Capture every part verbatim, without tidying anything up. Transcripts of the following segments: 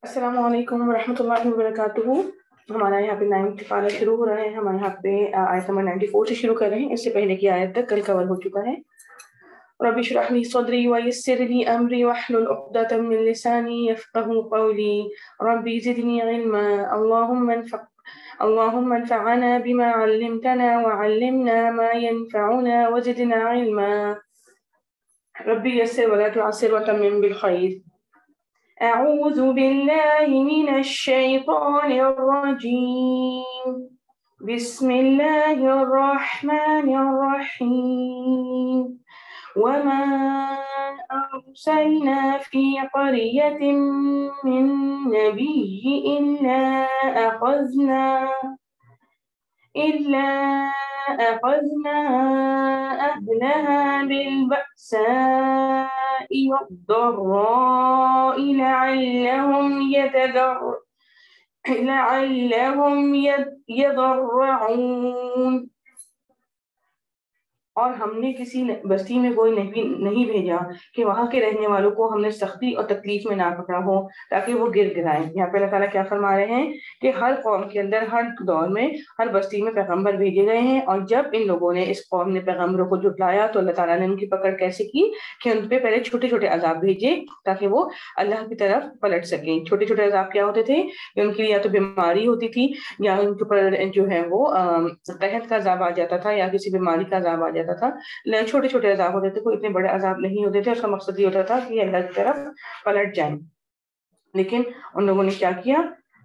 السلام علیکم ورحمۃ اللہ وبرکاتہ۔ ہمارا یہاں پہ نائنتھ پارہ شروع ہو رہا ہے، ہمارے یہاں پہ آیت نمبر نائنٹی فور سے شروع کر رہے ہیں۔ اس سے پہلے کی آیت تک کل کور ہو چکا ہے۔ رب اشرح لي صدري ويسر لي امري واحلل عقدة من لساني يفقهوا قولي رب زدني علما اللهم انفع اللهم انفعنا بما علمتنا وعلمنا ما ينفعنا وزدنا علما رب يسر ولا تعسر وتمم بالخير۔ أعوذ بالله من الشيطان الرجيم بسم الله الرحمن الرحيم وما أرسلنا في قرية من نبي إلا أخذنا إلا أخذنا أهلها بالبأساء والضراء لعلهم يتضر لعلهم يضرعون۔ اور ہم نے کسی بستی میں کوئی نہیں نہیں بھیجا کہ وہاں کے رہنے والوں کو ہم نے سختی اور تکلیف میں نہ پکڑا ہو تاکہ وہ گر گرائیں۔ یہاں پہ اللہ تعالیٰ کیا فرما رہے ہیں کہ ہر قوم کے اندر ہر دور میں ہر بستی میں پیغمبر بھیجے گئے ہیں، اور جب ان لوگوں نے اس قوم نے پیغمبروں کو جھٹلایا تو اللہ تعالیٰ نے ان کی پکڑ کیسے کی کہ ان پہ پہلے چھوٹے چھوٹے عذاب بھیجے تاکہ وہ اللہ کی طرف پلٹ سکیں۔ چھوٹے چھوٹے عذاب کیا ہوتے تھے کہ ان کے لیے یا تو بیماری ہوتی تھی، یا ان کے اوپر جو ہے وہ قحط کا عذاب آ جاتا تھا، یا کسی بیماری کا عذاب آ جاتا تھا۔ چھوٹے چھوٹے عذاب ہوتے تھے، کوئی اتنے بڑے عذاب نہیں ہوتے تھے۔ اس کا مقصد یہ ہوتا تھا کہ اللہ کی طرف پلٹ جائیں، لیکن ان لوگوں نے کیا کیا۔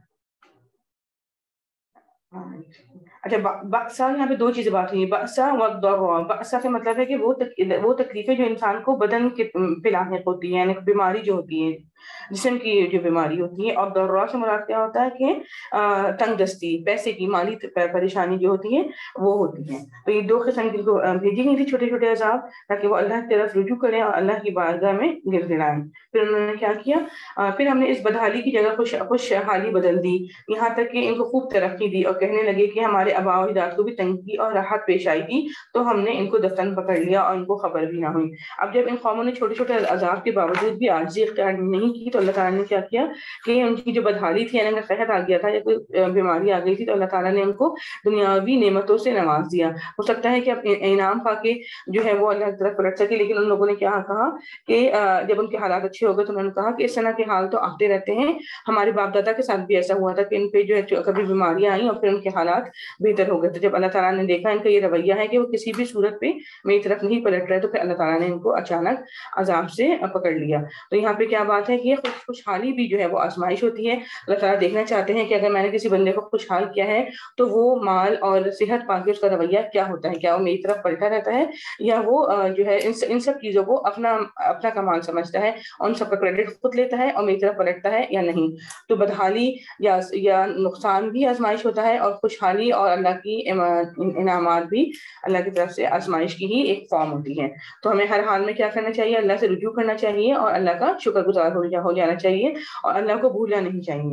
اچھا، بأسا، یہاں پہ دو چیزیں بات ہوئی ہیں، بأسا والضراء۔ بأسا کا مطلب ہے کہ وہ وہ تکلیفیں جو انسان کو بدن کے پہ لاحق ہوتی ہیں، یعنی بیماری جو ہوتی ہے، جسم کی جو بیماری ہوتی ہے۔ اور ضراء سے مراد کیا ہوتا ہے کہ تنگ دستی، پیسے کی، مالی پریشانی جو ہوتی ہے وہ ہوتی ہے۔ تو یہ دو قسم کی کو بھیجی گئی تھی، چھوٹے چھوٹے عذاب، تاکہ وہ اللہ کی طرف رجوع کریں اور اللہ کی بارگاہ میں گر گرائیں۔ پھر انہوں نے کیا کیا، پھر ہم نے اس بدحالی کی جگہ خوش خوشحالی بدل دی، یہاں تک کہ ان کو خوب ترقی دی اور کہنے لگے کہ ہمارے آباء و اجداد کو بھی تنگی اور راحت پیش آئی تھی تو ہم نے ان کو دفتن پکڑ لیا اور ان کو خبر بھی نہ ہوئی۔ اب جب ان قوموں نے چھوٹے چھوٹے عذاب کے باوجود بھی عاجزی اختیار نہیں کی تو اللہ تعالیٰ نے کیا کیا کہ ان کی جو بدحالی تھی، یعنی قحط آ گیا تھا یا کوئی بیماری آ گئی تھی، تو اللہ تعالیٰ نے ان کو دنیاوی نعمتوں سے نواز دیا۔ ہو سکتا ہے کہ انعام پا کے جو ہے وہ اللہ کی طرف پلٹ سکے، لیکن ان لوگوں نے کیا کہا کہ جب ان کے حالات اچھے ہو گئے تو انہوں نے کہا کہ اس طرح کے حال تو آتے رہتے ہیں، ہمارے باپ دادا کے ساتھ بھی ایسا ہوا تھا کہ ان پہ جو ہے کبھی بیماریاں آئیں اور پھر ان کے حالات بہتر ہو گئے۔ تو جب اللہ تعالیٰ نے دیکھا ان کا یہ رویہ ہے کہ وہ کسی بھی صورت پہ میری طرف نہیں پلٹ رہے، تو پھر اللہ تعالیٰ نے ان کو اچانک عذاب سے پکڑ لیا۔ تو یہاں پہ کیا بات ہے کہ یہ خوش خوشحالی بھی جو ہے وہ آزمائش ہوتی ہے۔ اللہ تعالیٰ دیکھنا چاہتے ہیں کہ اگر میں نے کسی بندے کو خوشحال کیا ہے تو وہ مال اور صحت پا کے اس کا رویہ کیا ہوتا ہے، کیا وہ میری طرف پلٹا رہتا ہے یا وہ جو ہے ان سب چیزوں کو اپنا اپنا کمال سمجھتا ہے اور ان سب کا کریڈٹ خود لیتا ہے اور میری طرف پلٹتا ہے یا نہیں۔ تو بدحالی یا یا نقصان بھی آزمائش ہوتا ہے، اور خوشحالی اور اللہ کی انعامات بھی اللہ کی طرف سے آزمائش کی ہی ایک فارم ہوتی ہے۔ تو ہمیں ہر حال میں کیا کرنا چاہیے، اللہ سے رجوع کرنا چاہیے اور اللہ کا شکر گزار ہو جانا چاہیے اور اللہ کو بھولنا نہیں چاہیے۔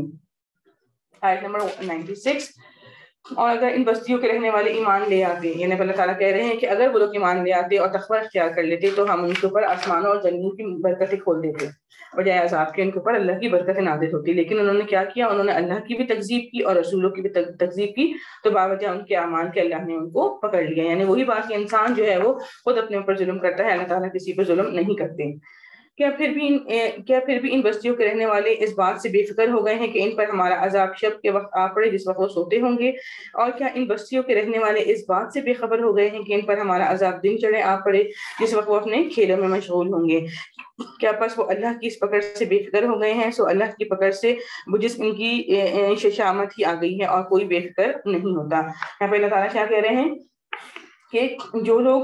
آیت نمبر نائنٹی سکس، اور اگر ان بستیوں کے رہنے والے ایمان لے آتے، یعنی اللہ تعالیٰ کہہ رہے ہیں کہ اگر وہ لوگ ایمان لے آتے اور تقویٰ اختیار کر لیتے تو ہم ان کے اوپر آسمانوں اور زمین کی برکتیں کھول دیتے، بجائے عذاب کے ان کے اوپر اللہ کی برکتیں نازل ہوتی۔ لیکن انہوں نے کیا کیا، انہوں نے اللہ کی بھی تکذیب کی اور رسولوں کی بھی تکذیب کی، تو باوجہ ان کے اعمال کے اللہ نے ان کو پکڑ لیا۔ یعنی وہی بات کہ انسان جو ہے وہ خود اپنے اوپر ظلم کرتا ہے، اللہ تعالیٰ کسی پر ظلم نہیں کرتے۔ کیا پھر بھی ان کیا پھر بھی ان بستیوں کے رہنے والے اس بات سے بے فکر ہو گئے ہیں کہ ان پر ہمارا عذاب شب کے وقت آ پڑے جس وقت وہ سوتے ہوں گے، اور کیا ان بستیوں کے رہنے والے اس بات سے بے خبر ہو گئے ہیں کہ ان پر ہمارا عذاب دن چڑھے آ پڑے جس وقت وہ اپنے کھیلوں میں مشغول ہوں گے؟ کیا پس وہ اللہ کی اس پکڑ سے بے فکر ہو گئے ہیں؟ سو اللہ کی پکڑ سے جس ان کی ششامت ہی آ گئی ہے اور کوئی بے فکر نہیں ہوتا۔ یہاں پہ اللہ تعالیٰ کیا کہہ رہے ہیں کہ جو لوگ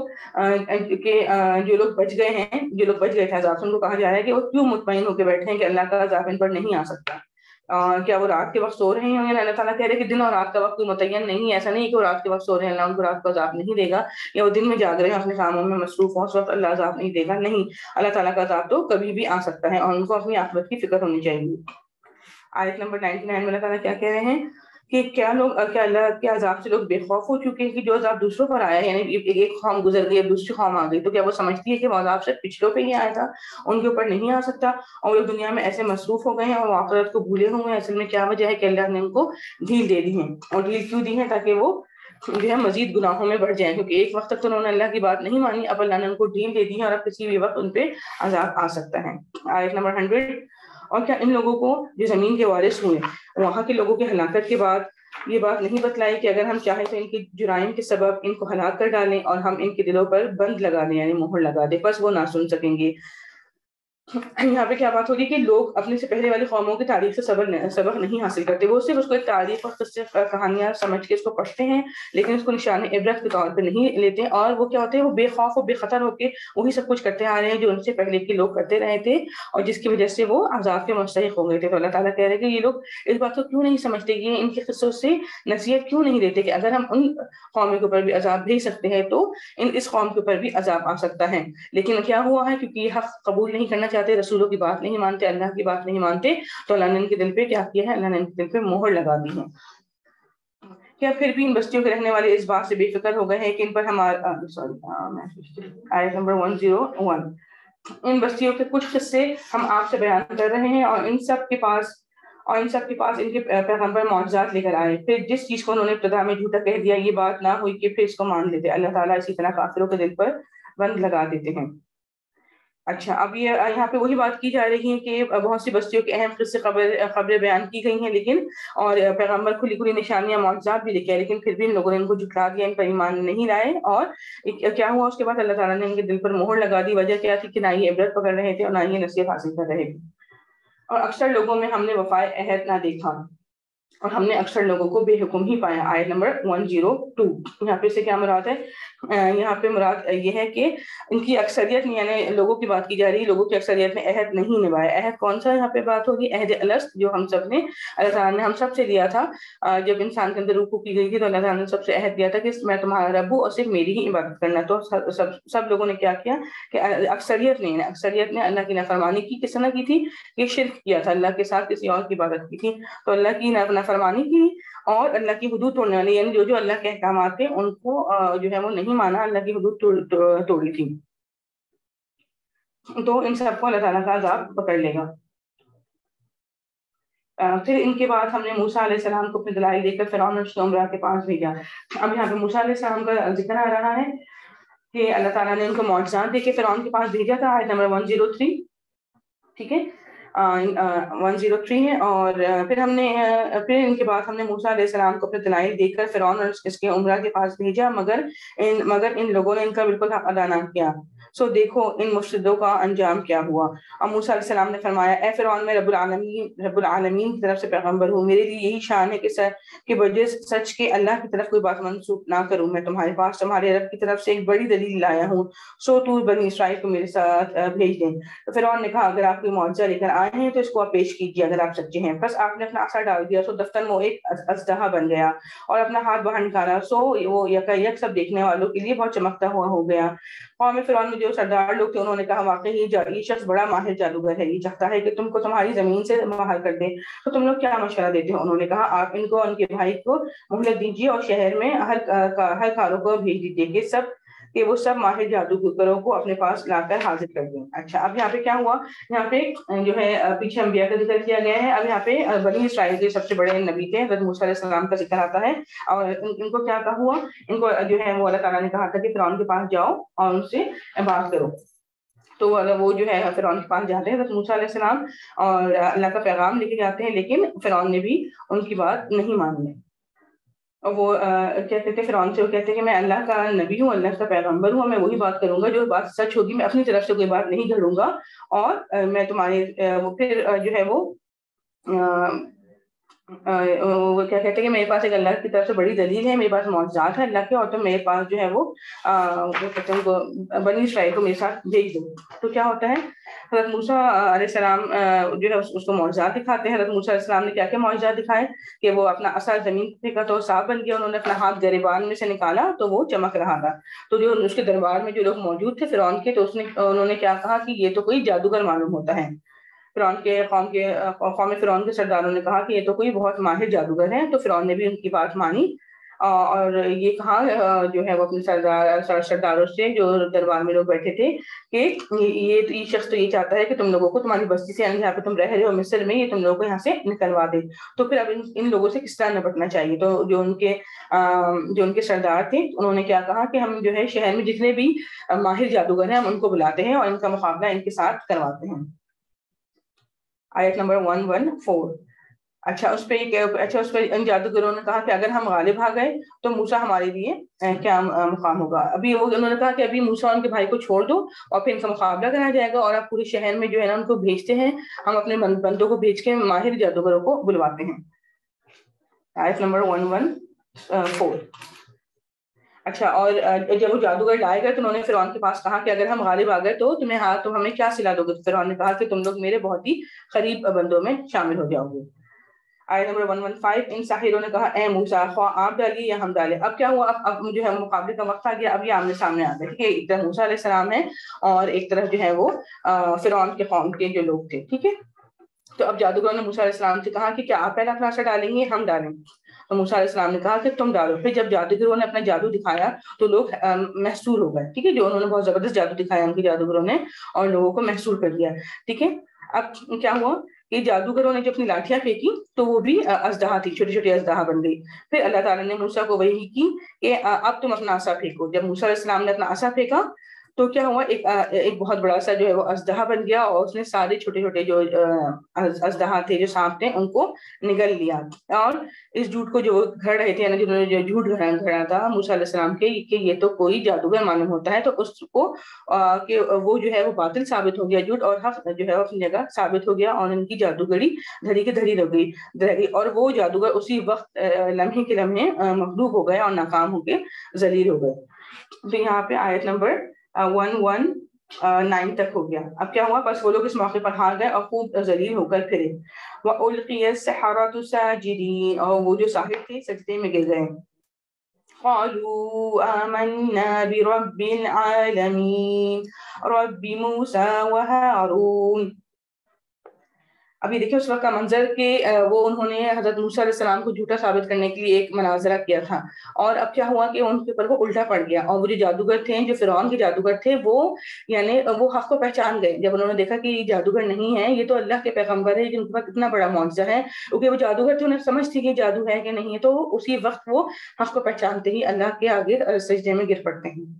کہ جو لوگ بچ گئے ہیں جو لوگ بچ گئے تھے عذاب سے، ان کو کہا جا رہا ہے کہ وہ کیوں مطمئن ہو کے بیٹھے ہیں کہ اللہ کا عذاب ان پر نہیں آ سکتا؟ کیا وہ رات کے وقت سو رہے ہیں؟ اللہ تعالیٰ کہہ رہے ہیں کہ دن اور رات کا وقت کوئی متعین نہیں ہے، ایسا نہیں کہ وہ رات کے وقت سو رہے ہیں اللہ ان کو رات کو عذاب نہیں دے گا، یا وہ دن میں جاگ رہے ہیں اپنے کاموں میں مصروف ہوں اس وقت اللہ عذاب نہیں دے گا، نہیں، اللہ تعالیٰ کا عذاب تو کبھی بھی آ سکتا ہے اور ان کو اپنی عاقبت کی فکر ہونی چاہیے۔ آیت نمبر نائنٹی نائن میں اللہ تعالیٰ کیا کہہ رہے ہیں کہ کیا لوگ کیا اللہ کے عذاب سے لوگ بے خوف ہو چکے ہیں کہ جو عذاب دوسروں پر آیا ہے، یعنی ایک قوم گزر گئی اب دوسری قوم آ گئی، تو کیا وہ سمجھتی ہے کہ وہ عذاب صرف پچھلوں پہ ہی آیا تھا، ان کے اوپر نہیں آ سکتا، اور وہ دنیا میں ایسے مصروف ہو گئے ہیں اور آخرت کو بھولے ہوئے ہیں؟ اصل میں کیا وجہ ہے کہ اللہ نے ان کو ڈھیل دے دی ہے، اور ڈھیل کیوں دی ہے؟ تاکہ وہ جو ہے مزید گناہوں میں بڑھ جائیں، کیونکہ ایک وقت تک تو انہوں نے اللہ کی بات نہیں مانی، اب اللہ نے ان کو ڈھیل دے دی ہے اور اب کسی بھی وقت ان پہ عذاب آ سکتا ہے۔ آیت نمبر ہنڈریڈ، اور کیا ان لوگوں کو جو زمین کے وارث ہوئے وہاں کے لوگوں کی ہلاکت کے بعد یہ بات نہیں بتلائی کہ اگر ہم چاہیں تو ان کی جرائم کے سبب ان کو ہلاک کر ڈالیں اور ہم ان کے دلوں پر بند لگا دیں، یعنی مہر لگا دیں، بس وہ نہ سن سکیں گے۔ یہاں پہ کیا بات ہو رہی ہے کہ لوگ اپنے سے پہلے والی قوموں کی تاریخ سے سبق سبق نہیں حاصل کرتے، وہ صرف اس کو ایک تاریخ اور قصے کہانیاں سمجھ کے اس کو پڑھتے ہیں، لیکن اس کو نشان عبرت کے طور پہ نہیں لیتے، اور وہ کیا ہوتے ہیں، وہ بے خوف و بے خطر ہو کے وہی سب کچھ کرتے آ رہے ہیں جو ان سے پہلے کے لوگ کرتے رہے تھے، اور جس کی وجہ سے وہ عذاب کے مستحق ہو گئے تھے۔ تو اللہ تعالیٰ کہہ رہے ہیں کہ یہ لوگ اس بات کو کیوں نہیں سمجھتے، یہ ان کے قصوں سے نصیحت کیوں نہیں دیتے کہ اگر ہم ان قوموں کے اوپر بھی عذاب بھیج سکتے ہیں تو ان اس قوم کے اوپر بھی عذاب آ سکتا ہے۔ لیکن کیا ہوا ہے، کیونکہ یہ حق قبول نہیں کرنا چاہتے، رسولوں کی بات نہیں مانتے، اللہ کی بات نہیں مانتے، تو اللہ نے ان کے دل پہ کیا کیا ہے، اللہ نے ان کے دل پہ مہر لگا دی ہے۔ کیا پھر بھی ان بستیوں کے رہنے والے اس بات سے بے فکر ہو گئے ہیں کہ ان پر ہمارا سوری آیت نمبر ون زیرو ون، ان بستیوں کے کچھ قصے ہم آپ سے بیان کر رہے ہیں اور ان سب کے پاس اور ان سب کے پاس ان کے پیغمبر معجزات لے کر آئے، پھر جس چیز کو انہوں نے ابتدا میں جھوٹا کہہ دیا یہ بات نہ ہوئی کہ پھر اس کو مان لیتے۔ اللہ تعالیٰ اسی طرح کافروں کے دل پر بند لگا دیتے ہیں۔ اچھا، اب یہ یہاں پہ وہی بات کی جا رہی ہے کہ بہت سی بستیوں کے اہم قصے خبر خبریں بیان کی گئی ہیں، لیکن اور پیغمبر کھلی کھلی نشانیاں معجزات بھی لکھے ہیں، لیکن پھر بھی ان لوگوں نے ان کو جھٹلا دیا، ان پر ایمان نہیں لائے، اور کیا ہوا اس کے بعد اللہ تعالیٰ نے ان کے دل پر مہر لگا دی۔ وجہ کیا تھی کہ نہ یہ عبرت پکڑ رہے تھے اور نہ یہ نصیحت حاصل کر رہے تھے، اور اکثر لوگوں میں ہم نے وفائے عہد نہ دیکھا اور ہم نے اکثر لوگوں کو بے حکم ہی پایا۔ آیت نمبر ون زیرو ٹو، یہاں پہ سے کیا مراد ہے، یہاں پہ مراد یہ ہے کہ ان کی اکثریت یعنی لوگوں کی بات کی جا رہی ہے، لوگوں کی اکثریت نے عہد نہیں نبھایا۔ عہد کون سا یہاں پہ بات ہوگی، عہد الست، جو ہم سب نے اللہ تعالیٰ نے ہم سب سے لیا تھا جب انسان کے اندر روح کی گئی تھی، تو اللہ تعالیٰ نے سب سے عہد دیا تھا کہ میں تمہارا رب ہوں اور صرف میری ہی عبادت کرنا۔ تو سب سب لوگوں نے کیا کیا کہ اکثریت نے اکثریت نے اللہ کی نافرمانی کی، کس طرح کی تھی کہ شرک کیا تھا، اللہ کے ساتھ کسی اور کی عبادت کی تھی، تو اللہ کی نافرمانی کی اور اللہ کی حدود توڑنے والی، یعنی جو جو اللہ کے احکامات تھے ان کو جو ہے وہ نہیں مانا، اللہ کی حدود توڑی تھی، تو ان سب کو اللہ تعالیٰ کا عذاب پکڑ لے گا۔ پھر ان کے بعد ہم نے موسیٰ علیہ السلام کو اپنے دلائل دے کر فرعون اور اس کے عمرا کے پاس بھیجا۔ اب یہاں پہ موسیٰ علیہ السلام کا ذکر آ رہا ہے کہ اللہ تعالیٰ نے ان کو معجزات دے کے فرعون کے پاس بھیجا تھا، آیت نمبر ون زیرو تھری، ٹھیک ہے، ون زیرو تھری ہے، اور پھر ہم نے پھر ان کے بعد ہم نے موسیٰ علیہ السلام کو اپنے دلائل دے کر فرعون اور اس کے عمرا کے پاس بھیجا، مگر ان مگر ان لوگوں نے ان کا بالکل حق ادا نہ کیا، سو دیکھو ان مفسدوں کا انجام کیا ہوا۔ اور موسیٰ علیہ السلام نے فرمایا، اے فرعون، میں رب العالمین رب العالمین کی طرف سے پیغمبر ہوں، میرے لیے یہی شان ہے کہ کہ بجے سچ کے اللہ کی طرف کوئی بات منسوخ نہ کروں، میں تمہارے پاس تمہارے رب کی طرف سے ایک بڑی دلیل لایا ہوں، سو تو بنی اسرائیل کو میرے ساتھ بھیج دیں۔ تو فرعون نے کہا، اگر آپ کوئی معجزہ لے کر آئے ہیں تو اس کو آپ پیش کیجیے اگر آپ سچے ہیں۔ بس آپ نے اپنا عصا ڈال دیا، سو دفتر میں ایک اژدہا بن گیا، اور اپنا ہاتھ باہر نکالا، سو وہ یکا یک سب دیکھنے والوں کے لیے بہت چمکتا ہوا ہو گیا۔ قوم فرعون میں جو سردار لوگ تھے انہوں نے کہا، واقعی یہ شخص بڑا ماہر جادوگر ہے، یہ چاہتا ہے کہ تم کو تمہاری زمین سے باہر کر دے، تو تم لوگ کیا مشورہ دیتے ہو؟ انہوں نے کہا، آپ ان کو اور ان کے بھائی کو مہلت دیجیے اور شہر میں ہر ہر کاروں کو بھیج دیجیے کہ سب کہ وہ سب ماہر جادوگروں کو اپنے پاس لا کر حاضر کر دیں۔ اچھا، اب یہاں پہ کیا ہوا، یہاں پہ جو ہے پیچھے انبیاء کا ذکر کیا گیا ہے، اب یہاں پہ بنی اسرائیل کے سب سے بڑے نبی تھے حضرت موسیٰ علیہ السلام کا ذکر آتا ہے، اور ان کو کیا کہا ہوا، ان کو جو ہے وہ اللہ تعالیٰ نے کہا تھا کہ فرعون کے پاس جاؤ اور ان سے بات کرو، تو وہ جو ہے فرعون کے پاس جاتے ہیں حضرت موسیٰ علیہ السلام اور اللہ کا پیغام لے کے جاتے ہیں، لیکن فرعون نے بھی ان کی بات نہیں مانی، اور وہ کہتے تھے فرعون سے، وہ کہتے ہیں کہ میں اللہ کا نبی ہوں، اللہ کا پیغمبر ہوں، میں وہی بات کروں گا جو بات سچ ہوگی، میں اپنی طرف سے کوئی بات نہیں گھڑوں گا، اور میں تمہارے پھر جو ہے وہ وہ کیا کہتے ہیں کہ میرے پاس ایک اللہ کی طرف سے بڑی دلیل ہے، میرے پاس معجزات ہے اللہ کے، اور تم میرے پاس جو ہے وہ بنی اسرائیل کو میرے ساتھ بھیج دو۔ تو کیا ہوتا ہے، حضرت موسیٰ علیہ السلام جو ہے اس کو معجزات دکھاتے ہیں۔ حضرت موسیٰ علیہ السلام نے کیا کیا معجزات دکھائے کہ وہ اپنا عصا زمین پھینکا تو صاف بن گیا، انہوں نے اپنا ہاتھ گریبان میں سے نکالا تو وہ چمک رہا تھا، تو جو اس کے دربار میں جو لوگ موجود تھے فرعون کے، تو اس نے انہوں نے کیا کہا کہ یہ تو کوئی جادوگر معلوم ہوتا ہے، فرعون کے قوم کے قوم فرعون کے سرداروں نے کہا کہ یہ تو کوئی بہت ماہر جادوگر ہے، تو فرعون نے بھی ان کی بات مانی اور یہ کہا جو ہے وہ اپنے سردار سرداروں سے جو دربار میں لوگ بیٹھے تھے کہ یہ یہ شخص تو یہ چاہتا ہے کہ تم لوگوں کو تمہاری بستی سے، یعنی جہاں پہ تم رہ رہے ہو مصر میں، یہ تم لوگوں کو یہاں سے نکلوا دے، تو پھر اب ان, ان لوگوں سے کس طرح نپٹنا چاہیے؟ تو جو ان کے جو ان کے سردار تھے انہوں نے کیا کہا کہ ہم جو ہے شہر میں جتنے بھی ماہر جادوگر ہیں ہم ان کو بلاتے ہیں اور ان کا مقابلہ ان کے ساتھ کرواتے ہیں۔ آیت نمبر ایک سو چودہ۔ اچھا اس پہ اچھا اس پہ ان جادوگروں نے کہا کہ اگر ہم غالب آ گئے تو موسیٰ ہمارے لیے کیا مقام ہوگا؟ ابھی وہ انہوں نے کہا کہ ابھی موسیٰ ان کے بھائی کو چھوڑ دو اور پھر ان کا مقابلہ کرا جائے گا، اور آپ پورے شہر میں جو ہے نا ان کو بھیجتے ہیں، ہم اپنے بندوں کو بھیج کے ماہر جادوگروں کو بلواتے ہیں۔ آیت نمبر ایک سو چودہ۔ اچھا اور جب وہ جادوگر لائے گئے تو انہوں نے فرعون کے پاس کہا کہ اگر ہم غالب آ گئے تو تمہیں ہاں تم ہمیں کیا صلہ دو گے؟ فرعون نے کہا کہ تم لوگ میرے بہت ہی قریب بندوں میں شامل ہو جاؤ گے۔ آیت نمبر ایک سو پندرہ۔ ان ساحروں نے کہا اے موسیٰ خواہ آپ ڈالیے یا ہم ڈالیں۔ اب کیا ہوا؟ اب اب جو ہے مقابلے کا وقت آ گیا، اب یہ آمنے سامنے آ گئے، ٹھیک ہے؟ ایک طرف موسیٰ علیہ السلام ہے اور ایک طرف جو ہے وہ فرعون کے قوم کے جو لوگ تھے، ٹھیک ہے؟ تو اب جادوگروں نے موسیٰ علیہ السلام سے کہا کہ کیا آپ پہلا خلاصہ ڈالیں گے ہم ڈالیں؟ تو موسیٰ علیہ السلام نے کہا کہ تم ڈالو۔ پھر جب جادوگروں نے اپنا جادو دکھایا تو لوگ محصور ہو گئے، ٹھیک ہے؟ جو انہوں نے بہت زبردست جادو دکھایا ان کے جادوگروں نے اور لوگوں کو محصور کر دیا، ٹھیک ہے؟ اب کیا ہوا کہ جادوگروں نے جو اپنی لاٹیاں پھینکی تو وہ بھی اژدہا تھی، چھوٹی چھوٹی اژدہا بن گئی۔ پھر اللہ تعالیٰ نے موسیٰ کو وحی کی کہ اب تم اپنا عصا پھینکو۔ جب موسیٰ علیہ السلام نے اپنا عصا پھینکا تو کیا ہوا؟ ایک ایک بہت بڑا سا جو ہے وہ اژدہا بن گیا اور اس نے سارے چھوٹے چھوٹے جو اژدہا تھے جو سانپ تھے ان کو نگل لیا۔ اور اس جھوٹ کو جو گھڑ رہے تھے، یعنی جنہوں نے جو جھوٹ گھڑا گھڑا تھا موسیٰ علیہ السلام کے کہ یہ تو کوئی جادوگر معلوم ہوتا ہے، تو اس کو کہ وہ جو ہے وہ باطل ثابت ہو گیا، جھوٹ، اور حق جو ہے اپنی جگہ ثابت ہو گیا اور ان کی جادوگری دھری کے دھری رہ گئی دھری اور وہ جادوگر اسی وقت لمحے کے لمحے مغلوب ہو گئے اور ناکام ہو کے ذلیل ہو گئے۔ تو یہاں پہ آیت نمبر ون ون نائن تک ہو گیا۔ اب کیا ہوا؟ بس وہ لوگ اس موقع پر ہار گئے اور خوب ذلیل ہو کر پھرے۔ وَأُلْقِيَ السَّحَرَةُ سَاجِدِينَ، اور وہ جو ساحر تھے سجدے میں گر گئے۔ قَالُوا آمَنَّا بِرَبِّ الْعَالَمِينَ رَبِّ مُوسَىٰ وَهَارُونَ۔ ابھی دیکھیں اس وقت کا منظر کہ وہ انہوں نے حضرت موسیٰ علیہ السلام کو جھوٹا ثابت کرنے کے لیے ایک مناظرہ کیا تھا، اور اب کیا ہوا کہ ان کے اوپر وہ الٹا پڑ گیا، اور وہ جو جادوگر تھے جو فرعون کے جادوگر تھے وہ یعنی وہ حق کو پہچان گئے۔ جب انہوں نے دیکھا کہ یہ جادوگر نہیں ہے، یہ تو اللہ کے پیغمبر ہے جن کے پاس اتنا بڑا معجزہ ہے، کیونکہ وہ جادوگر تھے انہیں سمجھ تھی کہ جادو ہے کہ نہیں ہے، تو اسی وقت وہ حق کو پہچانتے ہی اللہ کے آگے سجدے میں گر پڑتے ہیں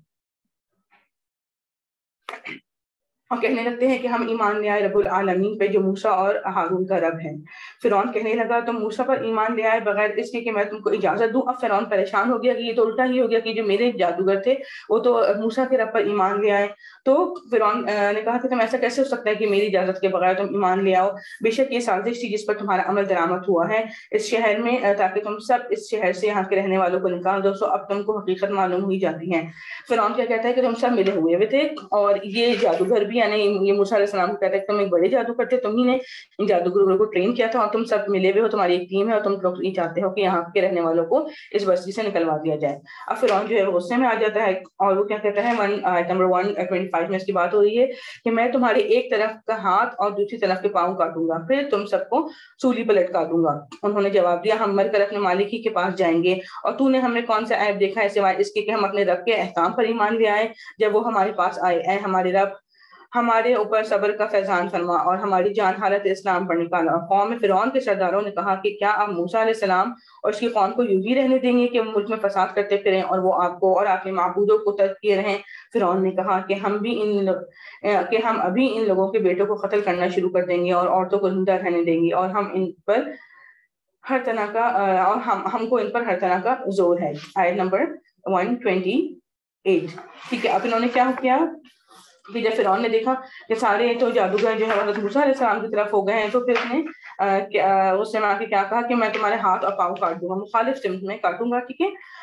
اور کہنے لگتے ہیں کہ ہم ایمان لے آئے رب العالمین پہ جو موسیٰ اور ہارون کا رب ہے۔ فرعون کہنے لگا تم موسیٰ پر ایمان لے آئے بغیر اس کے کہ میں تم کو اجازت دوں۔ اب فرعون پریشان ہو گیا کہ یہ تو الٹا ہی ہو گیا کہ جو میرے جادوگر تھے وہ تو موسیٰ کے رب پر ایمان لے آئے۔ تو فرعون نے کہا کہ تم ایسا کیسے ہو سکتا ہے کہ میری اجازت کے بغیر تم ایمان لے آؤ؟ بے شک یہ سازش تھی جس پر تمہارا عمل درآمد ہوا ہے اس شہر میں، تاکہ تم سب اس شہر سے یہاں کے رہنے والوں کو نکال دو، سو اب تم کو حقیقت معلوم ہوئی جاتی ہے۔ فرعون کیا کہتا ہے کہ تم سب ملے ہوئے ہوئے تھے اور یہ جادوگر بھی، یعنی یہ موسیٰ علیہ السلام کو کہتا ہے کہ تم ایک بڑے جادوگر تھے، تم ہی نے ان جادوگروں کو ٹرین کیا تھا اور تم سب ملے ہوئے ہو، تمہاری ایک ٹیم ہے اور تم لوگ یہ چاہتے ہو کہ یہاں کے رہنے والوں کو اس بستی سے نکلوا دیا جائے۔ اب فرعون جو ہے غصے میں آ جاتا ہے اور وہ کیا کہتا ہے آیت نمبر ایک سو پچیس میں اس کی بات ہو رہی ہے کہ میں تمہارے ایک طرف کا ہاتھ اور دوسری طرف کے پاؤں کاٹوں گا، پھر تم سب کو سولی پر لٹکا دوں گا۔ انہوں نے جواب دیا ہم مر کر اپنے مالک ہی کے پاس جائیں گے، اور تو نے ہمیں کون سا عیب دیکھا ہے سوائے اس کے کہ ہم اپنے رب کے احکام پر ایمان لے آئے جب وہ ہمارے پاس آئے۔ اے ہمارے رب ہمارے اوپر صبر کا فیضان فرما اور ہماری جان حالت اسلام پر نکالا۔ قوم فرعون کے سرداروں نے کہا کہ کیا آپ موسیٰ علیہ السلام اور اس کی قوم کو یوں ہی رہنے دیں گے کہ وہ ملک میں فساد کرتے پھریں اور وہ آپ کو اور آپ کے معبودوں کو ترک کیے رہیں؟ فرعون نے کہا کہ ہم بھی ان کہ ہم ابھی ان لوگوں کے بیٹوں کو قتل کرنا شروع کر دیں گے اور عورتوں کو زندہ رہنے دیں گے، اور ہم ان پر ہر طرح کا اور ہم ہم کو ان پر ہر طرح کا زور ہے۔ آیت نمبر ایک سو اٹھائیس، ٹھیک ہے؟ اب انہوں نے کیا کیا کہ جب فرعون نے دیکھا کہ سارے تو جادوگر جو ہے حضرت موسیٰ علیہ السلام کی طرف ہو گئے ہیں، تو پھر اس نے اس سے آ کے کیا کہا کہ میں تمہارے ہاتھ اور پاؤں کاٹ دوں گا، مخالف سمت میں کاٹوں گا، ٹھیک ہے؟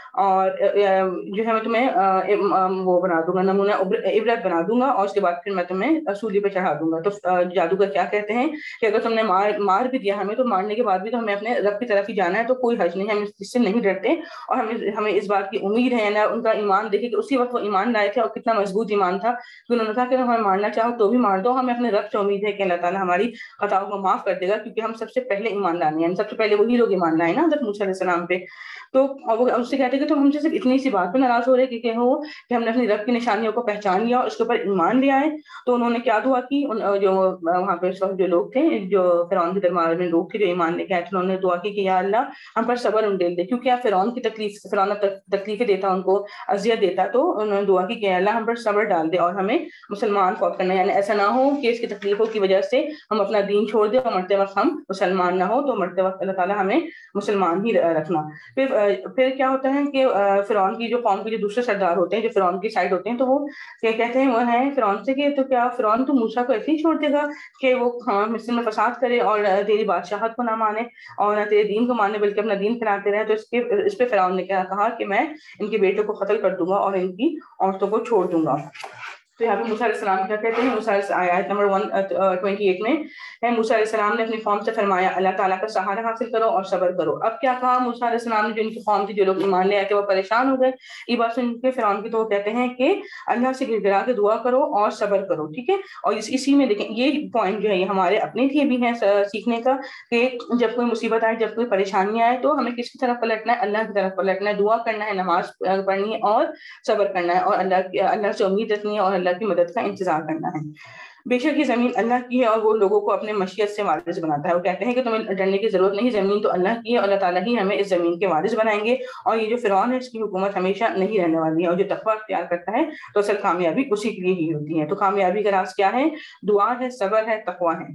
اور جو ہے میں تمہیں وہ بنا دوں گا، نمونہ عبرت بنا دوں گا، اور اس کے بعد پھر میں تمہیں سولی پہ چڑھا دوں گا۔ تو جادوگر کیا کہتے ہیں کہ اگر تم نے مار مار بھی دیا ہمیں، تو مارنے کے بعد بھی تو ہمیں اپنے رب کی طرف ہی جانا ہے، تو کوئی حرج نہیں ہے، ہم اس سے نہیں ڈرتے، اور ہمیں ہمیں اس بات کی امید ہے نا۔ ان کا ایمان دیکھیں کہ اسی وقت وہ ایمان لائے تھے، اور کتنا مضبوط ایمان تھا کہ انہوں نے کہا کہ ہمیں مارنا چاہو تو بھی مار دو، ہمیں اپنے رب سے امید ہے کہ اللہ تعالیٰ ہماری خطاؤں کو معاف کر دے گا، کیونکہ ہم سب سے پہلے ایمان لانے ہیں، سب سے پہلے وہی لوگ ایمان لائے نا حضرت موسیٰ علیہ السلام پہ۔ تو وہ اس سے کہتے ہیں کہ تم ہم سے صرف اتنی سی بات پہ ناراض ہو رہے کہ ہو کہ ہم نے اپنی رب کی نشانیوں کو پہچان لیا اور اس کے اوپر ایمان لے آئے۔ تو انہوں نے کیا دعا کی، جو وہاں پہ اس وقت جو لوگ تھے، جو فرعون کے دربار میں لوگ تھے جو ایمان لے کے آئے تھے، انہوں نے دعا کی کہ یا اللہ ہم پر صبر انڈیل دے، کیونکہ آپ فرعون کی تکلیف فرعون تکلیفیں دیتا، ان کو اذیت دیتا، تو انہوں نے دعا کی کہ اللہ ہم پر صبر ڈال دے اور ہمیں مسلمان فوت کرنا، یعنی ایسا نہ ہو کہ اس کی تکلیفوں کی وجہ سے ہم اپنا دین چھوڑ دیں اور مرتے وقت ہم مسلمان نہ ہو، تو مرتے وقت اللہ تعالیٰ ہمیں مسلمان ہی رکھنا۔ پھر پھر کیا ہوتا ہے کہ فرعون کی جو قوم کے جو دوسرے سردار ہوتے ہیں جو فرعون کی سائڈ ہوتے ہیں، تو وہ کیا کہتے ہیں، وہ ہیں فرعون سے کہ تو کیا فرعون تو موسیٰ کو ایسے ہی چھوڑ دے گا کہ وہ مصر میں فساد کرے اور تیری بادشاہت کو نہ مانے اور نہ تیرے دین کو مانے بلکہ اپنا دین پھیلاتے رہے؟ تو اس کے اس پہ فرعون نے کیا کہا کہ میں ان کے بیٹوں کو قتل کر دوں گا اور ان کی عورتوں کو چھوڑ دوں گا۔ تو یہاں پہ موسیٰ علیہ السلام کیا کہتے ہیں، موسیٰ آیت نمبر ایک سو اٹھائیس میں ہے، موسیٰ علیہ السلام نے اپنی قوم سے فرمایا اللہ تعالیٰ کا سہارا حاصل کرو اور صبر کرو۔ اب کیا کہا موسیٰ علیہ السلام نے، جو ان کی قوم تھی، جو لوگ ایمان لے آئے تھے، وہ پریشان ہو گئے یہ بات سن کے فرعون کی، تو وہ کہتے ہیں کہ اللہ سے گر گرا کے دعا کرو اور صبر کرو، ٹھیک ہے۔ اور اسی میں دیکھیں یہ پوائنٹ جو ہے یہ ہمارے اپنے لیے بھی ہے سیکھنے کا، کہ جب کوئی مصیبت آئے، جب کوئی پریشانی آئے، تو ہمیں کس کی طرف پلٹنا ہے؟ اللہ کی طرف پلٹنا ہے، دعا کرنا ہے، نماز پڑھنی ہے اور صبر کرنا ہے، اور اللہ اللہ سے امید رکھنی ہے اور اللہ کی مدد کا انتظار کرنا ہے۔ بے شک یہ زمین اللہ کی ہے اور وہ لوگوں کو اپنے مشیت سے وارث بناتا ہے۔ وہ کہتے ہیں کہ تمہیں ڈرنے کی ضرورت نہیں، زمین تو اللہ کی ہے اور اللہ تعالیٰ ہی ہمیں اس زمین کے وارث بنائیں گے، اور یہ جو فرعون ہے اس کی حکومت ہمیشہ نہیں رہنے والی ہے، اور جو تقویٰ اختیار کرتا ہے تو اصل کامیابی اسی کے لیے ہی ہوتی ہے۔ تو کامیابی کا راز کیا ہے؟ دعا ہے، صبر ہے، تقویٰ ہے۔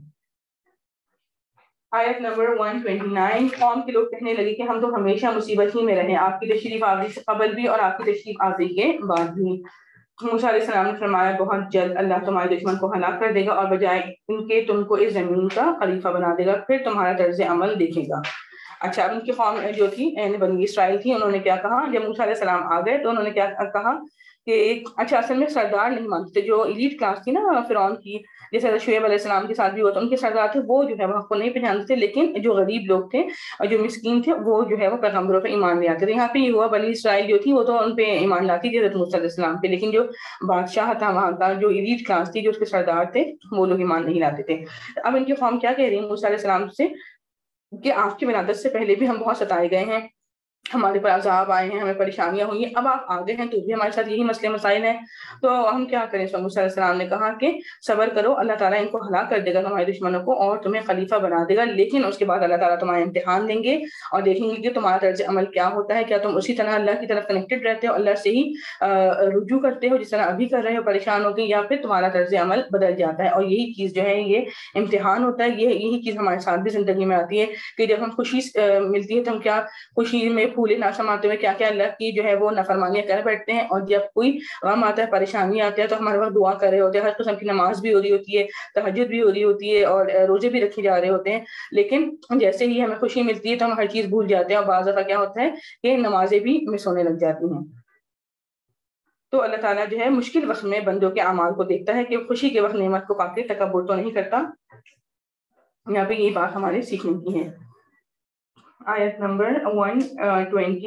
آیت نمبر ایک سو انیس، قوم کے لوگ کہنے لگے کہ ہم تو ہمیشہ مصیبت ہی میں رہیں، آپ کی تشریف آوری سے قبل بھی اور آپ کی تشریف آوری کے بعد بھی۔ موسیٰ علیہ السلام نے فرمایا بہت جلد اللہ تمہارے دشمن کو ہلاک کر دے گا اور بجائے ان کے تم کو اس زمین کا خلیفہ بنا دے گا، پھر تمہارا طرز عمل دیکھے گا۔ اچھا، اب ان کی قوم جو تھی یعنی بنی اسرائیل تھی، انہوں نے کیا کہا جب موسیٰ علیہ السلام آ گئے تو انہوں نے کیا کہا کہ ایک اچھا اصل میں سردار نہیں مانتے تھے، جو ایلیٹ کلاس تھی نا فرعون کی، جیسے شعیب علیہ السلام کے ساتھ بھی ہوا تو ان کے سردار تھے، وہ جو ہے وہ حق کو نہیں پہچانتے تھے، لیکن جو غریب لوگ تھے اور جو مسکین تھے وہ جو ہے وہ پیغمبروں پہ ایمان لے آتے تھے۔ یہاں پہ یہ ہوا بنی اسرائیل جو تھی وہ تو ان پہ ایمان لاتی تھی حضرت موسیٰ علیہ السلام پہ، لیکن جو بادشاہ تھا وہاں کا، جو ایلیٹ کلاس تھی، جو اس کے سردار تھے، وہ لوگ ایمان نہیں لاتے تھے۔ اب ان کی قوم کیا کہہ رہی ہے موسیٰ علیہ السلام سے کہ آپ کی ولادت سے پہلے بھی ہم بہت ستائے گئے ہیں، ہمارے پر عذاب آئے ہیں، ہمیں پریشانیاں ہوئی ہیں، اب آپ آگے ہیں تو بھی ہمارے ساتھ یہی مسئلے مسائل ہیں، تو ہم کیا کریں؟ سو موسیٰ علیہ السلام نے کہا کہ صبر کرو، اللہ تعالیٰ ان کو ہلاک کر دے گا تمہارے دشمنوں کو اور تمہیں خلیفہ بنا دے گا، لیکن اس کے بعد اللہ تعالیٰ تمہارا امتحان لیں گے اور دیکھیں گے کہ تمہارا طرز عمل کیا ہوتا ہے، کیا تم اسی طرح اللہ کی طرف کنیکٹڈ رہتے ہو، اللہ سے ہی رجوع کرتے ہو جس طرح ابھی کر رہے ہو پریشان ہو کے، یا پھر تمہارا طرز عمل بدل جاتا ہے۔ اور یہی چیز جو ہے یہ امتحان ہوتا ہے، یہ یہی چیز ہمارے ساتھ بھی زندگی میں آتی ہے کہ جب ہم خوشی ملتی ہے تو ہم کیا خوشی میں پھولے نہ سماتے ہوئے کیا کیا اللہ کی جو ہے وہ نافرمانیاں کر بیٹھتے ہیں، اور جب کوئی غم آتا ہے، پریشانی آتی ہے، تو ہمارے وقت دعا کر رہے ہوتے ہیں، ہر قسم کی نماز بھی ہو رہی ہوتی ہے، تہجد بھی ہو رہی ہوتی ہے اور روزے بھی رکھے جا رہے ہوتے ہیں، لیکن جیسے ہی ہمیں خوشی ملتی ہے تو ہم ہر چیز بھول جاتے ہیں، اور بعض دفعہ کیا ہوتا ہے کہ نمازیں بھی مس ہونے لگ جاتی ہیں۔ تو اللہ تعالیٰ جو ہے مشکل وقت میں بندوں کے اعمال کو دیکھتا ہے کہ خوشی کے وقت نعمت کو پا کے تکبر تو نہیں کرتا۔ یہاں پہ یہ بات ہمارے سیکھنے کی ہے۔ آیت نمبر ایک سو نواسی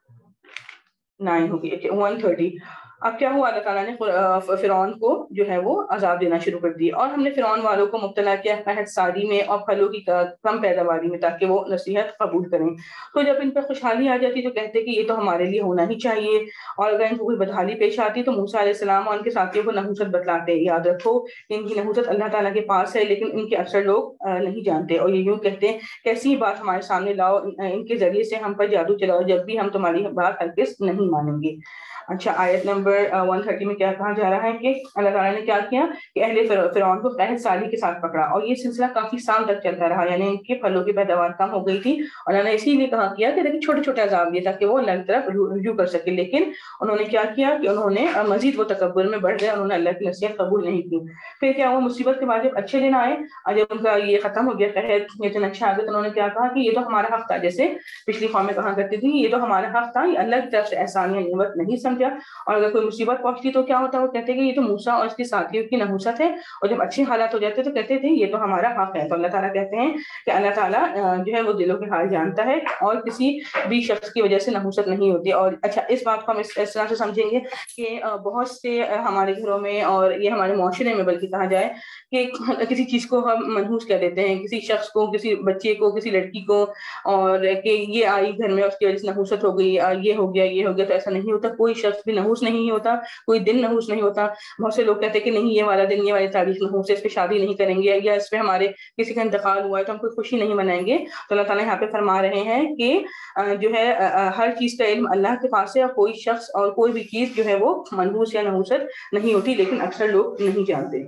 ہوگی، ایک سو تیس۔ اب کیا ہوا، اللہ تعالیٰ نے فرعون کو جو ہے وہ عذاب دینا شروع کر دی، اور ہم نے فرعون والوں کو مبتلا کیا قحط ساری میں اور پھلوں کی کم پیداواری میں تاکہ وہ نصیحت قبول کریں۔ تو جب ان پر خوشحالی آ جاتی تو کہتے کہ یہ تو ہمارے لیے ہونا ہی چاہیے، اور اگر ان کو کوئی بدحالی پیش آتی تو موسیٰ علیہ السلام اور ان کے ساتھیوں کو نحوست بتلاتے۔ یاد رکھو کہ ان کی نحوست اللہ تعالیٰ کے پاس ہے، لیکن ان کے اکثر لوگ نہیں جانتے، اور یہ یوں کہتے ہیں کیسی بات ہمارے سامنے لاؤ، ان کے ذریعے سے ہم پر جادو چلاؤ، جب بھی ہم تمہاری بات ہرگز نہیں مانیں گے۔ اچھا آیت نمبر ون تھرٹی میں کیا کہا جا رہا ہے کہ اللہ تعالیٰ نے کیا کیا کہ اہل فرعون کو قحط سالی کے ساتھ پکڑا، اور یہ سلسلہ کافی سال تک چلتا رہا، یعنی ان کے پھلوں کی پیداوار کم ہو گئی تھی، اور اللہ نے اسی لیے کہا کیا کہ لیکن چھوٹے چھوٹے عذاب دیے تاکہ وہ اللہ کی طرف رجوع کر سکے، لیکن انہوں نے کیا کیا کہ انہوں نے مزید وہ تکبر میں بڑھ گئے، انہوں نے اللہ کی نصیحت قبول نہیں کی۔ پھر کیا ہوا، مصیبت کے بعد جب اچھے دن آئے اور جب ان کا یہ ختم ہو گیا قحط، یہ دن اچھا آ گیا، تو انہوں نے کیا کہا کہ یہ تو ہمارا حق تھا، جیسے پچھلی قومیں کہا کرتی تھی یہ تو ہمارا حق تھا، یہ اللہ کی طرف سے احسان یا نعمت نہیں سمجھا، اور اگر کوئی مصیبت پہنچتی تو کیا ہوتا، وہ کہتے کہ یہ تو موسیٰ اور اس کے ساتھیوں کی نحوست ہے، اور جب اچھے حالات ہو جاتے تو کہتے تھے یہ تو ہمارا حق ہے۔ تو اللہ تعالیٰ کہتے ہیں کہ اللہ تعالیٰ جو ہے وہ دلوں کے حال جانتا ہے، اور کسی بھی شخص کی وجہ سے نحوست نہیں ہوتی۔ اور اچھا اس بات کو ہم اس طرح سے سمجھیں گے کہ بہت سے ہمارے گھروں میں اور یہ ہمارے معاشرے میں بلکہ کہا جائے کہ کسی چیز کو ہم منحوس کہہ دیتے ہیں، کسی شخص کو، کسی بچے کو، کسی لڑکی کو، اور کہ یہ آئی گھر میں اس کی وجہ سے نحوست ہو گئی، یہ ہو گیا یہ ہو گیا، تو ایسا نہیں ہوتا، کوئی شخص بھی نحوس نہیں ہوتا، کوئی دن نحوس نہیں ہوتا۔ بہت سے لوگ کہتے ہیں کہ نہیں یہ والا دن، یہ والی تاریخ نحوس ہے، اس پہ شادی نہیں کریں گے، یا اس پہ ہمارے کسی کا انتقال ہوا ہے تو ہم کوئی خوشی نہیں منائیں گے۔ تو اللہ تعالیٰ یہاں پہ فرما رہے ہیں کہ جو ہے ہر چیز کا علم اللہ کے پاس ہے، اور کوئی شخص اور کوئی بھی چیز جو ہے وہ منحوس یا نحوست نہیں ہوتی، لیکن اکثر لوگ نہیں جانتے۔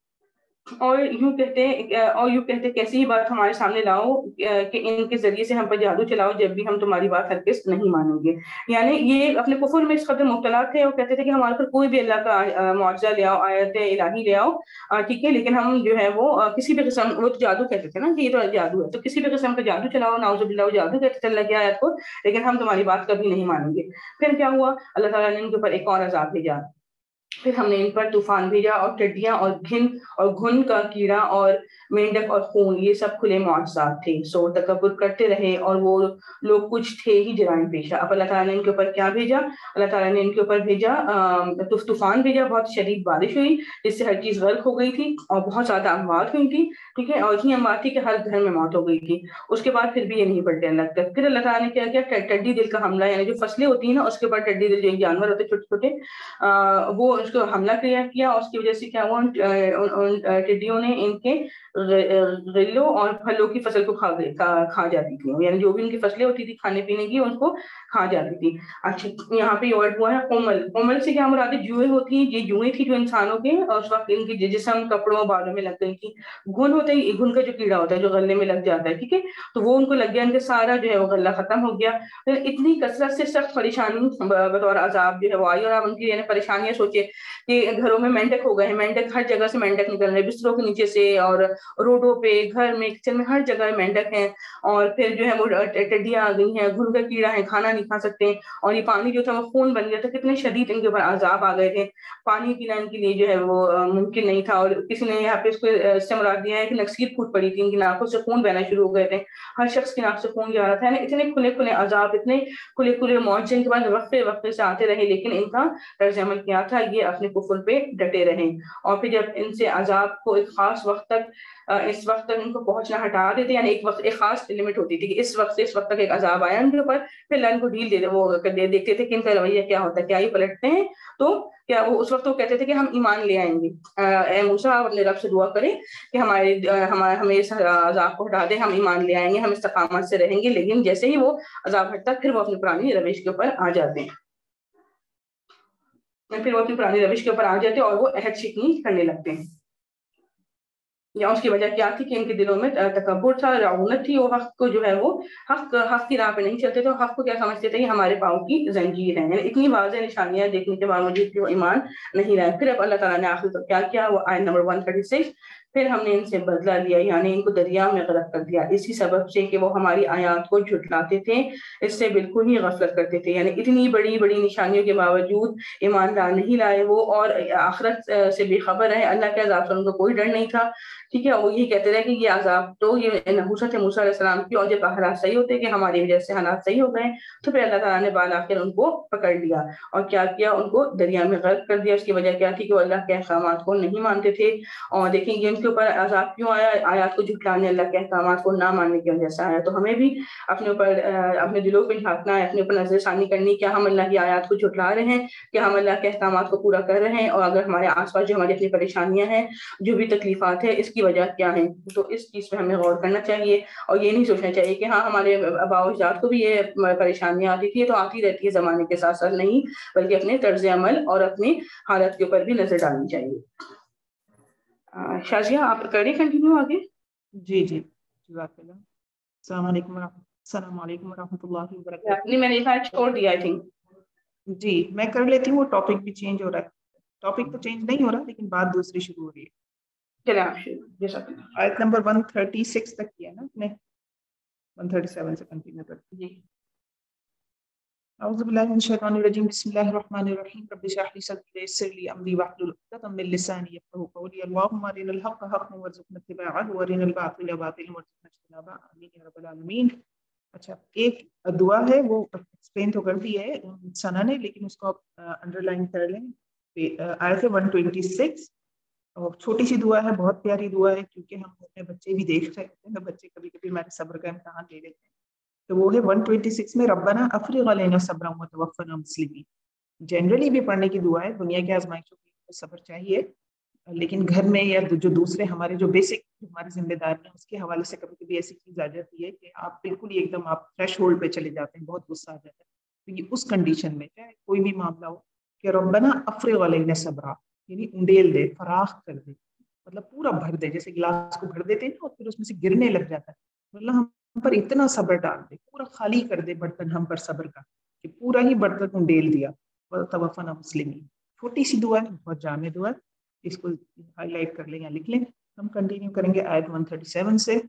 اور یوں کہتے ہیں اور یوں کہتے کیسی ہی بات ہمارے سامنے لاؤ کہ ان کے ذریعے سے ہم پر جادو چلاؤ، جب بھی ہم تمہاری بات ہرگز نہیں مانیں گے۔ یعنی یہ اپنے کفر میں اس قدر مبتلا تھے، اور کہتے تھے کہ ہمارے پر کوئی بھی اللہ کا معجزہ لے آؤ، آیت الہی لے آؤ، ٹھیک ہے، لیکن ہم جو ہے وہ کسی بھی قسم، وہ جادو کہتے تھے نا کہ یہ تو جادو ہے، تو کسی بھی قسم کا جادو چلاؤ، نعوذ باللہ، جادو کہتے تھے اللہ کی آیت کو، لیکن ہم تمہاری بات کبھی نہیں مانیں گے۔ پھر کیا ہوا، اللہ تعالیٰ نے ان کے اوپر ایک اور عذاب بھیجا، پھر ہم نے ان پر طوفان بھیجا، اور ٹڈیاں اور گھن اور گھن کا کیڑا اور مینڈک اور خون، یہ سب کھلے معجزات تھے۔ سو تکبر کرتے رہے، اور وہ لوگ کچھ تھے ہی جرائم پیشہ۔ اب اللہ تعالیٰ نے ان کے اوپر کیا بھیجا، اللہ تعالیٰ نے ان کے اوپر بھیجا طوفان بھیجا، بہت شدید بارش ہوئی جس سے ہر چیز غرق ہو گئی تھی، اور بہت زیادہ اموات ہوئی تھی، ٹھیک ہے، اور اتنی اموات تھی کہ ہر گھر میں موت ہو گئی تھی۔ اس کے بعد پھر بھی یہ نہیں پلٹے اللہ تک، پھر اللہ تعالیٰ نے کیا کیا، ٹڈی دل کا حملہ، یعنی جو فصلیں ہوتی ہیں نا اس کے اوپر ٹڈی دل، جو جانور ہوتے ہیں چھوٹے چھوٹے، وہ اس کو حملہ کیا کیا اور اس کی وجہ سے کیا ہوا، ان ٹڈیوں نے ان کے غلوں اور پھلوں کی فصل کو کھا کھا جاتی تھی، یعنی جو بھی ان کی فصلیں ہوتی تھی کھانے پینے کی ان کو کھا جاتی تھی۔ اچھا یہاں پہ یہ ورڈ ہوا ہے قمل، قمل سے کیا مراد ہے، جوئیں ہوتی ہیں، یہ جوئیں تھی جو انسانوں کے اور اس وقت ان کی جسم، کپڑوں، بالوں میں لگ گئی تھی۔ گھن ہوتا ہے، گھن کا جو کیڑا ہوتا ہے جو غلے میں لگ جاتا ہے، ٹھیک ہے، تو وہ ان کو لگ گیا، ان کا سارا جو ہے وہ غلہ ختم ہو گیا۔ اتنی کثرت سے سخت پریشانی بطور عذاب جو ہے وہ آئی، اور آپ ان کی یعنی پریشانیاں سوچے کہ گھروں میں مینڈک ہو گئے ہیں، مینڈک ہر جگہ سے مینڈک نکل رہے ہیں، بستروں کے نیچے سے اور روڈوں پہ، گھر میں، کچن میں، ہر جگہ مینڈک ہیں، اور پھر جو ہے وہ ٹڈیاں آ گئی ہیں، گھن کا کیڑا ہے، کھانا نہیں کھا سکتے، اور یہ پانی جو تھا وہ خون بن گیا تھا، کتنے شدید ان کے اوپر عذاب آ گئے تھے، پانی پینا ان کے لیے جو ہے وہ ممکن نہیں تھا۔ اور کسی نے یہاں پہ اس کو اس سے مراد دیا ہے کہ نکسیر پھوٹ پڑی تھی، ان کی ناکوں سے خون بہنا شروع ہو گئے تھے، ہر شخص کی ناک سے خون جا رہا تھا، یعنی اتنے کھلے کھلے عذاب، اتنے کھلے کھلے معجزے ان کے بعد وقفے وقفے سے آتے رہے، لیکن ان کا طرز عمل کیا تھا، یہ اپنے کفر پہ ڈٹے رہے، اور پھر جب ان سے عذاب کو ایک خاص وقت تک اس وقت تک ان کو پہنچنا ہٹا دیتے، یعنی ایک وقت، ایک خاص لمٹ ہوتی تھی کہ اس وقت سے اس وقت تک ایک عذاب آیا ان کے اوپر، پھر اللہ ان کو ڈھیل دے وہ دیکھتے تھے کہ ان کا رویہ کیا ہوتا ہے، کیا یہ پلٹتے ہیں، تو کیا وہ اس وقت وہ کہتے تھے کہ ہم ایمان لے آئیں گے، اے موسیٰ آپ اپنے رب سے دعا کریں کہ ہمارے ہمیں اس عذاب کو ہٹا دیں، ہم ایمان لے آئیں گے، ہم استقامت سے رہیں گے، لیکن جیسے ہی وہ عذاب ہٹتا پھر وہ اپنی پرانی روش کے اوپر آ جاتے ہیں، پھر وہ اپنی پرانی روش کے اوپر آ جاتے ہیں اور وہ عہد شکنی کرنے لگتے ہیں۔ یا اس کی وجہ کیا تھی کہ ان کے دلوں میں تکبر تھا، رعونت تھی، وہ حق کو جو ہے وہ حق حق کی راہ پہ نہیں چلتے تھے، حق کو کیا سمجھتے تھے، یہ ہمارے پاؤں کی زنجیر ہے، یعنی اتنی واضح نشانیاں دیکھنے کے باوجود کہ وہ ایمان نہیں رہے۔ پھر اب اللہ تعالیٰ نے آخر کیا کیا، وہ آیت نمبر ایک سو چھتیس، پھر ہم نے ان سے بدلہ لیا، یعنی ان کو دریا میں غرق کر دیا، اسی سبب سے کہ وہ ہماری آیات کو جھٹلاتے تھے، اس سے بالکل ہی غفلت کرتے تھے، یعنی اتنی بڑی بڑی نشانیوں کے باوجود ایماندار نہیں لائے وہ، اور آخرت سے بے خبر رہے، اللہ کے عذاب سے ان کو کوئی ڈر نہیں تھا، ٹھیک ہے، وہ یہی کہتے رہے کہ یہ عذاب تو یہ نحوست ہے موسیٰ علیہ السلام کی، اور جب حالات صحیح ہوتے کہ ہماری وجہ سے حالات صحیح ہو گئے تو پھر اللہ تعالیٰ نے بالآخر ان کو پکڑ لیا، اور کیا کیا، ان کو دریا میں غرق کر دیا۔ اس کی وجہ کیا تھی کہ وہ اللہ کے احکامات کو نہیں مانتے تھے، اور دیکھیں گے ان کے کے اوپر عذاب کیوں آیا؟ آیات کو جھٹلانے، اللہ کے احکامات کو نہ ماننے کی وجہ سے آیا. تو ہمیں بھی اپنے اوپر اپنے دلوں پہ جھانکنا ہے، اپنے اوپر نظر ثانی کرنی کہ ہم اللہ کی آیات کو جھٹلا رہے ہیں، کہ ہم اللہ کے احکامات کو پورا کر رہے ہیں، اور اگر ہمارے آس پاس جو ہماری اپنی پریشانیاں ہیں، جو بھی تکلیفات ہیں، اس کی وجہ کیا ہیں. تو اس چیز پہ ہمیں غور کرنا چاہیے، اور یہ نہیں سوچنا چاہیے کہ ہاں ہمارے آباء و اجداد کو بھی یہ پریشانیاں آتی تھی، یہ تو آتی رہتی ہے زمانے کے ساتھ ساتھ. نہیں، بلکہ اپنے طرز عمل اور اپنی حالت کے اوپر بھی نظر ڈالنی چاہیے. شازیہ آپ کریں کنٹینیو آگے. جی جی جزاک اللہ. السلام علیکم السلام علیکم ورحمۃ اللہ وبرکاتہ. آپ نے میں نے کہا چھوڑ دیا آئی تھنک. جی میں کر لیتی ہوں، وہ ٹاپک بھی چینج ہو رہا ہے. ٹاپک تو چینج نہیں ہو رہا لیکن بات دوسری شروع ہو رہی ہے. چلیں آپ شروع. جزاک اللہ. آیت نمبر ون تھرٹی سکس تک کیا نا آپ نے، ون تھرٹی سیون سے کنٹینیو کرتے ہیں. جی. اعوذ باللہ من الشیطان الرجیم، بسم اللہ الرحمن الرحیم. رب اشرح لي صدری ويسر لي امری واحلل عقدۃ من لسانی یفقهوا قولی. اللهم ارنا الحق حقا وارزقنا اتباعه وارنا الباطل باطلا وارزقنا اجتنابه. آمین یا رب العالمین. اچھا، ایک دعا ہے وہ ایکسپلین تو کر دی ہے ثنا نے، لیکن اس کو آپ انڈر لائن کر لیں. آیت ون ٹوینٹی سکس، اور چھوٹی سی دعا ہے، بہت پیاری دعا ہے، کیونکہ ہم اپنے بچے بھی دیکھ رہے ہیں، بچے کبھی کبھی ہمارے صبر کا امتحان لے لیتے ہیں. تو وہ ہے ون ٹوینٹی سکس میں، ربنا افرغ علینا صبرا وتوفنا مسلمین. جنرلی بھی پڑھنے کی دعا ہے، دنیا کی آزمائشوں کے صبر چاہیے، لیکن گھر میں یا جو دوسرے ہمارے جو بیسک ہماری ذمہ داری ہیں اس کے حوالے سے کبھی کبھی ایسی چیز آ جاتی ہے کہ آپ بالکل ہی ایک دم آپ تھریش ہولڈ پہ چلے جاتے ہیں، بہت غصہ آ جاتا ہے. تو یہ اس کنڈیشن میں چاہے کوئی بھی معاملہ ہو کہ ربنا افرغ علینا صبرا، یعنی انڈیل دے، فراخ کر دے، مطلب پورا بھر دے، جیسے گلاس کو بھر دیتے ہیں اور پھر اس میں سے گرنے لگ جاتا ہے. مطلب ہم پر اتنا صبر ڈال دے، پورا خالی کر دے برتن ہم پر صبر کا، کہ پورا ہی برتن ڈیل دیا. توفنا مسلمین. چھوٹی سی دعا ہے، بہت جامع دعا ہے، اس کو ہائی لائٹ کر لیں یا لکھ لیں. ہم کنٹینیو کریں گے آیت ون تھرٹی سیون سے.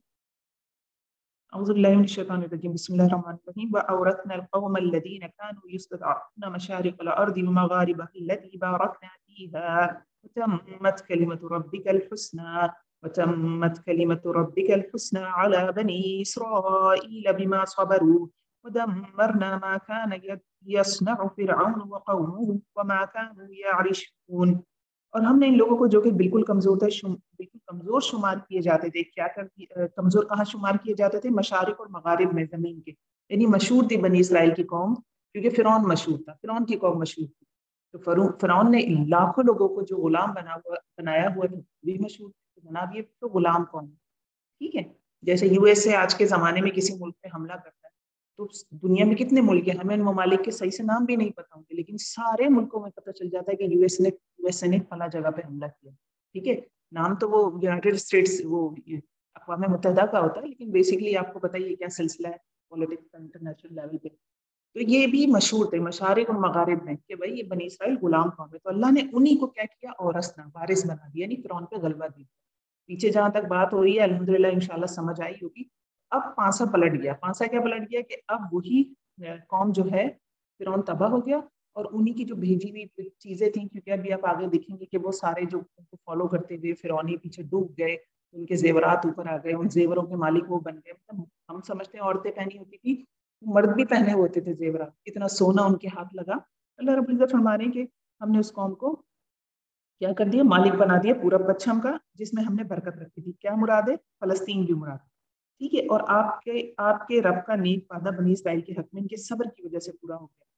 اعوذ باللہ من الشیطان الرجیم، بسم اللہ الرحمن الرحیم. وَأَوْرَثْنَا الْقَوْمَ الَّذِينَ كَانُوا يُسْتَضْعَفُونَ مَشَارِقَ الْأَرْضِ وَمَغَارِبَهَا الَّتِي بَارَكْنَا فِيهَا وَتَمَّتْ كَلِمَةُ رَبِّكَ الْحُسْنَى وَتَمَّتْ كَلِمَةُ رَبِّكَ الْحُسْنَى عَلَى بَنِي إِسْرَائِيلَ بِمَا صَبَرُوا وَدَمَّرْنَا مَا كَانَ يَصْنَعُ فِرْعَوْنُ وَقَوْمُهُ وَمَا كَانُوا يَعْرِشُونَ. اور ہم نے ان لوگوں کو جو کہ بالکل کمزور تھے، بالکل کمزور شمار کیے جاتے تھے، کیا کرتی کمزور کہاں شمار کیے جاتے تھے؟ مشارق اور مغارب میں زمین کے، یعنی مشہور تھی بنی اسرائیل کی قوم، کیونکہ فرعون مشہور تھا، فرعون کی قوم مشہور تھی. تو فرعون نے لاکھوں لوگوں کو جو غلام بنا ہوا بنایا ہوا تھا بھی مشہور تھے. جناب یہ تو غلام کون ہے؟ ٹھیک ہے، جیسے یو ایس اے آج کے زمانے میں کسی ملک پہ حملہ کرتا ہے تو دنیا میں کتنے ملک ہیں، ہمیں ان ممالک کے صحیح سے نام بھی نہیں پتا ہوں گے، لیکن سارے ملکوں میں پتہ چل جاتا ہے کہ یو ایس نے یو ایس اے نے فلاں جگہ پہ حملہ کیا. ٹھیک ہے، نام تو وہ یونائٹیڈ اسٹیٹس وہ اقوام متحدہ کا ہوتا ہے، لیکن بیسکلی آپ کو پتہ ہی کیا سلسلہ ہے پولیٹکس کا انٹرنیشنل لیول پہ. تو یہ بھی مشہور تھے مشارق اور مغارب میں کہ بھائی یہ بنی اسرائیل غلام قوم ہے. تو اللہ نے انہی کو کیا کیا؟ اورثنا، وارث بنا دیا، یعنی فرعون پہ غلبہ دی. پیچھے جہاں تک بات ہو رہی ہے الحمدللہ انشاءاللہ سمجھ آئی ہوگی. اب پانسا پلٹ گیا. پانسا کیا پلٹ گیا؟ کہ اب وہی قوم جو ہے فرعون تباہ ہو گیا، اور انہی کی جو بھیجی ہوئی چیزیں تھیں، کیونکہ ابھی آپ آگے دیکھیں گے کہ وہ سارے جو فالو کرتے ہوئے فرعونی پیچھے ڈوب گئے، ان کے زیورات اوپر آ گئے، ان زیوروں کے مالک وہ بن گئے. مطلب ہم سمجھتے ہیں عورتیں پہنی ہوتی تھی، مرد بھی پہنے ہوتے تھے زیورات، اتنا سونا ان کے ہاتھ لگا. اللہ رب العزت فرما رہے ہیں کہ ہم نے اس قوم کو کیا کر دیا؟ مالک بنا دیا پورا پچھم کا، جس میں ہم نے برکت رکھی تھی. کیا مراد ہے؟ فلسطین بھی مراد. ٹھیک ہے، اور آپ کے آپ کے رب کا نیک وعدہ بنی اسرائیل کے حق میں ان کے صبر کی وجہ سے پورا ہو گیا.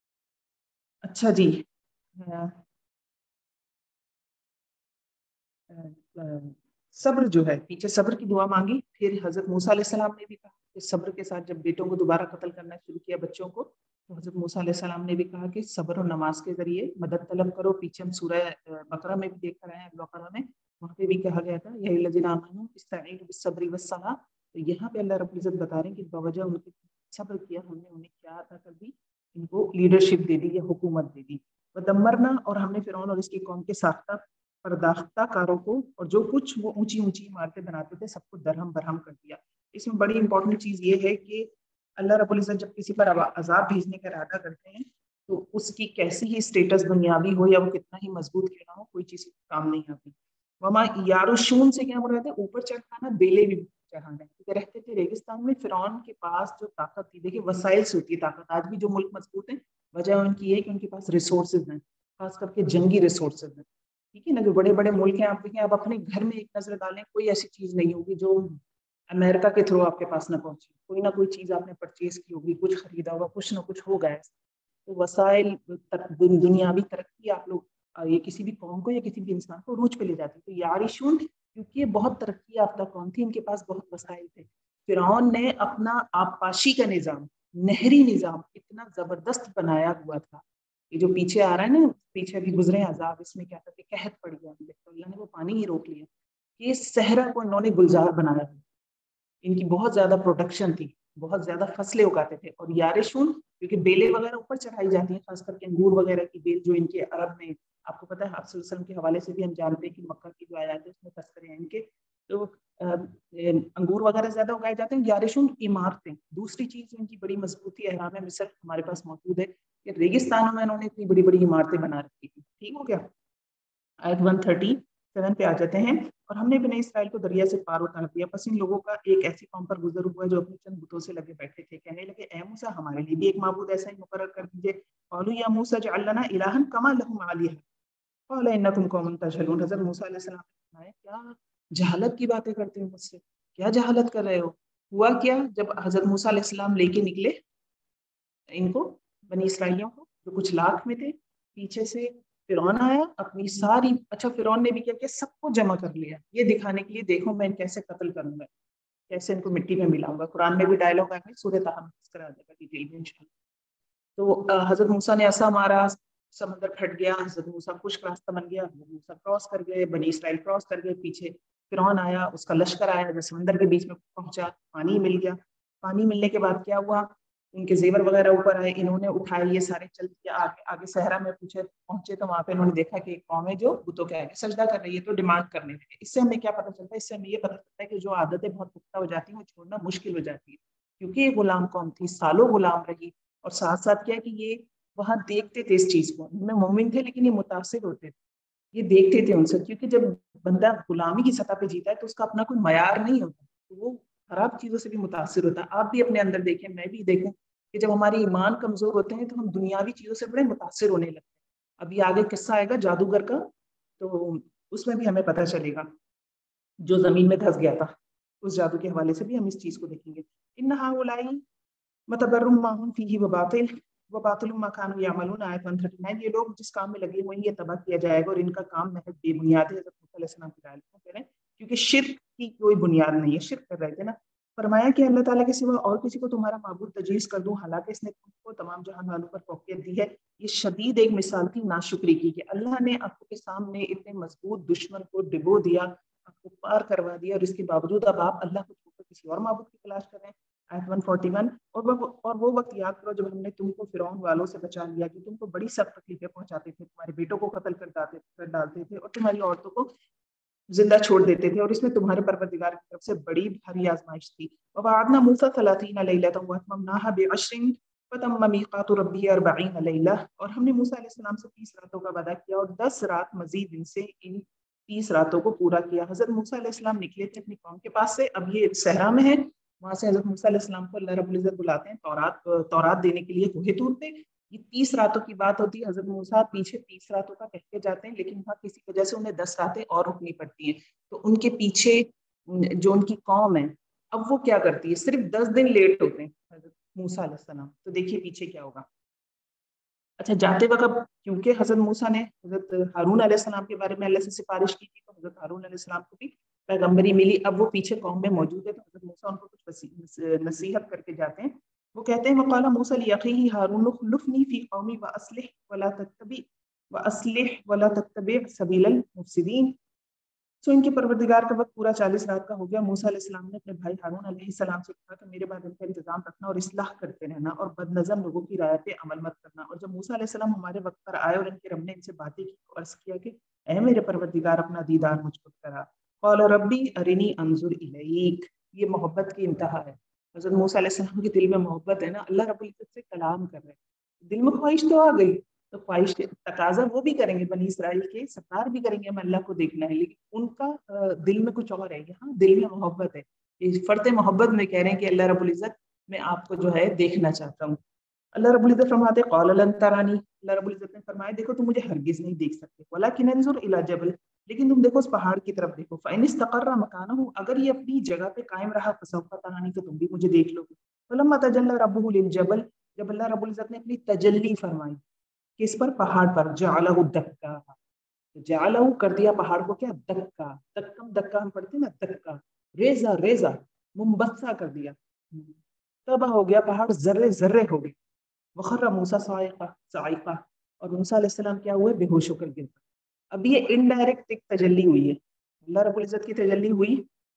اچھا جی، صبر جو ہے، پیچھے صبر کی دعا مانگی. پھر حضرت موسیٰ علیہ السلام نے بھی کہا کہ صبر کے ساتھ جب بیٹوں کو دوبارہ قتل کرنا شروع کیا بچوں کو، تو حضرت موسیٰ علیہ السلام نے بھی کہا کہ صبر اور نماز کے ذریعے مدد طلب کرو. پیچھے ہم سورہ بقرہ میں بھی دیکھ کر آئے ہیں، بقرہ میں وہاں پہ بھی کہا گیا تھا یا الذین آمنوا استعینوا بالصبر والصلاۃ. تو یہاں پہ اللہ رب العزت بتا رہے ہیں کہ بوجہ ان کے صبر کیا ہم نے انہیں کیا عطا کر دی؟ ان کو لیڈرشپ دے دی یا حکومت دے دی. ودمرنا، اور ہم نے فرعون اور اس کی قوم کے ساختہ پرداختہ کاروں کو اور جو کچھ وہ اونچی اونچی عمارتیں بناتے تھے سب کو درہم برہم کر دیا. اس میں بڑی امپورٹنٹ چیز یہ ہے کہ اللہ رب العزت جب کسی پر عذاب بھیجنے کا ارادہ کرتے ہیں تو اس کی کیسی ہی اسٹیٹس دنیاوی ہو یا وہ کتنا ہی مضبوط کیوں نہ ہو، کوئی چیز کام نہیں آتی. وما یارشون سے کیا مراد ہے؟ اوپر چڑھانا، بیلے بھی چڑھانا. رہتے تھے ریگستان میں، فرعون کے پاس جو طاقت تھی، دیکھیے وسائل سے ہوتی ہے طاقت. آج بھی جو ملک مضبوط ہیں وجہ ان کی ہے کہ ان کے پاس ریسورسز ہیں، خاص کر کے جنگی ریسورسز ہیں. ٹھیک ہے نا. جو بڑے بڑے ملک ہیں آپ دیکھیں, آپ اپنے گھر میں ایک نظر ڈالیں, کوئی ایسی چیز نہیں ہوگی جو امریکہ کے تھرو آپ کے پاس نہ پہنچے. کوئی نہ کوئی چیز آپ نے پرچیز کی ہوگی, کچھ خریدا ہوگا, کچھ نہ کچھ ہوگا ایسا. تو وسائل دنیاوی ترقی آپ لوگ یہ کسی بھی قوم کو یا کسی بھی انسان کو عروج پہ لے جاتی. تو یارشون کیونکہ یہ بہت ترقی یافتہ قوم تھی, ان کے پاس بہت وسائل تھے. فرعون نے اپنا آبپاشی کا نظام, نہری نظام اتنا زبردست بنایا ہوا تھا. یہ جو پیچھے آ رہا ہے نا, پیچھے بھی گزرے عذاب, اس میں کیا کہتے ہیں قحط پڑ گیا, تو اللہ نے وہ پانی ہی روک لیا. یہ صحرا کو انہوں نے گلزار بنایا. ان کی بہت زیادہ پروڈکشن تھی, بہت زیادہ فصلیں اگاتے تھے. اور یارشون کیونکہ بیلیں وغیرہ اوپر چڑھائی جاتی ہیں, خاص کر کے انگور وغیرہ کی بیل جو ان کے عرب میں, آپ کو پتا ہے آپ صلی اللہ علیہ وسلم کے حوالے سے بھی ہم جانتے ہیں کہ مکہ کی جو آیات ہے اس میں تذکرے ہیں ان کے, تو انگور وغیرہ زیادہ اگائے جاتے ہیں. یارشون عمارتیں, دوسری چیز ان کی بڑی مضبوطی احرام مصر ہمارے پاس موجود ہے کہ ریگستانوں میں انہوں نے اتنی بڑی بڑی عمارتیں بنا رکھی تھی. ٹھیک ہو گیا. آیت ایک سو سینتیس پہ آ جاتے ہیں. اور ہم نے بنی اسرائیل کو دریا سے پار اتار دیا, پس ان لوگوں کا ایک ایسی قوم پر گزر ہوا جو اپنے چند بتوں سے لگے بیٹھے تھے. کہنے لگے اے موسیٰ ہمارے لیے بھی ایک معبود ایسا ہی مقرر کر دیجئے. قالوا یا موسیٰ اجعل لنا الہا کما لہم آلہہ قال انکم قوم تجہلون. حضرت موسیٰ علیہ السلام نے فرمایا کیا جہالت کی باتیں کرتے ہو مجھ سے, کیا جہالت کر رہے ہو. ہوا کیا, جب حضرت موسیٰ علیہ السلام لے کے نکلے ان کو, بنی اسرائیلیوں کو جو کچھ لاکھ میں تھے, پیچھے سے فرعون آیا اپنی ساری, اچھا فرعون نے بھی کیا کیا سب کو جمع کر لیا, یہ دکھانے کے لیے دیکھو میں کیسے قتل کروں گا, کیسے ان کو مٹی میں ملاؤں گا. قرآن میں بھی ڈائلاگ ہے, سورہ طٰہٰ میں اس طرح کا ڈیٹیل میں انشاءاللہ. تو حضرت موسیٰ نے ایسا مارا, سمندر پھٹ گیا, حضرت موسیٰ خشک راستہ بن گیا, حضرت موسیٰ کراس کر گئے, بنی اسرائیل کراس کر گئے. پیچھے فرعون آیا, اس کا لشکر آیا, جب سمندر کے بیچ میں پہنچا, پانی مل گیا. پانی ملنے کے بعد کیا ہوا, ان کے زیور وغیرہ اوپر آئے, انہوں نے اٹھائے, یہ سارے چل کے آگے آگے صحرا میں پوچھے پہنچے. تو وہاں پہ انہوں نے دیکھا کہ ایک قوم ہے جو بتوں کے آگے سجدہ کر رہی ہے, تو ڈیمانڈ کرنے لگے. اس سے ہمیں کیا پتہ چلتا ہے, اس سے ہمیں یہ پتہ چلتا ہے کہ جو عادتیں بہت پختہ ہو جاتی ہیں وہ چھوڑنا مشکل ہو جاتی ہے, کیونکہ یہ غلام قوم تھی, سالوں غلام رہی. اور ساتھ ساتھ کیا کہ یہ وہاں دیکھتے تھے اس چیز کو, ان میں مومن تھے لیکن یہ متاثر ہوتے تھے, یہ دیکھتے تھے ان سے, کیونکہ جب بندہ غلامی کی سطح پہ جیتا ہے تو اس کا اپنا کوئی معیار نہیں ہوتا, تو وہ خراب چیزوں سے بھی متاثر ہوتا ہے. آپ بھی اپنے اندر دیکھیں, میں بھی دیکھوں کہ جب ہماری ایمان کمزور ہوتے ہیں تو ہم دنیاوی چیزوں سے بڑے متاثر ہونے لگتے ہیں. ابھی آگے قصہ آئے گا جادوگر کا, تو اس میں بھی ہمیں پتہ چلے گا جو زمین میں دھس گیا تھا, اس جادو کے حوالے سے بھی ہم اس چیز کو دیکھیں گے. ان ہؤلاء متبر ما هم فیہ وباطل وباطل ما كانوا یعملون. آیت ایک سو انتیس, یہ لوگ جس کام میں لگے ہوئے ہیں یہ تباہ کیا جائے گا, اور ان کا کام محض بے بنیاد ہے. حضرت موسیٰ علیہ السلام کی دعوت کہہ رہے ہیں کیونکہ شرک کی کوئی بنیاد نہیں ہے, شرک کر رہے تھے نا. فرمایا کہ اللہ تعالیٰ کے سوا اور کسی کو تمہارا معبود تجویز کر دوں, حالانکہ اس نے تم کو تمام جہان والوں پر فوقیت دی ہے. یہ شدید ایک مثال تھی ناشکری کی, کہ اللہ نے آپ کے سامنے اتنے مضبوط دشمن کو ڈبو دیا, آپ کو پار کروا دیا, اور اس کے باوجود اب آپ اللہ کو چھوڑ کر کسی اور معبود کی تلاش کر رہے ہیں. آیت ایک سو اکیالیس, اور وہ اور وہ وقت یاد کرو جب ہم نے تم کو فرعون والوں سے بچا لیا, جو تم کو بڑی سخت تکلیفیں پہنچاتے تھے, تمہارے بیٹوں کو قتل کر ڈالتے تھے اور تمہاری عورتوں کو زندہ چھوڑ دیتے تھے, اور اس میں تمہارے پروردگار کی طرف سے بڑی بھاری آزمائش تھی. وَوَعَدْنَا مُوسَىٰ ثَلَاثِینَ لَیْلَةً وَأَتْمَمْنَاهَا بِعَشْرٍ فَتَمَّ مِیقَاتُ رَبِّهِ أَرْبَعِینَ لَیْلَةً. اور ہم نے موسیٰ علیہ السلام سے تیس راتوں کا وعدہ کیا, اور دس رات مزید ان سے ان تیس راتوں کو پورا کیا. حضرت موسیٰ علیہ السلام نکلے تھے اپنی قوم کے پاس سے, اب یہ صحرا میں ہے, وہاں سے حضرت موسیٰ علیہ السلام کو اللہ رب العزت بلاتے ہیں تورات تورات دینے کے لیے کوہ طور پہ. یہ تیس راتوں کی بات ہوتی ہے, حضرت موسیٰ پیچھے تیس راتوں کا کہہ کے جاتے ہیں, لیکن وہاں کسی وجہ سے انہیں دس راتیں اور رکنی پڑتی ہیں. تو ان کے پیچھے جو ان کی قوم ہے اب وہ کیا کرتی ہے, صرف دس دن لیٹ ہوتے ہیں حضرت موسیٰ علیہ السلام. تو دیکھیے پیچھے کیا ہوگا. اچھا, جاتے وقت کیونکہ حضرت موسیٰ نے حضرت ہارون علیہ السلام کے بارے میں اللہ سے سفارش کی تھی, تو حضرت ہارون علیہ السلام کو بھی پیغمبری ملی. اب وہ پیچھے قوم میں موجود ہے, تو حضرت موسیٰ ان کو کچھ نصیحت کر کے جاتے ہیں. وہ کہتے ہیں وقال موسیٰ لأخیہ ہارون اخلفنی فی قومی واصلح ولا تتبع واصلح ولا تتبع سبیل المفسدین. سو ان کے پروردگار کا وقت پورا چالیس رات کا ہو گیا. موسیٰ علیہ السلام نے اپنے بھائی ہارون علیہ السلام سے کہا کہ میرے بعد ان کا انتظام رکھنا اور اصلاح کرتے رہنا, اور بد نظم لوگوں کی رائے پہ عمل مت کرنا. اور جب موسیٰ علیہ السلام ہمارے وقت پر آئے اور ان کے رب نے ان سے باتیں کی, تو عرض کیا کہ اے میرے پروردگار اپنا دیدار مجھ کو کرا. قال ربی ارنی انظر الیک. یہ محبت کی انتہا ہے. حضرت موسیٰ علیہ السلام کے دل میں محبت ہے نا, اللہ رب العزت سے کلام کر رہے ہیں, دل میں خواہش تو آ گئی, تو خواہش تقاضا وہ بھی کریں گے, بنی اسرائیل کے سردار بھی کریں گے, ہمیں اللہ کو دیکھنا ہے, لیکن ان کا دل میں کچھ اور ہے. یہاں دل میں محبت ہے, فرط محبت میں کہہ رہے ہیں کہ اللہ رب العزت میں آپ کو جو ہے دیکھنا چاہتا ہوں. اللہ رب العزت فرماتے قال لن ترانی، اللہ رب العزت نے فرمایا دیکھو تم مجھے ہرگز نہیں دیکھ سکتے، ولکن انظر الی جبل، لیکن تم دیکھو اس پہاڑ کی طرف دیکھو، فإن استقر مکانہ، اگر یہ اپنی جگہ پہ قائم رہا فسوف ترانی، تو تم بھی مجھے دیکھ لو گے۔ فلما تجلی ربہ للجبل، جب اللہ رب العزت نے اپنی تجلی فرمائی کس پر؟ پہاڑ پر، جعلہ دکا، جعلہ کر دیا پہاڑ کو کیا؟ دکا، دکم دکا ہم پڑھتے ہیں نا، دکا، ریزہ ریزہ، منبثہ کر دیا، تباہ ہو گیا پہاڑ، ذرے ذرے ہو گئے۔ وخر موسیٰ صاعقہ صاعقہ، اور موسیٰ علیہ السلام کیا ہوئے؟ بے ہوش ہو کر گر پڑے۔ اب یہ انڈائریکٹ ایک تجلی ہوئی ہے، اللہ رب العزت کی تجلی ہوئی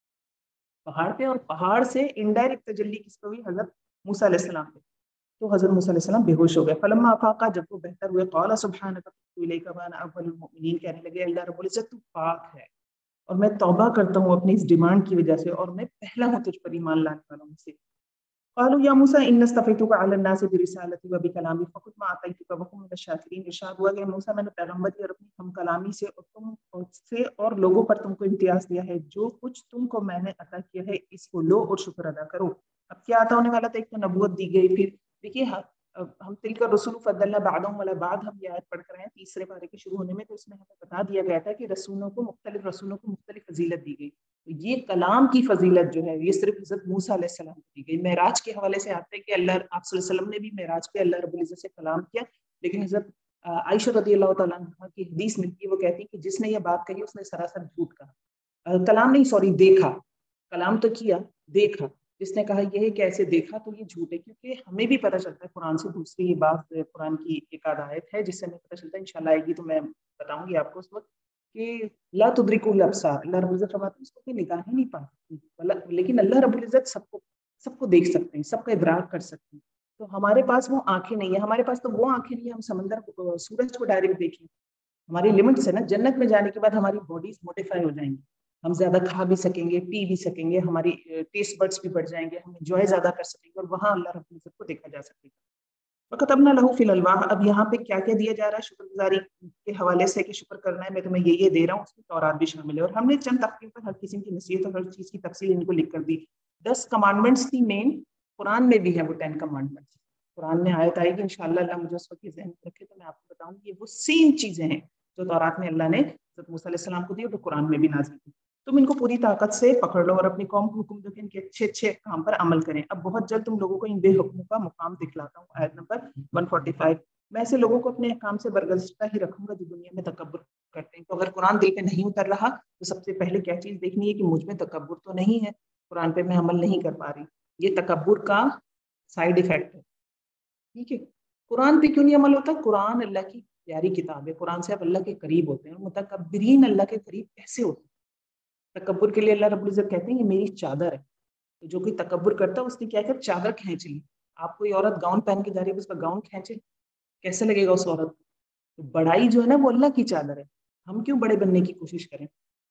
پہاڑ پہ، اور پہاڑ سے انڈائریکٹ تجلی کس پہ ہوئی؟ حضرت موسیٰ علیہ السلام پہ، تو حضرت موسیٰ علیہ السلام بے ہوش ہو گئے۔ فلما افاقا، جب وہ بہتر ہوئے، قال سبحانک تبت الیک وانا اول المؤمنین، کہنے لگے اللہ رب العزت تو پاک ہے اور میں توبہ کرتا ہوں اپنی اس ڈیمانڈ کی وجہ سے، اور میں پہلا ہوں تجھ پر ایمان لانے والوں میں سے۔ قالوا یا موسیٰ ان اصطفیتک علی الناس برسالتی و بکلامی فخذ ما آتیتک وکن من الشاکرین، ارشاد ہوا کہ موسیٰ میں نے پیغمبری اور اپنی ہم کلامی سے اور تم سے اور لوگوں پر تم کو امتیاز دیا ہے، جو کچھ تم کو میں نے عطا کیا ہے اس کو لو اور شکر ادا کرو۔ اب کیا عطا ہونے والا تھا؟ ایک تو نبوت دی گئی، پھر دیکھیے ہم تلک الرسل فضلنا بعضهم علی بعض، ہم یہ آیت پڑھ کر آئے ہیں تیسرے پارے کے شروع ہونے میں، تو اس میں ہمیں بتا دیا گیا تھا کہ رسولوں کو مختلف رسولوں کو مختلف فضیلت دی گئی۔ یہ کلام کی فضیلت جو ہے یہ صرف حضرت موسیٰ علیہ السلام کو دی گئی۔ معراج کے حوالے سے آتے ہیں کہ اللہ آپ صلی اللہ علیہ وسلم نے بھی معراج پہ اللہ رب العزت سے کلام کیا، لیکن حضرت عائشہ رضی اللہ تعالیٰ عنہ کی حدیث ملتی ہے، وہ کہتی ہے کہ جس نے یہ بات کہی اس نے سراسر جھوٹ کہا، کلام نہیں سوری دیکھا، کلام تو کیا دیکھا، جس نے کہا یہ ہے کہ ایسے دیکھا تو یہ جھوٹ ہے، کیونکہ ہمیں بھی پتہ چلتا ہے قرآن سے۔ دوسری یہ بات قرآن کی ایک آدھ آیت ہے جس سے ہمیں پتہ چلتا ہے، انشاءاللہ آئے گی تو میں بتاؤں گی آپ کو اس وقت، کہ لا تدرکہ الابصار، اللہ رب العزت فرماتے ہیں اس کو کوئی نگاہ ہی نہیں پاتی، لیکن اللہ رب العزت سب کو سب کو دیکھ سکتے ہیں، سب کا ادراک کر سکتے ہیں۔ تو ہمارے پاس وہ آنکھیں نہیں ہیں، ہمارے پاس تو وہ آنکھیں نہیں ہیں ہم سمندر کو سورج کو ڈائریکٹ دیکھیں، ہماری لمٹس ہے نا۔ جنت میں جانے کے بعد ہماری باڈیز موڈیفائی ہو جائیں گی، ہم زیادہ کھا بھی سکیں گے، پی بھی سکیں گے، ہماری ٹیسٹ بڈس بھی بڑھ جائیں گے، ہم انجوائے زیادہ کر سکیں گے، اور وہاں اللہ رب العزت کو دیکھا جا سکے گا۔ وَكَتَبْنَا لَهُ فِي الْأَلْوَاحِ، اب یہاں پہ کیا کیا دیا جا رہا ہے شکر گزاری کے حوالے سے کہ شکر کرنا ہے، میں تمہیں یہ یہ دے رہا ہوں، اس کی تورات بھی شامل ہے، اور ہم نے چند تفصیل پر ہر قسم کی نصیحت اور ہر چیز کی تفصیل ان کو لکھ کر دی۔ دس کمانڈمنٹس تھی مین، قرآن میں بھی ہے وہ ٹین کمانڈمنٹس، قرآن میں آیت آئے گی انشاءاللہ، اللہ مجھے اس وقت ذہن میں رکھے تو میں آپ کو بتاؤں گی، یہ وہ سیم چیزیں ہیں جو تورات میں اللہ نے حضرت موسیٰ علیہ السلام کو دی اور قرآن میں بھی نازل کی۔ تم ان کو پوری طاقت سے پکڑ لو اور اپنی قوم کو حکم دو کہ ان کے اچھے اچھے کام پر عمل کریں۔ اب بہت جلد تم لوگوں کو ان بے حکموں کا مقام دکھلاتا ہوں، آیت نمبر ایک سو پچاس۔ میں ایسے لوگوں کو اپنے کام سے برگزیدہ ہی رکھوں گا جو دنیا میں تکبر کرتے ہیں۔ تو اگر قرآن دل پہ نہیں اتر رہا تو سب سے پہلے کیا چیز دیکھنی ہے کہ مجھ میں تکبر تو نہیں ہے، قرآن پہ میں عمل نہیں کر پا رہی، یہ تکبر کا سائیڈ ایفیکٹ ہے، ٹھیک ہے۔ قرآن پہ کیوں نہیں عمل ہوتا؟ قرآن اللہ کی پیاری کتاب ہے، قرآن سے آپ اللہ کے قریب ہوتے ہیں، اور متکبرین اللہ کے قریب کیسے ہوتے ہیں؟ تکبر کے لیے اللہ رب العزت کہتے ہیں یہ میری چادر ہے، تو جو کوئی تکبر کرتا ہے اس نے کیا کیا؟ چادر کھینچ لی۔ آپ کوئی عورت گاؤن پہن کے جا رہی ہے، اس کا گاؤن کھینچے کیسے لگے گا اس عورت کو؟ تو بڑائی جو ہے نا وہ اللہ کی چادر ہے، ہم کیوں بڑے بننے کی کوشش کریں؟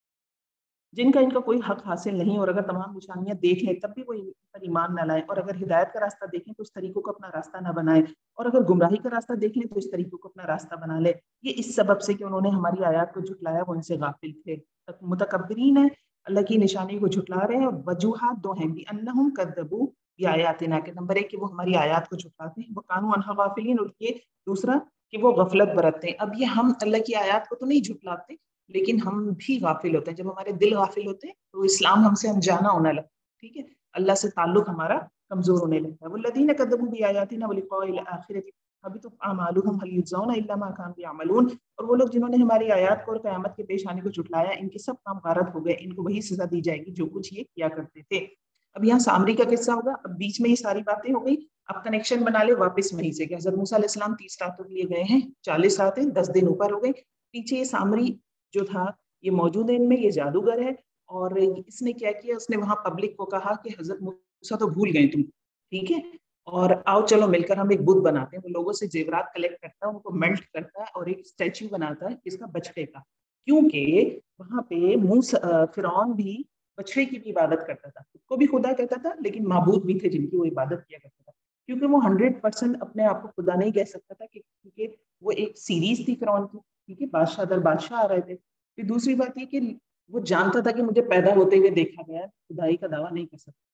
جن کا ان کا کوئی حق حاصل نہیں، اور اگر تمام نشانیاں دیکھ لیں تب بھی وہ پر ایمان نہ لائیں، اور اگر ہدایت کا راستہ دیکھیں تو اس طریقوں کو اپنا راستہ نہ بنائیں، اور اگر گمراہی کا راستہ دیکھ لیں تو اس طریقوں کو اپنا راستہ بنا لیں۔ یہ اس سبب سے کہ انہوں نے ہماری آیات کو جھٹلایا، وہ ان سے غافل تھے۔ متکبرین ہے، اللہ کی نشانی کو جھٹلا رہے ہیں، اور وجوہات دو ہیں، بِأَنَّهُمْ كَذَّبُوا بِآيَاتِنَا، کہ نمبر ایک کہ وہ ہماری آیات کو جھٹلاتے ہیں، وَكَانُوا عَنْهَا غَافِلِينَ، اور یہ دوسرا کہ وہ غفلت برتتے ہیں۔ اب یہ ہم اللہ کی آیات کو تو نہیں جھٹلاتے، لیکن ہم بھی غافل ہوتے ہیں۔ جب ہمارے دل غافل ہوتے ہیں تو اسلام ہم سے انجانا ہونے لگتا ہے، ٹھیک ہے، اللہ سے تعلق ہمارا کمزور ہونے لگتا ہے۔ وَالَّذِينَ كَذَّبُوا بِآيَاتِنَا وَلِقَاءِ الْآخِرَةِ حَبِطَتْ أَعْمَالُهُمْ هَلْ يُجْزَوْنَ إِلَّا مَا كَانُوا يَعْمَلُونَ، اور وہ لوگ جنہوں نے ہماری آیات کو اور قیامت کے پیش آنے کو جھٹلایا، ان کے سب کام غارت ہو گئے، ان کو وہی سزا دی جائے گی جو کچھ یہ کیا کرتے تھے۔ اب یہاں سامری کا قصہ ہوگا، اب بیچ میں یہ ساری باتیں ہو گئی، اب کنیکشن بنا لے واپس وہیں سے کہ حضرت موسیٰ علیہ السلام تیس راتوں کے لیے گئے ہیں، چالیس راتیں دس دن اوپر ہو گئے، پیچھے یہ سامری جو تھا یہ موجود ہے ان میں، یہ جادوگر ہے، اور اس نے کیا کیا، اس نے وہاں پبلک کو کہا کہ حضرت موسیٰ تو بھول گئے تم، ٹھیک ہے، اور آؤ چلو مل کر ہم ایک بت بناتے ہیں۔ وہ لوگوں سے زیورات کلیکٹ کرتا ہے، ان کو میلٹ کرتا ہے، اور ایک اسٹیچو بناتا ہے اس کا بچڑے کا، کیونکہ وہاں پہ موسیٰ فرعون بھی بچڑے کی بھی عبادت کرتا تھا، اس کو بھی خدا کہتا تھا، لیکن معبود بھی تھے جن کی وہ عبادت کیا کرتا تھا، کیونکہ وہ ہنڈریڈ پرسینٹ اپنے آپ کو خدا نہیں کہہ سکتا تھا، کیونکہ وہ ایک سیریز تھی فرعون کی، ٹھیک ہے، بادشاہ در بادشاہ آ رہے تھے۔ پھر دوسری بات یہ کہ وہ جانتا تھا کہ مجھے پیدا ہوتے ہوئے دیکھا گیا ہے، خدائی کا دعویٰ نہیں کر سکتا،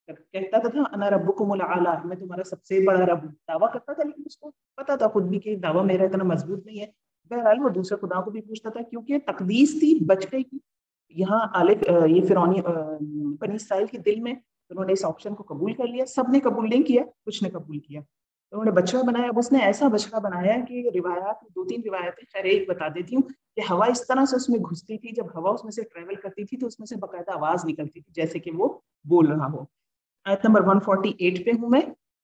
کہتا تھا انا ربکم الاعلی، میں تمہارا سب سے بڑا رب ہوں، دعویٰ کرتا تھا، لیکن اس کو پتا تھا خود بھی کہ دعویٰ میرا اتنا مضبوط نہیں ہے. بہرحال وہ دوسرے خدا کو بھی پوچھتا تھا کیونکہ تقدیس تھی بچے کی. یہاں آلف یہ فرعونی بنی اسرائیل کے دل میں انہوں نے اس آپشن کو قبول کر لیا. سب نے قبول نہیں کیا، کچھ نے قبول کیا. انہوں نے بچڑا بنایا. اب اس نے ایسا بچڑا بنایا کہ روایات دو تین روایتیں خیر ایک بتا دیتی ہوں کہ ہوا اس طرح سے اس میں گھستی تھی، جب ہوا اس میں سے ٹریول کرتی تھی تو اس میں سے باقاعدہ آواز نکلتی تھی جیسے کہ وہ بول رہا ہو. آیت نمبر ایک سو اڑتالیس پہ ہوں میں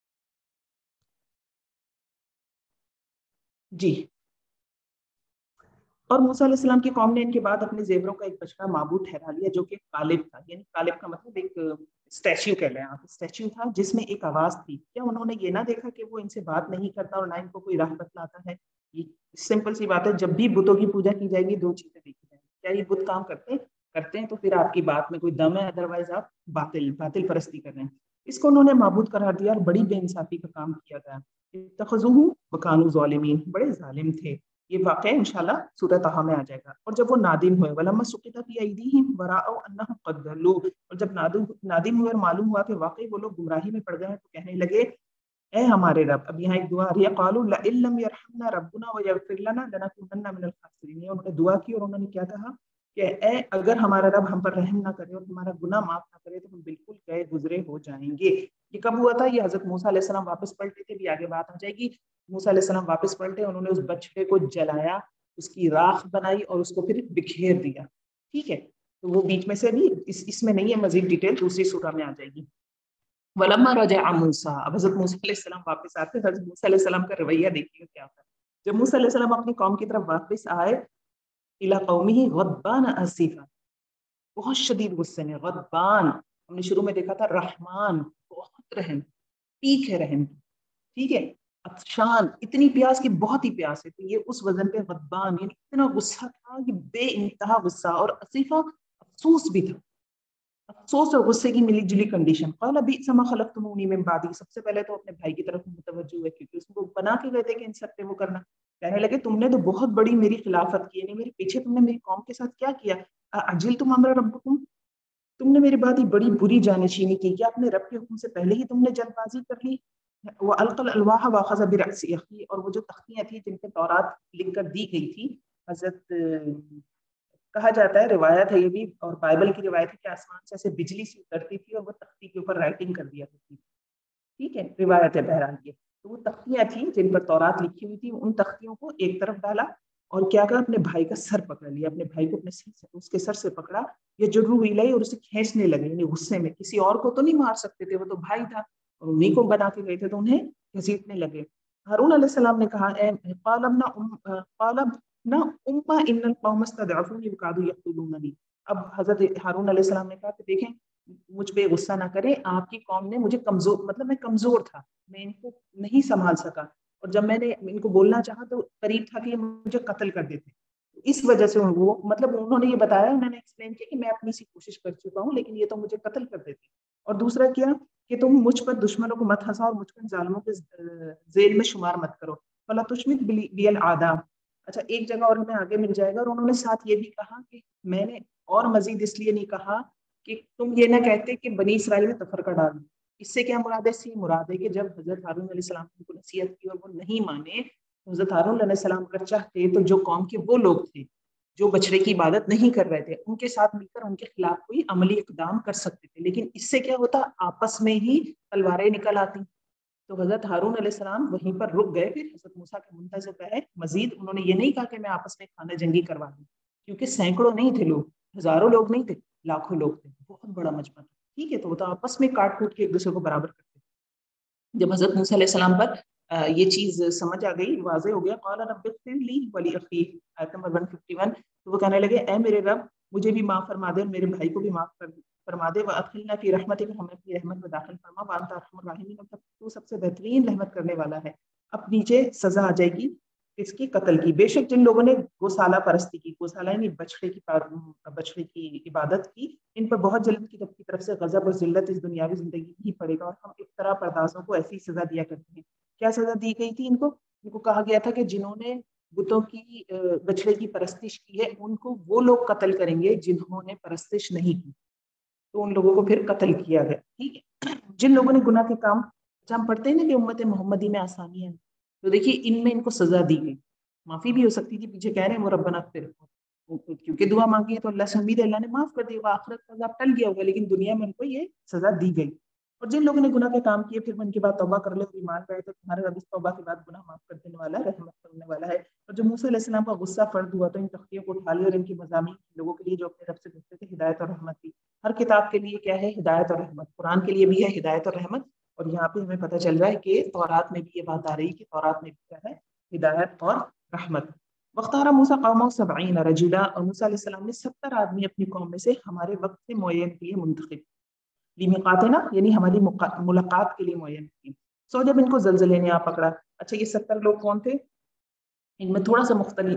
جی. اور موسیٰ علیہ السلام کی قوم نے ان کے بعد اپنے زیوروں کا ایک بچڑا معبود ٹھہرا لیا جو کہ قالب تھا. یعنی قالب کا مطلب ایک اسٹیچو کہہ لیں آپ، اسٹیچو تھا جس میں ایک آواز تھی. کیا انہوں نے یہ نہ دیکھا کہ وہ ان سے بات نہیں کرتا اور نہ ان کو کوئی راہ بتلاتا ہے؟ یہ سمپل سی بات ہے. جب بھی بتوں کی پوجا کی جائے گی دو چیزیں دیکھی جائیں گی. کیا یہ بت کام کرتے کرتے ہیں تو پھر آپ کی بات میں کوئی دم ہے، ادروائز آپ باطل باطل پرستی کر رہے ہیں. اس کو انہوں نے معبود قرار دیا اور بڑی بے انصافی کا کام کیا گیا. اتخذوہ وکانوا ظالمین، بڑے ظالم تھے. یہ واقعہ انشاءاللہ سورہ طٰہٰ میں آ جائے گا. اور جب وہ نادم ہوئے وَلَمَّا سُقِطَ فِي أَيْدِيهِمْ وَرَأَوْا أَنَّهُمْ قَدْ ضَلُّوا، اور جب نادم ہوئے اور معلوم ہوا کہ واقعی وہ لوگ گمراہی میں پڑ گئے ہیں تو کہنے لگے اے ہمارے رب. اب یہاں ایک دعا آ رہی ہے قَالُوا لَئِن لَّمْ يَرْحَمْنَا رَبُّنَا وَيَغْفِرْ لَنَا لَنَكُونَنَّ مِنَ الْخَاسِرِينَ. انہوں نے دعا کی اور انہوں نے کیا کہا کہ اے اگر ہمارا رب ہم پر رحم نہ کرے اور ہمارا گناہ معاف نہ کرے تو ہم بالکل گئے گزرے ہو جائیں گے. یہ کب ہوا تھا؟ یہ حضرت موسیٰ علیہ السلام واپس پلٹے تھے. بھی آگے بات آ جائے گی. موسیٰ علیہ السلام واپس پلٹے، انہوں نے اس بچڑے کو جلایا، اس کی راکھ بنائی اور اس کو پھر بکھیر دیا. ٹھیک ہے، تو وہ بیچ میں سے بھی اس, اس میں نہیں ہے، مزید ڈیٹیل دوسری سورہ میں آ جائے گی. وَلَمَّا رَجَعَ مُوسَىٰ، اب حضرت موسیٰ علیہ السلام واپس آتے ہیں. حضرت موسیٰ علیہ السلام کا رویہ دیکھیے کیا تھا. جب موسیٰ علیہ السلام اپنی قوم کی طرف واپس آئے إِلَىٰ قَوْمِهِ غَضْبَانَ أَسِفًا، بہت شدید غصے میں. غضبان ہم نے شروع میں دیکھا تھا رحمان، بہت رحم، پیک ہے رحم کی. ٹھیک ہے، عطشان، اتنی پیاس کی بہت ہی پیاس ہے. تو یہ اس وزن پہ غضبان، یعنی اتنا غصہ تھا کہ بے انتہا غصہ. اور اسیفہ افسوس بھی تھا، افسوس اور غصے کی ملی جلی کنڈیشن. قال بئس ما خلقتمونی من بعدی، سب سے پہلے تو اپنے بھائی کی طرف متوجہ ہوئے کیونکہ اس کو بنا کے گئے تھے کہ ان سب پہ وہ کرنا. کہنے لگے تم نے تو بہت بڑی میری خلافت کی، یعنی میرے پیچھے تم نے میری قوم کے ساتھ کیا کیا. اجلتم امر ربکم، تم نے میری بات ہی بڑی بری جانشینی کی. کیا اپنے رب کے حکم سے پہلے ہی تم نے جلد بازی کر لی. وَأَلْقَى الْأَلْوَاحَ وَأَخَذَ بِرَأْسِ أَخِيهِ، اور وہ جو تختیاں تھیں جن پہ تورات لکھ کر دی گئی تھی، حضرت کہا جاتا ہے، روایت ہے یہ بھی اور بائبل کی روایت ہے کہ آسمان سے ایسے بجلی سی اترتی تھی اور وہ تختی کے اوپر رائٹنگ کر دیا کرتی تھی. ٹھیک ہے، روایت ہے بہرحال یہ. تو وہ تختیاں تھیں جن پر تورات لکھی ہوئی تھی، ان تختیوں کو ایک طرف ڈالا اور کیا کہا، اپنے بھائی کا سر پکڑ لیا. اپنے بھائی کو اپنے سر سے اس کے سر سے پکڑا. یہ جرو ہوئی اور اسے کھینچنے لگے، یعنی غصے میں. کسی اور کو تو نہیں مار سکتے تھے، وہ تو بھائی تھا اور انہیں کو بنا کے گئے تھے تو انہیں گھسیٹنے لگے. ہارون علیہ السلام نے کہا اے قال ابن قال ابن ام ان القوم استضعفوني وكادوا يقتلونني. اب حضرت ہارون علیہ السلام نے کہا کہ دیکھیں مجھ پہ غصہ نہ کریں، آپ کی قوم نے مجھے کمزور، مطلب میں کمزور تھا، میں ان کو نہیں سنبھال سکا، اور جب میں نے ان کو بولنا چاہا تو قریب تھا کہ یہ مجھے قتل کر دیتے. اس وجہ سے وہ مطلب انہوں نے یہ بتایا، انہوں نے ایکسپلین کیا کہ میں اپنی سی کوشش کر چکا ہوں لیکن یہ تو مجھے قتل کر دیتے. اور دوسرا کیا کہ تم مجھ پر دشمنوں کو مت ہنساؤ اور مجھ پر ظالموں کے ذیل میں شمار مت کرو. فلا تشمت بی العاداء. اچھا ایک جگہ اور ہمیں آگے مل جائے گا. اور انہوں نے ساتھ یہ بھی کہا کہ میں نے اور مزید اس لیے نہیں کہا کہ تم یہ نہ کہتے کہ بنی اسرائیل میں تفرقہ ڈال دو. اس سے کیا مراد ہے؟ سی مراد ہے کہ جب حضرت ہارون علیہ السلام نے ان کو نصیحت کی اور وہ نہیں مانے، حضرت ہارون علیہ السلام اگر چاہتے تو جو قوم کے وہ لوگ تھے جو بچڑے کی عبادت نہیں کر رہے تھے ان کے ساتھ مل کر ان کے خلاف کوئی عملی اقدام کر سکتے تھے، لیکن اس سے کیا ہوتا، آپس میں ہی تلواریں نکل آتی. تو حضرت ہارون علیہ السلام وہیں پر رک گئے. پھر حضرت موسیٰ کے منتظر ہے مزید انہوں نے یہ نہیں کہا کہ میں آپس میں کھانا جنگی کروا دوں، کیونکہ سینکڑوں نہیں تھے لوگ، ہزاروں لوگ نہیں تھے، لاکھوں لوگ تھے، بہت بڑا مجمع تھا. ٹھیک ہے، تو وہ تو آپس میں کاٹ کوٹ کے ایک دوسرے کو برابر کرتے. جب حضرت موسیٰ علیہ السلام پر یہ چیز سمجھ آ گئی، واضح ہو گیا، قال رب اغفر لی ولی آیت نمبر ایک سو اکیاون، تو وہ کہنے لگے اے میرے رب مجھے بھی معاف فرما دے اور میرے بھائی کو بھی معاف کر فرما دے. وادخلنا فی رحمتک، ہمیں اپنی رحمت میں داخل فرما. وانت ارحم الراحمین، تو سب سے بہترین رحمت کرنے والا ہے. اب نیچے سزا آ جائے گی اس کی قتل کی. بے شک جن لوگوں نے گوسالہ پرستی کی، گوسالہ یعنی بچڑے کی بچڑے کی عبادت کی، ان پر بہت جلد کی طرف سے غضب اور ذلت اس دنیاوی زندگی ہی پڑے گا. اور ہم ایک طرح پردازوں کو ایسی سزا دیا کرتے ہیں. کیا سزا دی گئی تھی ان کو؟ ان کو کہا گیا تھا کہ جنہوں نے بتوں کی بچڑے کی پرستش کی ہے ان کو وہ لوگ قتل کریں گے جنہوں نے پرستش نہیں کی. تو ان لوگوں کو پھر قتل کیا گیا. ٹھیک ہے, جن لوگوں نے گناہ کے کام, اچھا ہم پڑھتے ہیں نا کہ امت محمدی میں آسانی ہے, تو دیکھیے ان میں ان کو سزا دی گئی. معافی بھی ہو سکتی تھی, پیچھے کہہ رہے ہیں وہ ربنا اغفر, کیونکہ دعا مانگی ہے تو اللہ سے امید ہے اللہ نے معاف کر دیا, وہ آخرت کا عذاب ٹل گیا ہوگا, لیکن دنیا میں ان کو یہ سزا دی گئی. اور جن لوگوں نے گناہ کے کام کیے پھر ان کے بعد توبہ کر لے اور ایمان لائے تو تمہارے رب اس توبہ کے بعد گناہ معاف کر دینے والا ہے, رحمت کرنے والا ہے. اور جب موسیٰ علیہ السلام کا غصہ فرد ہوا تو ان تختیوں کو اٹھا لیا اور ان کی مضامین لوگوں کے لیے جو اپنے رب سے ڈرتے تھے ہدایت اور رحمت تھی. ہر کتاب کے لیے کیا ہے, ہدایت اور رحمت. قرآن کے لیے بھی ہے ہدایت اور رحمت, اور یہاں پہ ہمیں پتہ چل رہا ہے کہ تورات میں بھی یہ بات آ رہی ہے کہ تورات میں بھی کیا ہے, ہدایت اور رحمت. وختار موسیٰ قومہ سبعین رجلا, اور موسیٰ علیہ السلام نے ستر آدمی اپنی قوم میں سے ہمارے وقت سے معین کیے, منتخب لیمیقاتنا یعنی ہماری ملاقات کے لیے معین کی. سو جب ان کو زلزلے نے آ پکڑا. اچھا یہ ستر لوگ کون تھے, ان میں تھوڑا سا مختلف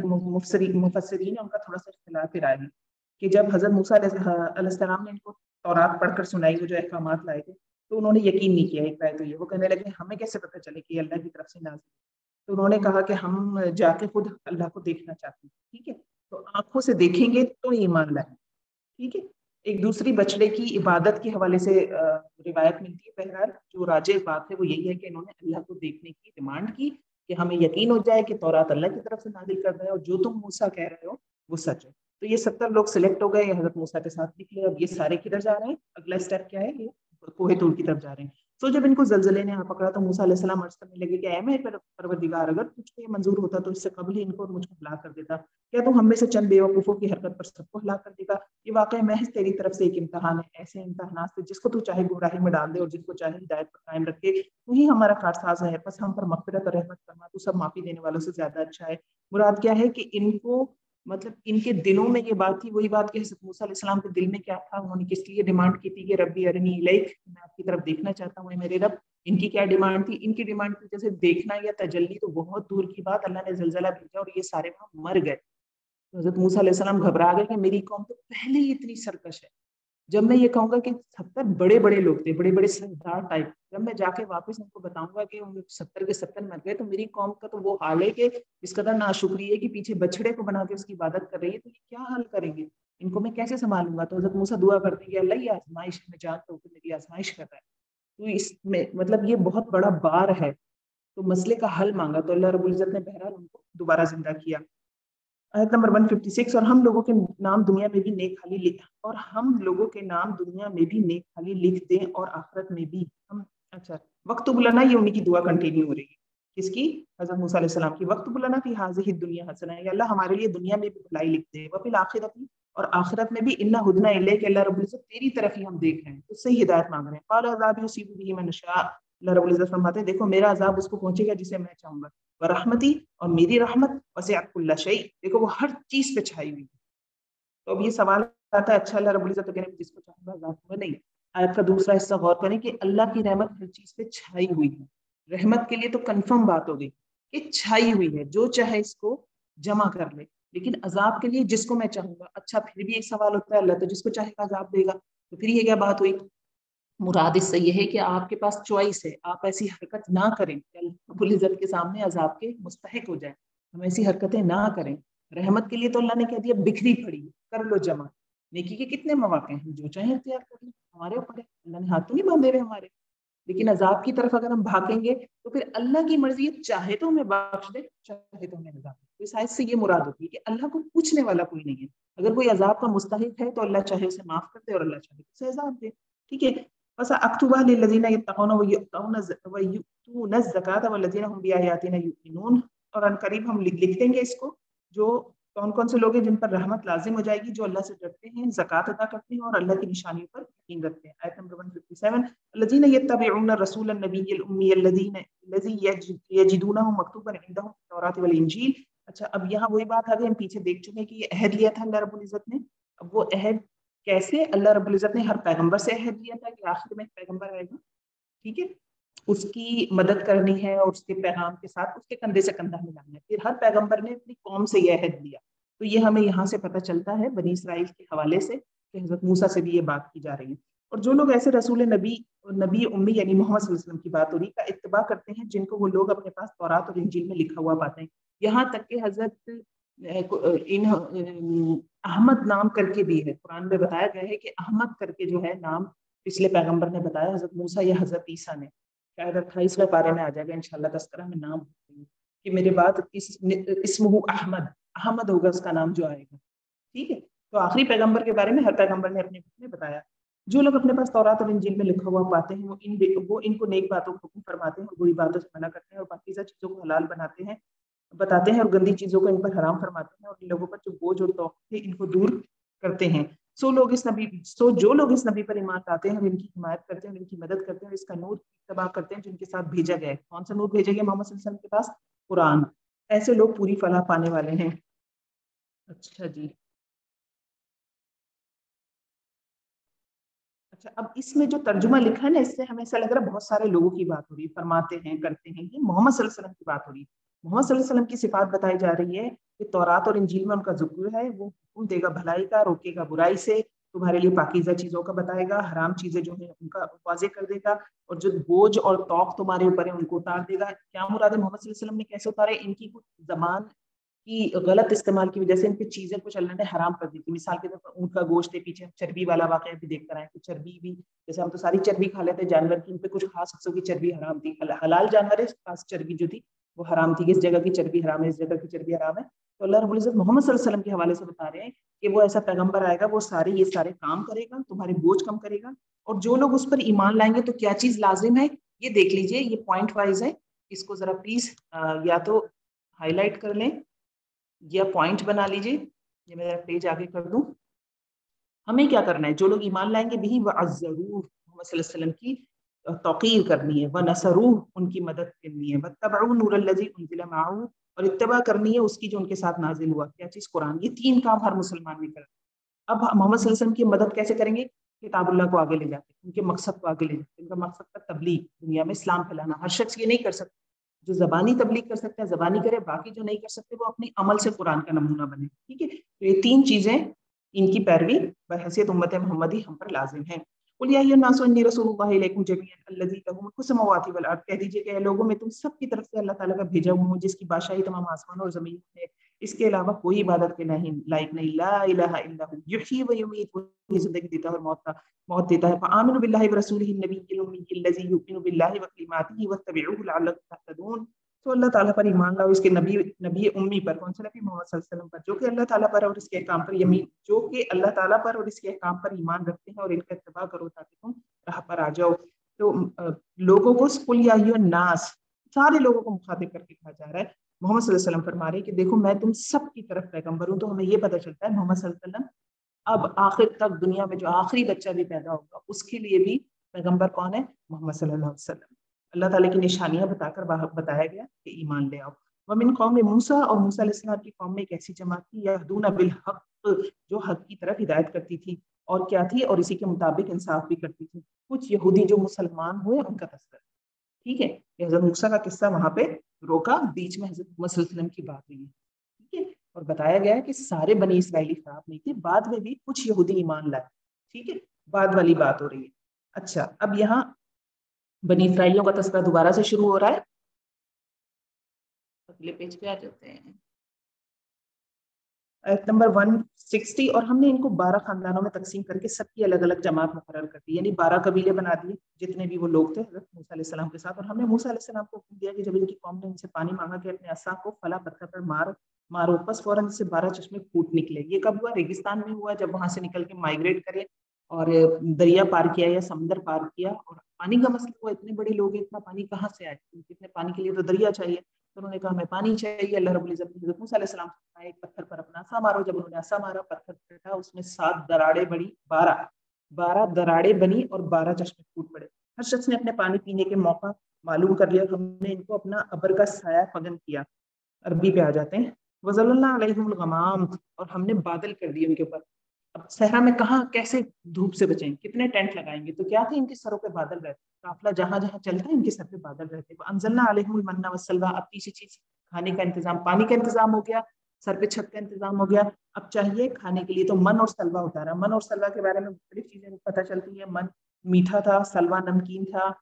مفسرین ان کا تھوڑا سا اختلاف رائے ہے کہ جب حضرت موسیٰ علیہ السلام نے ان کو تورات پڑھ کر سنائی, وہ جو احکامات لائے تھے, تو انہوں نے یقین نہیں کیا. ایک رائے تو یہ, وہ کہنے لگے ہمیں کیسے پتہ چلے کہ اللہ کی طرف سے نازل. تو انہوں نے کہا کہ ہم جا کے خود اللہ کو دیکھنا چاہتے ہیں. ٹھیک ہے, تو آنکھوں سے دیکھیں گے تو ایمان لائیں. ٹھیک ہے, ایک دوسری بچڑے کی عبادت کے حوالے سے روایت ملتی ہے. بہرحال جو راجح بات ہے وہ یہی ہے کہ انہوں نے اللہ کو دیکھنے کی ڈیمانڈ کی کہ ہمیں یقین ہو جائے کہ تورات اللہ کی طرف سے نازل کر رہا ہے اور جو تم موسیٰ کہہ رہے ہو وہ سچ ہے. تو یہ ستر لوگ سلیکٹ ہو گئے, یہ حضرت موسیٰ کے ساتھ نکلے. اب یہ سارے کدھر جا رہے ہیں, اگلا اسٹیپ کیا ہے, یہ کوہ طور کی طرف جا رہے ہیں. تو جب ان کو زلزلے نے آ پکڑا تو موسیٰ علیہ السلام عرض کرنے لگے کہ اے میرے پروردگار, اگر تجھ کو یہ منظور ہوتا تو اس سے قبل ہی ان کو اور مجھ کو ہلاک کر دیتا. کیا تو ہم میں سے چند بیوقوفوں کی حرکت پر سب کو ہلاک کر دے گا؟ یہ واقعہ محض تیری طرف سے ایک امتحان ہے. ایسے امتحانات سے جس کو تو چاہے گمراہی میں ڈال دے اور جس کو چاہے ہدایت پر قائم رکھے. تو ہی ہمارا کارساز ہے, بس ہم پر مغفرت اور رحمت فرما, تو سب معافی دینے والوں سے زیادہ اچھا ہے. مراد کیا ہے کہ ان کو مطلب ان کے دلوں میں یہ بات تھی, وہی بات کہ حضرت موسیٰ علیہ السلام کے دل میں کیا تھا, انہوں نے کس لیے ڈیمانڈ کی تھی کہ ربی ارنی الیک, میں آپ کی طرف دیکھنا چاہتا ہوں میرے رب. ان کی کیا ڈیمانڈ تھی, ان کی ڈیمانڈ تھی جیسے دیکھنا یا تجلی تو بہت دور کی بات, اللہ نے زلزلہ بھیجا اور یہ سارے وہاں مر گئے. حضرت موسیٰ علیہ السلام گھبرا گئے کہ میری قوم تو پہلے ہی اتنی سرکش ہے. جب میں یہ کہوں گا کہ ستر بڑے بڑے لوگ تھے, بڑے بڑے سردار ٹائپ, جب میں جا کے واپس ان کو بتاؤں گا کہ ستر کے ستر مر گئے, تو میری قوم کا تو وہ حال ہے کہ اس قدر ناشکری ہے کہ پیچھے بچڑے کو بنا کے اس کی عبادت کر رہی ہے, تو یہ کیا حل کریں گے, ان کو میں کیسے سنبھالوں گا. تو حضرت موسیٰ دعا کرتے ہیں کہ اللہ یہ آزمائش میں جانتا ہوں کہ میری آزمائش کر رہا ہے, تو اس میں مطلب یہ بہت بڑا بار ہے. تو مسئلے کا حل مانگا تو اللہ رب العزت نے بہرحال ان کو دوبارہ زندہ کیا. آیت نمبر ایک سو چھپن, اور ہم لوگوں کے نام دنیا میں بھی نیک خالی لکھ اور ہم لوگوں کے نام دنیا میں بھی نیک خالی لکھ دیں اور آخرت میں بھی ہم. اچھا وقت بلانا, یہ انہیں کی دعا کنٹینیو ہو رہی ہے. کس کی, حضرت موسیٰ علیہ السلام کی. وقت بلانا فی ہذہ الدنیا حسنہ, یا اللہ ہمارے لیے دنیا میں بھی بھلائی لکھ دے, وفی الآخرۃ, اور آخرت میں بھی انا ہدنا الیک, کہ اللہ رب العزت تیری طرف ہی ہم دیکھ رہے ہیں, اس سے ہی ہدایت مانگ رہے ہیں. قال عذابی یصیب بہ من یشاء, اللہ رب العزت فرماتے ہیں دیکھو میرا عذاب اس کو پہنچے گا جسے میں چاہوں گا. ورحمتی, اور میری رحمت, وسعت کل شیء, دیکھو وہ ہر چیز پہ چھائی ہوئی. تو اب یہ سوال آتا ہے, اچھا اللہ رب العزت کہنے جس کو چاہوں گا عذاب ہوگا, نہیں. آیت کا دوسرا حصہ غور کریں کہ اللہ کی رحمت ہر چیز پہ چھائی ہوئی ہے. رحمت کے لیے تو کنفرم بات ہو گئی کہ چھائی ہوئی ہے, جو چاہے اس کو جمع کر لے. لیکن عذاب کے لیے جس کو میں چاہوں گا. اچھا پھر بھی ایک سوال ہوتا ہے, اللہ تو جس کو چاہے گا عذاب دے گا, تو پھر یہ کیا بات ہوئی. مراد اس سے یہ ہے کہ آپ کے پاس چوائس ہے, آپ ایسی حرکت نہ کریں کہ اللہ رب العزت کے سامنے عذاب کے مستحق ہو جائیں. ہم ایسی حرکتیں نہ کریں. رحمت کے لیے تو اللہ نے کہہ دیا بکھری پڑی, کر لو جمع. نیکی کے کتنے مواقع ہیں, جو چاہیں اختیار کر لیں, ہمارے اوپر ہے, اللہ نے ہاتھ تو نہیں باندھے ہوئے ہمارے. لیکن عذاب کی طرف اگر ہم بھاگیں گے تو پھر اللہ کی مرضی, چاہے تو ہمیں بخش دے, چاہے تو ہمیں عذاب دے. اس آیت سے یہ مراد ہوتی ہے کہ اللہ کو پوچھنے والا کوئی نہیں ہے. اگر کوئی عذاب کا مستحق ہے تو اللہ چاہے اسے معاف کر دے اور اللہ چاہے اسے عذاب دے. ٹھیک ہے, بس اکتبہ للذین یتقون ویؤتون الزکاۃ والذین هم بآیاتنا یؤمنون, اور ان قریب ہم لکھ دیں گے اس کو, جو کون کون سے لوگ ہیں جن پر رحمت لازم ہو جائے گی, جو اللہ سے ڈرتے ہیں, زکوٰۃ ادا کرتے ہیں اور اللہ کی نشانیوں پر یقین رکھتے ہیں. آیت نمبر ایک سو سپن, الذین یتبعون الرسول النبی الأمی الذین الذی یجدونہ مکتوبا عندہم فی التوراۃ والانجیل. اچھا اب یہاں وہی بات آ گئی, ہم پیچھے دیکھ چکے کہ یہ عہد لیا تھا اللہ رب العزت نے. اب وہ عہد کیسے, اللہ رب العزت نے ہر پیغمبر سے عہد لیا تھا کہ آخر میں پیغمبر آئے گا, ٹھیک ہے, اس کی مدد کرنی ہے اور اس کے پیغام کے ساتھ اس کے کندھے سے کندھا ملانا ہے. پھر ہر پیغمبر نے اپنی قوم سے یہ عہد لیا. تو یہ ہمیں یہاں سے پتہ چلتا ہے بنی اسرائیل کے حوالے سے کہ حضرت موسیٰ سے بھی یہ بات کی جا رہی ہے. اور جو لوگ ایسے رسول نبی نبی امی یعنی محمد صلی اللہ علیہ وسلم کی بات ہو رہی کا اتباع کرتے ہیں, جن کو وہ لوگ اپنے پاس تورات اور انجیل میں لکھا ہوا پاتے ہیں, یہاں تک کہ حضرت ان احمد نام کر کے بھی ہے، قرآن میں بتایا گیا ہے کہ احمد کر کے جو ہے نام پچھلے پیغمبر نے بتایا، حضرت موسیٰ یا حضرت عیسیٰ نے، شاید اٹھائیسویں پارے میں آ جائے گا انشاءاللہ تذکرہ میں نام کہ میرے بعد اسمہ احمد، احمد ہوگا اس کا نام جو آئے گا، ٹھیک ہے. تو آخری پیغمبر کے بارے میں ہر پیغمبر نے اپنے میں بتایا. جو لوگ اپنے پاس تورات اور انجیل میں لکھا ہوا پاتے ہیں وہ ان وہ ان کو نیک باتوں کو حکم فرماتے ہیں اور بری باتوں سے منع کرتے ہیں اور پاکیزہ چیزوں کو حلال بناتے ہیں بتاتے ہیں اور گندی چیزوں کو ان پر حرام فرماتے ہیں اور ان لوگوں پر جو بوجھ اور توقع ہے ان کو دور کرتے ہیں. سو لوگ اس نبی سو جو لوگ اس نبی پر ایمان لاتے ہیں اور ان کی حمایت کرتے ہیں اور ان کی مدد کرتے ہیں اور اس کا نور اتباع کرتے ہیں جو ان کے ساتھ بھیجا گیا ہے. کون سا نور بھیجا گیا محمد صلی اللہ علیہ وسلم کے پاس؟ قرآن. ایسے لوگ پوری فلاح پانے والے ہیں. اچھا جی، اچھا اب اس میں جو ترجمہ لکھا ہے نا اس سے ہمیں ایسا لگ رہا ہے بہت سارے لوگوں کی بات ہو رہی ہے، فرماتے ہیں کرتے ہیں، یہ محمد صلی اللہ علیہ وسلم کی بات ہو رہی ہے. محمد صلی اللہ علیہ وسلم کی صفات بتائی جا رہی ہے کہ تورات اور انجیل میں ان کا ذکر ہے، وہ حکم دے گا بھلائی کا، روکے گا برائی سے، تمہارے لیے پاکیزہ چیزوں کا بتائے گا، حرام چیزیں جو ہیں ان کا واضح کر دے گا، اور جو بوجھ اور توق تمہارے اوپر ہے ان کو اتار دے گا. کیا مراد ہے محمد صلی اللہ علیہ وسلم نے کیسے اتارے؟ ان کی کچھ زبان کی غلط استعمال کی وجہ سے ان پہ چیزیں کچھ اللہ نے حرام کر دی تھی. مثال کے طور پر اونٹ کا گوشت ہے، پیچھے چربی والا واقعہ بھی دیکھ کر آئے کہ چربی بھی، جیسے ہم تو ساری چربی کھا لیتے ہیں جانور کی، ان پہ کچھ خاص قسم کی چربی حرام تھی. حلال جانور ہے خاص چربی جو تھی وہ حرام تھی، اس جگہ کی چربی حرام ہے، اس جگہ کی چربی حرام ہے. تو اللہ رب العزت محمد صلی اللہ علیہ وسلم کے حوالے سے بتا رہے ہیں کہ وہ ایسا پیغمبر آئے گا، وہ سارے یہ سارے کام کرے گا، تمہارے بوجھ کم کرے گا. اور جو لوگ اس پر ایمان لائیں گے تو کیا چیز لازم ہے یہ دیکھ لیجئے، یہ پوائنٹ وائز ہے، اس کو ذرا پلیز یا تو ہائی لائٹ کر لیں یا پوائنٹ بنا لیجئے. یہ میں پیج آگے کر دوں. ہمیں کیا کرنا ہے؟ جو لوگ ایمان لائیں گے بھی وعزروہ، محمد صلی اللہ علیہ وسلم کی توقیر کرنی ہے، ونصروہ، ان کی مدد کرنی ہے، واتبعوا نور الذی انزل معہ، اور اتباع کرنی ہے اس کی جو ان کے ساتھ نازل ہوا. کیا چیز؟ قرآن. یہ تین کام ہر مسلمان بھی کرتا ہے. اب محمد صلی اللہ علیہ وسلم کی مدد کیسے کریں گے؟ کتاب اللہ کو آگے لے جاتے ہیں، ان کے مقصد کو آگے لے جاتے ہیں. ان کا مقصد کا تبلیغ، دنیا میں اسلام پھیلانا. ہر شخص یہ نہیں کر سکتا، جو زبانی تبلیغ کر سکتا ہے زبانی کرے، باقی جو نہیں کر سکتے وہ اپنی عمل سے قرآن کا نمونہ بنے. ٹھیک ہے، تو یہ تین چیزیں ان کی پیروی بحیثیت امت محمدی ہم پر لازم ہے. قل یا ایھا الناس انی رسول اللہ الیکم جمیعا الذی لہ ملک السماوات والارض، کہہ دیجیے کہ اے لوگوں میں تم سب کی طرف سے اللہ تعالیٰ کا بھیجا ہوا ہوں جس کی بادشاہی تمام آسمان اور زمین ہے، اس کے علاوہ کوئی عبادت کے نہیں لائق نہیں. لا الہ الا هو یحیی و یمیت، وہ زندگی دیتا ہے اور موت کا موت دیتا ہے. فآمنوا باللہ ورسولہ النبی الامی الذی یؤمن باللہ وکلماتہ واتبعوہ لعلکم تہتدون. تو اللہ تعالیٰ پر ایمان لاؤ، اس کے نبی نبی امی پر. کون سے نبی؟ محمد صلی اللہ علیہ وسلم پر، جو کہ اللہ تعالیٰ پر اور اس کے احکام پر یمین جو کہ اللہ تعالیٰ پر اور اس کے احکام پر ایمان رکھتے ہیں، اور ان کا اتباع کرو تاکہ تم راہ پر آ جاؤ. تو لوگوں کو قل یا ایھا الناس، سارے لوگوں کو مخاطب کر کے کہا جا رہا ہے. محمد صلی اللہ علیہ وسلم فرما رہے ہیں کہ دیکھو میں تم سب کی طرف پیغمبر ہوں. تو ہمیں یہ پتہ چلتا ہے محمد صلی اللہ علیہ وسلم اب آخر تک دنیا میں جو آخری بچہ بھی پیدا ہوگا اس کے لیے بھی پیغمبر کون ہے؟ محمد صلی اللہ علیہ وسلم. اللہ تعالیٰ کی نشانیاں بتا کر بتایا گیا کہ ایمان لے آؤ. ومن قوم موسیٰ، اور موسیٰ علیہ السلام کی قوم میں ایک ایسی جماعت تھی یہدون بالحق، جو حق کی طرف ہدایت کرتی تھی، اور کیا تھی؟ اور اسی کے مطابق انصاف بھی کرتی تھی. کچھ یہودی جو مسلمان ہوئے ان کا تذکرہ. ٹھیک ہے، حضرت موسیٰ کا قصہ وہاں پہ روکا، بیچ میں حضرت محمد صلی اللہ علیہ وسلم کی بات ہوئی. ٹھیک ہے، اور بتایا گیا ہے کہ سارے بنی اسرائیلی خراب نہیں تھے، بعد میں بھی کچھ یہودی ایمان لائے. ٹھیک ہے، بعد والی بات ہو رہی ہے. اچھا اب یہاں بنی اسرائیلیوں کا تذکرہ دوبارہ سے شروع ہو رہا ہے. اگلے پیج پہ آ جاتے ہیں، آیت نمبر ایک سو ساٹھ. اور ہم نے ان کو بارہ خاندانوں میں تقسیم کر کے سب کی الگ الگ جماعت مقرر کر دی، یعنی بارہ قبیلے بنا دیے جتنے بھی وہ لوگ تھے حضرت موسیٰ علیہ السلام کے ساتھ. اور ہم نے موسیٰ علیہ السلام کو حکم دیا کہ جب ان کی قوم نے ان سے پانی مانگا کہ اپنے عصا کو فلا پتھر پر مار مارو، پس فوراً سے بارہ چشمے پھوٹ نکلے. یہ کب ہوا؟ ریگستان میں ہوا، جب وہاں سے نکل کے مائگریٹ کرے اور دریا پار کیا یا سمندر پار کیا. اور پانی کا مسئلہ ہوا، اتنے بڑے لوگ ہیں، اتنا پانی کہاں سے آئے؟ اتنے پانی کے لیے تو دریا چاہیے. تو انہوں نے کہا ہمیں پانی چاہیے. اللہ رب العزت نے حضرت موسیٰ علیہ السلام سے ایک پتھر پر اپنا عصا مارو. جب انہوں نے عصا مارا، پتھر پھٹا، اس میں سات دراڑیں بڑی، بارہ بارہ دراڑیں بنی اور بارہ چشمے پھوٹ پڑے. ہر شخص نے اپنے پانی پینے کے موقع معلوم کر لیا. ہم نے ان کو اپنا ابر کا سایہ فگن کیا. عربی پہ آ جاتے ہیں. وَظَلَّلْنَا عَلَيْهِمُ الْغَمَامَ، اور ہم نے بادل کر دیے ان کے اوپر. اب صحرا میں کہاں کیسے دھوپ سے بچیں؟ کتنے ٹینٹ لگائیں گے؟ تو کیا تھے؟ ان کے سروں پہ بادل رہتے. قافلہ جہاں جہاں چلتا ہے ان کے سر پہ بادل رہتے. وَأَنزَلْنَا عَلَيْهِمُ الْمَنَّ وَالسَّلْوَىٰ، اب تیسری چیز کھانے کا انتظام. پانی کا انتظام ہو گیا، سر پہ چھت کا انتظام ہو گیا، اب چاہیے کھانے کے لیے. تو من اور سلوا اتارا. من اور سلوا کے بارے میں مختلف چیزیں پتہ چلتی ہیں. من میٹھا تھا، سلوا نمکین تھا.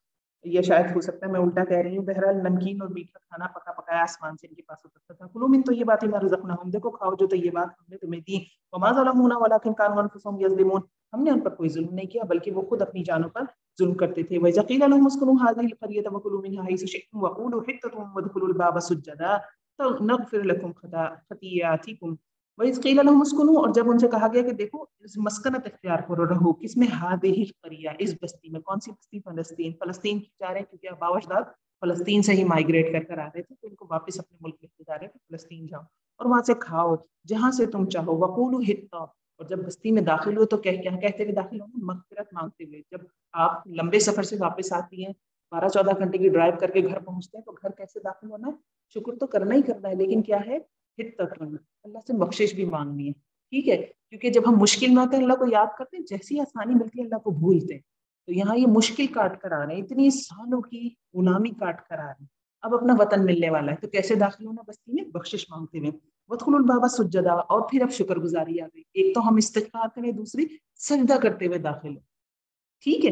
یہ شاید ہو سکتا ہے میں الٹا کہہ رہی ہوں. بہرحال نمکین اور میٹھا کھانا پکا پکایا آسمان سے ان کے پاس اترتا تھا. کلوا من طیبات ما رزقناہم, دیکھو کھاؤ جو طیبات ہم نے تمہیں دی. وما ظلمونا ولکن كانوا انفسهم یظلمون, ہم نے ان پر کوئی ظلم نہیں کیا بلکہ وہ خود اپنی جانوں پر ظلم کرتے تھے. وَإِذَا قِيلَ لَهُمُ اسْكُنُوا هَٰذِهِ الْقَرْيَةَ وَكُلُوا مِنْهَا حَيْثُ شِئْتُمْ وَقُولُوا حِطَّةٌ وَادْخُلُوا الْبَابَ سُجَّدًا نَغْفِرْ لَكُمْ خَطِيئَاتِكُمْ. وَإِذْ قِيلَ لَهُمُ اسْكُنُوا, اور جب ان سے کہا گیا کہ دیکھو اس مسکنت اختیار کرو, رہو کس میں, هَٰذِهِ الْقَرْيَةَ, اس بستی میں. کون سی بستی؟ فلسطین. فلسطین کی جا رہے ہیں کیونکہ آباء و اجداد فلسطین سے ہی مائگریٹ کر کر آ رہے تھے, تو ان کو واپس اپنے ملک لے جا رہے تھے. فلسطین جاؤ اور وہاں سے کھاؤ جہاں سے تم چاہو. وَقُولُوا حِطَّةٌ, اور جب بستی میں داخل ہوئے تو کیا کہتے ہوئے داخل ہوں گے؟ مغفرت مانگتے ہوئے. جب آپ لمبے سفر سے واپس آتی ہیں, بارہ چودہ گھنٹے کی ڈرائیو کر کے گھر پہنچتے ہیں, تو گھر کیسے داخل ہونا ہے؟ شکر تو کرنا ہی کرنا ہے, لیکن کیا ہے, حطت, اللہ سے بخشش بھی مانگنی ہے. ٹھیک ہے, کیونکہ جب ہم مشکل میں ہوتے ہیں اللہ کو یاد کرتے ہیں, جیسی آسانی ملتی ہے اللہ کو بھولتے ہیں. تو یہاں یہ مشکل کاٹ کر آ رہے ہیں, اتنی سالوں کی غلامی کاٹ کر آ رہے ہیں, اب اپنا وطن ملنے والا ہے, تو کیسے داخل ہونا بستی میں؟ بخشش مانگتے ہوئے. وَادْخُلُوا الْبَابَ سُجَّدًا, اور پھر اب شکر گزاری آ گئی. ایک تو ہم استغفار کریں, دوسری سجدہ کرتے ہوئے داخل ہو. ٹھیک ہے,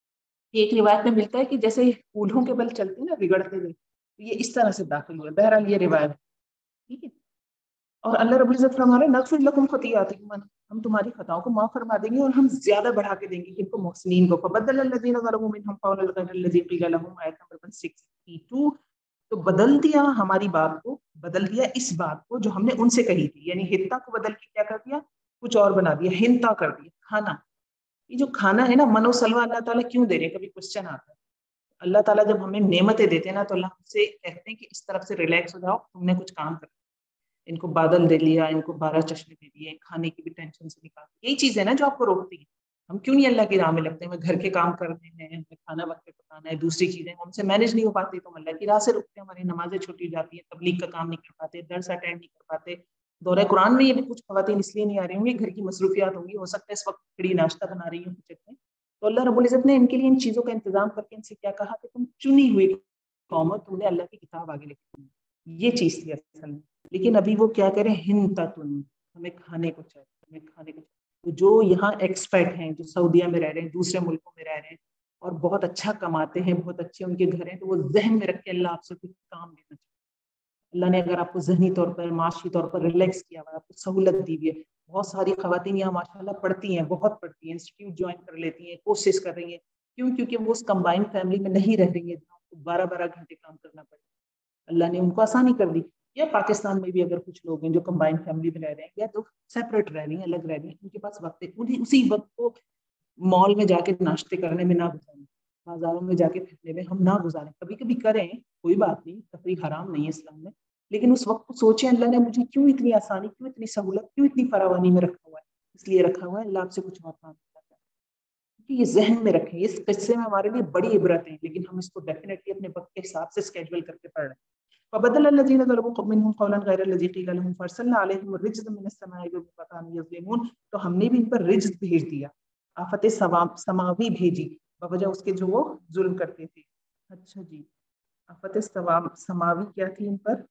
ایک روایت میں ملتا ہے کہ جیسے پھولوں کے بل چلتے ہیں نا رگڑتے ہوئے, تو یہ اس طرح سے داخل ہوئے. بہرحال یہ روایت. ٹھیک ہے, اور اللہ رب العزت فرما رہے ہیں نغفر لکم خطیئاتکم, ہم تمہاری خطاؤں کو معاف فرما دیں گے اور ہم زیادہ بڑھا کے دیں گے ان کو, محسنین کو. فبدل الذین ظلموا منهم قولا غیر الذی قیل لهم, آیت نمبر ایک سو باسٹھ. تو بدل دیا ہماری بات کو, بدل دیا اس بات کو جو ہم نے ان سے کہی تھی, یعنی ہنتا کو بدل کے کیا کر دیا, کچھ اور بنا دیا, ہنتا کر دیا, کھانا. یہ جو کھانا ہے نا, من و سلوہ اللہ تعالیٰ کیوں دے رہے ہیں, کبھی کوشچن آتا ہے. اللہ تعالیٰ جب ہمیں نعمتیں دیتے ہیں نا, تو اللہ ہم سے کہتے ہیں کہ اس طرف سے ریلیکس ہو جاؤ, تم نے کچھ کام کر. ان کو بادل دے لیا, ان کو بارہ چشمے دے دیے, کھانے کی بھی ٹینشن سے نکال. یہی چیز ہے نا جو آپ کو روکتی ہے. ہم کیوں نہیں اللہ کی راہ میں لگتے ہیں, ہمیں گھر کے کام کرنے ہیں, ہمیں کھانا وقت پہ پکانا ہے, دوسری چیزیں ہم سے مینج نہیں ہو پاتی, تو ہم اللہ کی راہ سے رکتے ہیں. ہماری نمازیں چھوٹی جاتی ہیں, تبلیغ کا کام نہیں کر پاتے, درس اٹینڈ نہیں کر پاتے. دورہ قرآن میں یہ بھی کچھ خواتین اس لیے نہیں آ رہی ہوں گی, گھر کی مصروفیات ہوں گی, ہو سکتا ہے اس وقت کھڑی ناشتہ بنا رہی ہوں کچن میں. تو اللہ رب العزت نے ان کے لیے ان چیزوں کا انتظام کر کے ان سے کیا کہا کہ تم چنی ہوئی قوم ہو, تم نے اللہ کی کتاب آگے لکھی. یہ چیز تھی اصل میں. لیکن ابھی وہ کیا کریں, ہنتاتن, ہمیں کھانے کو چاہیے, ہمیں کھانے کو چاہیے. جو یہاں ایکسپیٹ ہیں, جو سعودیہ میں رہ رہے ہیں, دوسرے ملکوں میں رہ رہے ہیں, اور بہت اچھا کماتے ہیں, بہت اچھے ان کے گھر ہیں, تو وہ ذہن میں رکھ کے اللہ آپ سے کچھ کام لینا چاہیے. اللہ نے اگر آپ کو ذہنی طور پر, معاشی طور پر ریلیکس کیا ہوا, آپ کو سہولت دی ہوئی ہے. بہت ساری خواتین یہاں ماشاء اللہ پڑھتی ہیں, بہت پڑھتی ہیں, انسٹیٹیوٹ جوائن کر لیتی ہیں, کوشش کر رہی ہیں. کیوں؟ کیونکہ وہ اس کمبائنڈ فیملی میں نہیں رہ رہی ہیں جہاں کو بارہ بارہ گھنٹے کام کرنا پڑے. اللہ نے ان کو آسانی کر دی. یا پاکستان میں بھی اگر کچھ لوگ ہیں جو کمبائنڈ فیملی میں رہ رہے ہیں, یا تو سیپریٹ رہ رہی ہیں, الگ رہ رہی ہیں, ان کے پاس وقت ہے, انہیں اسی وقت کو مال میں جا کے ناشتے کرنے میں نہ گزاریں, بازاروں میں جا کے پھرنے میں ہم نہ گزاریں. کبھی کبھی کریں, کوئی بات نہیں, تفریح حرام نہیں ہے اسلام میں, لیکن اس وقت کو سوچیں اللہ نے مجھے کیوں اتنی آسانی, کیوں اتنی سہولت, کیوں اتنی فراوانی میں رکھا ہوا ہے. اس لیے رکھا ہوا ہے اللہ آپ سے کچھ اور کام کرتا ہے. کیونکہ یہ ذہن میں رکھیں, اس قصے میں ہمارے لیے بڑی عبرت ہے, لیکن ہم اس کو ڈیفینیٹلی اپنے وقت کے حساب سے اسکیجول کر کے پڑھ رہے ہیں. فبدل الذين ظلموا منهم قولا غير الذي قيل لهم فارسلنا عليهم الرجز من السماء بما كانوا يظلمون. تو ہم نے بھی ان پر رجز بھیج دیا, آفت سماوی بھیجی, بوجہ اس کے جو وہ ظلم کرتے تھے. اچھا جی, آفت سماوی کیا تھی ان پر؟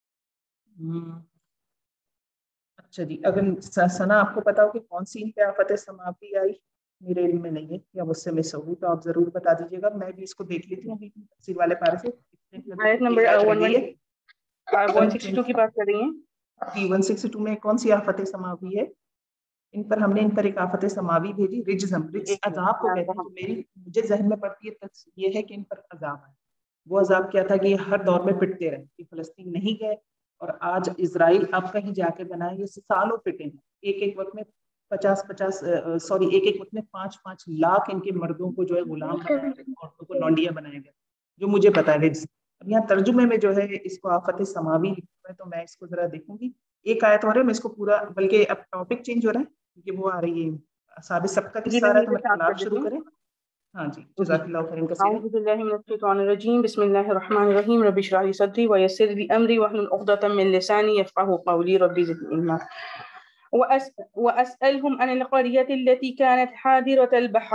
اچھا جی, اگر سنا آپ کو پتا ہو کہ کون سی ان پہ آفت سماوی آئی, میرے علم میں نہیں ہے, یا مجھ سے مس ہوگی تو آپ ضرور بتا دیجیے گا. میں بھی اس کو دیکھ لیتی ہوں ابھی تفسیر والے پارے سے. آیت نمبر ایک سو باسٹھ کی بات کر رہی ہیں جی, ایک سو باسٹھ میں کون سی آفت سماوی ہے؟ ان پر ہم نے ان پر ایک آفت سماوی بھیجی, رجزم, رجز عذاب کو کہتے ہیں. جو میری مجھے ذہن میں پڑتی ہے یہ ہے کہ ان پر عذاب ہے. وہ عذاب کیا تھا کہ یہ ہر دور میں پٹتے رہے, کہ فلسطین نہیں گئے, اور آج اسرائیل اب کہیں جا کے بنائے, یہ سالوں پٹے ہیں. ایک ایک وقت میں پچاس پچاس سوری ایک ایک وقت میں پانچ پانچ لاکھ ان کے مردوں کو جو ہے غلام بنایا گیا, عورتوں کو لونڈیا بنایا گیا, جو مجھے پتا ہے. اب یہاں ترجمے میں جو ہے اس کو آفت سماوی لکھا ہے, تو میں اس کو ذرا دیکھوں گی. ایک آیت اور ہے, میں اس کو پورا, بلکہ اب ٹاپک چینج ہو رہا ہے کیونکہ وہ آ رہی ہے اصحاب سب کا قصہ آ رہا ہے, تو میں کلام شروع کریں. ہاں جی, جزاک اللہ خیرا کثیرا. اعوذ باللہ من الشیطان الرجیم, بسم اللہ الرحمن الرحیم, رب اشرح لی صدری ویسر لی امری واحلل عقدۃ من لسانی یفقهوا قولی, رب زدنی علما. وأسألهم عن القرية التي كانت حاضرة البحر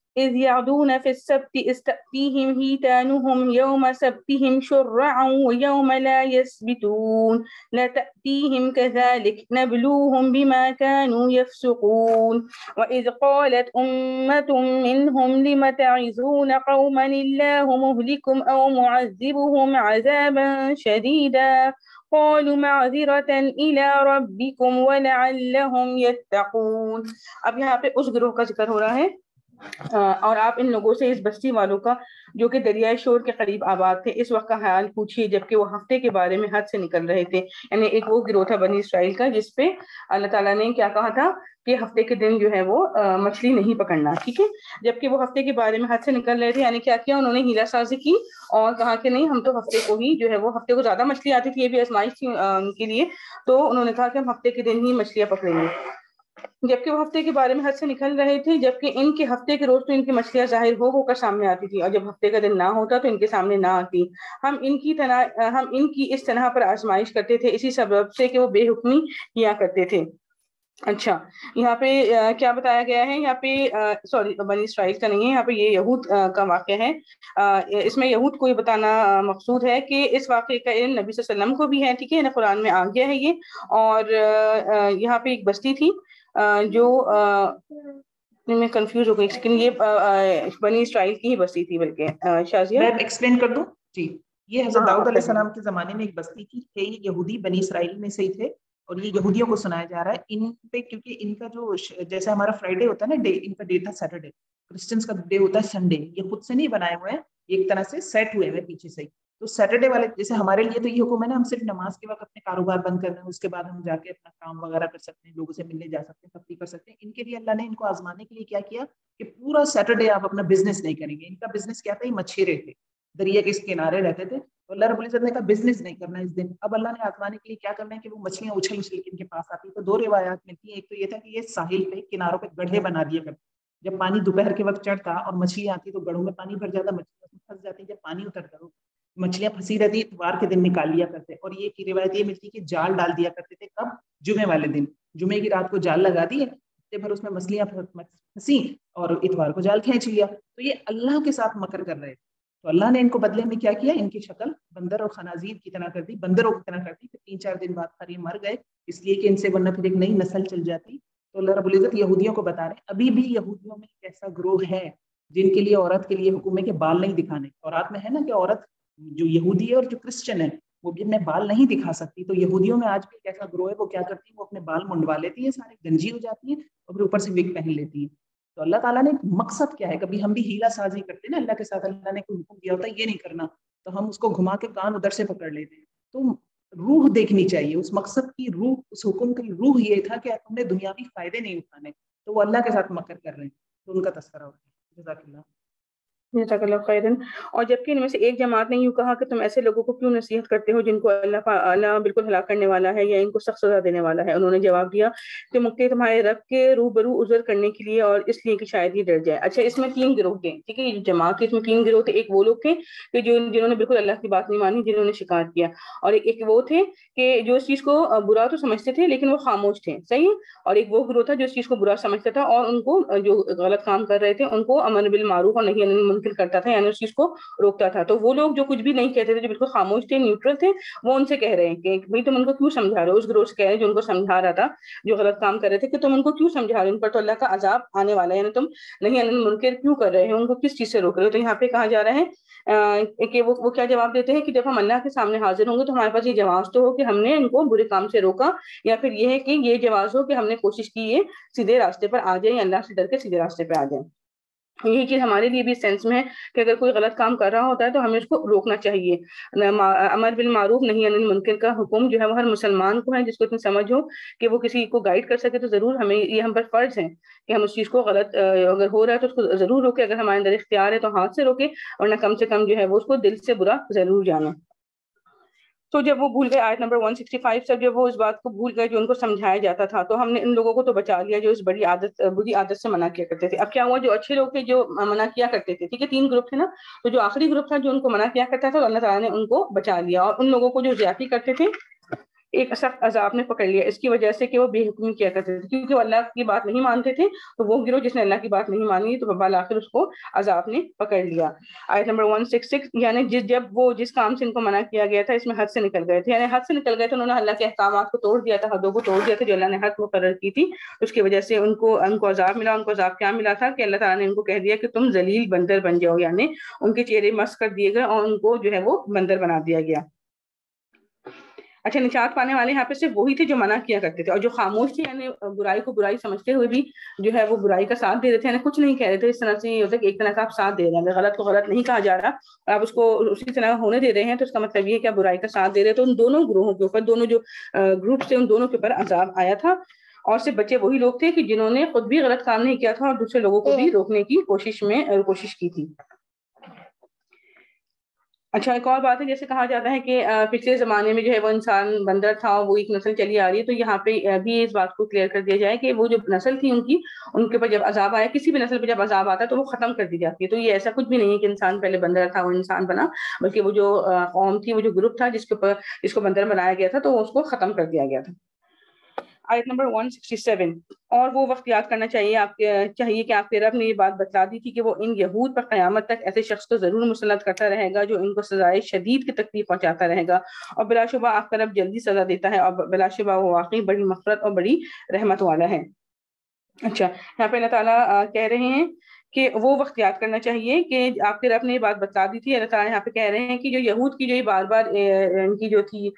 إذ يعدون في السبت إذ تأتيهم حيتانهم يوم سبتهم شرعا ويوم لا يسبتون لا تأتيهم كذلك نبلوهم بما كانوا يفسقون وإذ قالت أمة منهم لم تعظون قوما الله مهلكهم أو معذبهم عذابا شديدا قالوا معذرة إلى ربكم ولعلهم يتقون. اب یہاں پہ اس گروہ کا ذکر ہو رہا ہے اور آپ ان لوگوں سے اس بستی والوں کا جو کہ دریائے شور کے قریب آباد تھے اس وقت کا حال پوچھیے جبکہ وہ ہفتے کے بارے میں حد سے نکل رہے تھے. یعنی ایک وہ گروہ تھا بنی اسرائیل کا جس پہ اللہ تعالیٰ نے کیا کہا تھا کہ ہفتے کے دن جو ہے وہ مچھلی نہیں پکڑنا, ٹھیک ہے, جبکہ وہ ہفتے کے بارے میں حد سے نکل رہے تھے. یعنی کیا کیا انہوں نے ہیلا سازی کی اور کہا کہ نہیں ہم تو ہفتے کو ہی جو ہے وہ ہفتے کو زیادہ مچھلی آتی تھی, یہ بھی آزمائش تھی ان کے لیے, تو انہوں نے کہا کہ ہم ہفتے کے دن ہی مچھلیاں پکڑیں گے جبکہ وہ ہفتے کے بارے میں حد سے نکل رہے تھے. جبکہ ان کے ہفتے کے روز تو ان کی مچھلیاں ظاہر ہو ہو کر سامنے آتی تھی اور جب ہفتے کا دن نہ ہوتا تو ان کے سامنے نہ آتی. ہم ان کی طرح ہم ان کی اس طرح پر آزمائش کرتے تھے اسی سبب سے کہ وہ بے حکمی کیا کرتے تھے. اچھا, یہاں پہ کیا بتایا گیا ہے, یہاں پہ سوری بنی اسرائیل کا نہیں ہے, یہاں پہ یہ یہود کا واقعہ ہے. اس میں یہود کو یہ بتانا مقصود ہے کہ اس واقعے کا علم نبی صلی اللہ علیہ وسلم کو بھی ہے, ٹھیک ہے, قرآن میں آ گیا ہے یہ. اور یہاں پہ ایک بستی تھی جو میں کنفیوز ہو گئی لیکن یہ بنی اسرائیل کی ہی بستی تھی. بلکہ شازیہ میں ایکسپلین کر دوں جی. یہ حضرت داؤد علیہ السلام کے زمانے میں ایک بستی تھی, تھے یہ یہودی بنی اسرائیل میں سے ہی تھے اور یہ یہودیوں کو سنایا جا رہا ہے ان پہ کیونکہ ان کا جو جیسے ہمارا فرائیڈے ہوتا ہے نا ڈے, ان کا ڈے تھا سیٹرڈے, کرسچنس کا ڈے ہوتا ہے سنڈے. یہ خود سے نہیں بنائے ہوئے ہیں, ایک طرح سے سیٹ ہوئے ہیں پیچھے سے. تو سیٹرڈے والے جیسے ہمارے لیے تو یہ حکم ہے نا, ہم صرف نماز کے وقت اپنے کاروبار بند کرنا ہے, اس کے بعد ہم جا کے اپنا کام وغیرہ کر سکتے ہیں, لوگوں سے ملنے جا سکتے ہیں, تفریح کر سکتے ہیں. ان کے لیے اللہ نے ان کو آزمانے کے لیے کیا کیا کہ پورا سیٹرڈے آپ اپنا بزنس نہیں کریں گے. ان کا بزنس کیا تھا, یہ مچھیرے تھے, دریا کے اس کنارے رہتے تھے. تو اللہ رب العزت نے کہا بزنس نہیں کرنا اس دن. اب اللہ نے آزمانے کے لیے کیا کرنا ہے کہ وہ مچھلیاں اچھل اچھل کے ان کے پاس آتی. تو دو روایات ملتی ہیں, ایک تو یہ تھا کہ یہ ساحل پہ کناروں پہ گڑھے بنا دیا کرتے, جب پانی دوپہر کے وقت چڑھتا اور مچھلی آتی تو گڑھوں میں پانی بھر جاتا, مچھلیاں پھنس جاتی. جب پانی اترتا تو مچھلیاں پھنسی رہتی, اتوار کے دن نکال لیا کرتے. اور یہ کی روایت یہ ملتی کہ جال ڈال دیا کرتے تھے, کب, جمعے والے دن. جمعے کی رات کو جال لگا دیے, پھر اس میں مچھلیاں پھنسی اور اتوار کو جال کھینچ لیا. تو یہ اللہ کے ساتھ مکر کر رہے تھے. تو اللہ نے ان کو بدلے میں کیا کیا, ان کی شکل بندر اور خنازیر کی طرح کر دی, بندروں کی طرح کر دی. پھر تین چار دن بعد پھر یہ مر گئے, اس لیے کہ ان سے ورنہ پھر ایک نئی نسل چل جاتی. تو اللہ رب العزت یہودیوں کو بتا رہے ہیں ابھی بھی یہودیوں میں ایک ایسا گروہ ہے جن کے لیے عورت کے لیے حکم ہے کہ بال نہیں دکھانے. اور رات میں ہے نا کہ عورت جو یہودی ہے اور جو کرسچن ہے وہ بھی اپنے بال نہیں دکھا سکتی. تو یہودیوں میں آج بھی ایک ایسا گروہ ہے, وہ کیا کرتی ہے, وہ اپنے بال منڈوا لیتی ہے, سارے گنجی ہو جاتی ہیں اور پھر اوپر سے وگ پہن لیتی ہے. تو اللہ تعالیٰ نے مقصد کیا ہے, کبھی ہم بھی ہیلا سازی کرتے ہیں نا اللہ کے ساتھ, اللہ نے کوئی حکم دیا ہوتا ہے یہ نہیں کرنا تو ہم اس کو گھما کے کان ادھر سے پکڑ لیتے ہیں. تو روح دیکھنی چاہیے, اس مقصد کی روح, اس حکم کی روح یہ تھا کہ تم نے دنیاوی فائدے نہیں اٹھانے. تو وہ اللہ کے ساتھ مکر کر رہے ہیں, تو ان کا تذکرہ ہوتا ہے. جزاک اللہ. جزاک اللہ خیرن. اور جبکہ ان میں سے ایک جماعت نے یوں کہا کہ تم ایسے لوگوں کو کیوں نصیحت کرتے ہو جن کو اللہ اللہ بالکل ہلاک کرنے والا ہے یا ان کو سخت سزا دینے والا ہے. انہوں نے جواب دیا کہ مکے تمہارے رب کے روبرو عذر کرنے کے لیے اور اس لیے کہ شاید یہ ڈر جائے. اچھا, اس میں تین گروہ تھے, ٹھیک ہے, یہ جو جماعت تھی اس میں تین گروہ تھے. ایک وہ لوگ تھے کہ جو جنہوں نے بالکل اللہ کی بات نہیں مانی, جنہوں نے شکار کیا, اور ایک وہ تھے کہ جو اس چیز کو برا تو سمجھتے تھے لیکن وہ خاموش تھے, صحیح, اور ایک وہ گروہ تھا جو اس چیز کو برا سمجھتا تھا اور ان کو جو غلط کام کر رہے تھے ان کو امر بالمعروف اور نہی عن المنکر کرتا تھا, یعنی اس چیز کو روکتا تھا. تو وہ لوگ جو کچھ بھی نہیں کہتے تھے, جو بالکل خاموش تھے, نیوٹرل تھے, وہ ان سے کہہ رہے ہیں کہ بھائی تم ان کو کیوں سمجھا رہے ہو. اس گروہ سے کہہ رہے ہیں جو ان کو سمجھا رہا تھا, جو غلط کام کر رہے تھے, کہ تم ان کو کیوں سمجھا رہے ہو, ان پر تو اللہ کا عذاب آنے والا ہے, یعنی تم نہی عن المنکر کیوں کر رہے ہو, ان کو کس چیز سے روک رہے ہو. تو یہاں پہ کہا جا رہا ہے کہ وہ, وہ کیا جواب دیتے ہیں کہ جب ہم اللہ کے سامنے حاضر ہوں گے تو ہمارے پاس یہ جواز تو ہو کہ ہم نے ان کو برے کام سے روکا, یا پھر یہ ہے کہ یہ جواز ہو کہ ہم نے کوشش کی ہے سیدھے راستے پر آ جائیں, اللہ سے ڈر کے سیدھے راستے پہ آ جائیں. یہی چیز ہمارے لیے بھی سینس میں ہے کہ اگر کوئی غلط کام کر رہا ہوتا ہے تو ہمیں اس کو روکنا چاہیے. امر بالمعروف نہی عن المنکر کا حکم جو ہے وہ ہر مسلمان کو ہے, جس کو اتنی سمجھ ہو کہ وہ کسی کو گائیڈ کر سکے تو ضرور ہمیں یہ ہم پر فرض ہے کہ ہم اس چیز کو غلط اگر ہو رہا ہے تو اس کو ضرور روکے, اگر ہمارے اندر اختیار ہے تو ہاتھ سے روکے, ورنہ کم سے کم جو ہے وہ اس کو دل سے برا ضرور جانا. تو جب وہ بھول گئے, آیت نمبر ایک سو پچاس سے جب وہ اس بات کو بھول گئے جو ان کو سمجھایا جاتا تھا, تو ہم نے ان لوگوں کو تو بچا لیا جو اس بڑی عادت بری عادت سے منع کیا کرتے تھے. اب کیا ہوا, جو اچھے لوگ تھے جو منع کیا کرتے تھے, ٹھیک ہے, تین گروپ تھے نا, تو جو آخری گروپ تھا جو ان کو منع کیا کرتا تھا تو اللہ تعالیٰ نے ان کو بچا لیا, اور ان لوگوں کو جو زیادتی کرتے تھے ایک سخت عذاب نے پکڑ لیا اس کی وجہ سے کہ وہ بے حکمی کیا کرتے تھے، کیونکہ وہ اللہ کی بات نہیں مانتے تھے، تو وہ گروہ جس نے اللہ کی بات نہیں مانی تو بالآخر اس کو عذاب نے پکڑ لیا۔ آیت نمبر ایک سو چھیاسٹھ، یعنی جس جب وہ جس کام سے ان کو منع کیا گیا تھا اس میں حد سے نکل گئے تھے، یعنی حد سے نکل گئے تھے، انہوں نے اللہ کے احکامات کو توڑ دیا تھا، حدوں کو توڑ دیا تھا جو اللہ نے حد مقرر کی تھی، اس کی وجہ سے ان کو ان کو عذاب ملا۔ ان کو عذاب کیا ملا تھا کہ اللہ تعالیٰ نے ان کو کہہ دیا کہ تم ذلیل بندر بن جاؤ، یعنی ان کے چہرے مسخ کر دیے گئے اور ان کو جو ہے وہ بندر بنا دیا گیا۔ اچھا، نجات پانے والے یہاں پہ صرف وہی تھے جو منع کیا کرتے تھے، اور جو خاموش تھے یعنی برائی کو برائی سمجھتے ہوئے بھی جو ہے وہ برائی کا ساتھ دے رہے تھے، یعنی کچھ نہیں کہہ رہے تھے۔ اس طرح سے یہ ہوتا ہے کہ ایک طرح کا آپ ساتھ دے رہے ہیں، غلط کو غلط نہیں کہا جا رہا، آپ اس کو اسی طرح ہونے دے رہے ہیں، تو اس کا مطلب یہ ہے کہ آپ برائی کا ساتھ دے رہے ہیں۔ تو ان دونوں گروہوں کے اوپر، دونوں جو گروپ تھے ان دونوں کے اوپر عذاب آیا تھا، اور صرف بچے وہی لوگ تھے کہ جنہوں نے خود بھی غلط کام نہیں کیا تھا اور دوسرے لوگوں کو بھی روکنے کی کوشش میں کوشش کی تھی۔ اچھا، ایک اور بات ہے، جیسے کہا جاتا ہے کہ پچھلے زمانے میں جو ہے وہ انسان بندر تھا، وہ ایک نسل چلی آ رہی ہے، تو یہاں پہ بھی اس بات کو کلیئر کر دیا جائے کہ وہ جو نسل تھی ان کی، ان کے اوپر جب عذاب آیا، کسی بھی نسل پہ جب عذاب آتا ہے تو وہ ختم کر دی جاتی ہے۔ تو یہ ایسا کچھ بھی نہیں ہے کہ انسان پہلے بندر تھا وہ انسان بنا، بلکہ وہ جو قوم تھی، وہ جو گروپ تھا جس کے اوپر جس کو بندر بنایا گیا تھا، تو اس کو ختم کر دیا گیا تھا۔ آیت نمبر ایک سو سڑسٹھ، اور وہ وقت یاد کرنا چاہیے آپ کے چاہیے کہ آپ کے رب نے یہ بات بتلا دی تھی کہ وہ ان یہود پر قیامت تک ایسے شخص کو ضرور مسلط کرتا رہے گا جو ان کو سزائے شدید کی تکلیف پہنچاتا رہے گا، اور بلا شبہ آپ کا رب جلدی سزا دیتا ہے، اور بلا شبہ وہ واقعی بڑی مغفرت اور بڑی رحمت والا ہے۔ اچھا، یہاں پہ اللہ تعالیٰ کہہ رہے ہیں کہ وہ وقت یاد کرنا چاہیے کہ آپ کے رب نے یہ بات بتا دی تھی۔ اللہ تعالیٰ یہاں پہ کہہ رہے ہیں کہ جو یہود کی جو یہ بار بار ان کی جو تھی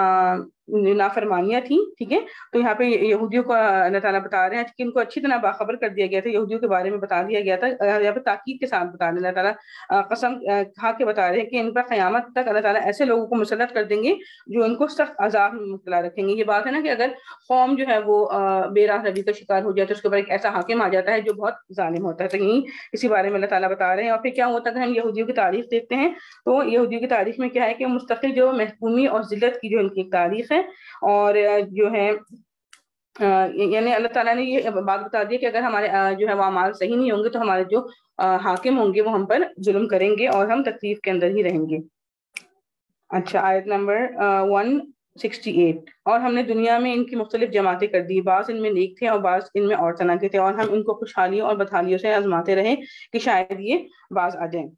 نافرمانیاں تھیں، ٹھیک ہے، تو یہاں پہ یہودیوں کو اللہ تعالیٰ بتا رہے ہیں کہ ان کو اچھی طرح باخبر کر دیا گیا تھا، یہودیوں کے بارے میں بتا دیا گیا تھا، یہاں پہ تاکید کے ساتھ بتا رہے ہیں، اللہ تعالیٰ قسم کھا کے بتا رہے ہیں کہ ان پر قیامت تک اللہ تعالیٰ ایسے لوگوں کو مسلط کر دیں گے جو ان کو سخت عذاب میں مبتلا رکھیں گے۔ یہ بات ہے نا کہ اگر قوم جو ہے وہ بے راہ روی کا شکار ہو جائے تو اس کے اوپر ایک ایسا حاکم آ جاتا ہے جو بہت ظالم ہوتا ہے، تو یہی اسی بارے میں اللہ تعالیٰ بتا رہے ہیں۔ اور پھر کیا ہوتا ہے کہ ہم یہودیوں کی تاریخ دیکھتے ہیں تو یہودیوں کی تاریخ میں کیا ہے کہ مستقل جو محکومی اور ذلت کی جو ان کی تاریخ ہے، اور جو ہے یعنی اللہ تعالیٰ نے یہ بات بتا دی کہ اگر ہمارے جو ہے وہ اعمال صحیح نہیں ہوں گے تو ہمارے جو حاکم ہوں گے وہ ہم پر ظلم کریں گے اور ہم تکلیف کے اندر ہی رہیں گے۔ اچھا، آیت نمبر ون سکسٹی ایٹ، اور ہم نے دنیا میں ان کی مختلف جماعتیں کر دی، بعض ان میں نیک تھے اور بعض ان میں اور طرح کے تھے، اور ہم ان کو خوشحالیوں اور بدحالیوں سے آزماتے رہے کہ شاید یہ باز آ جائیں۔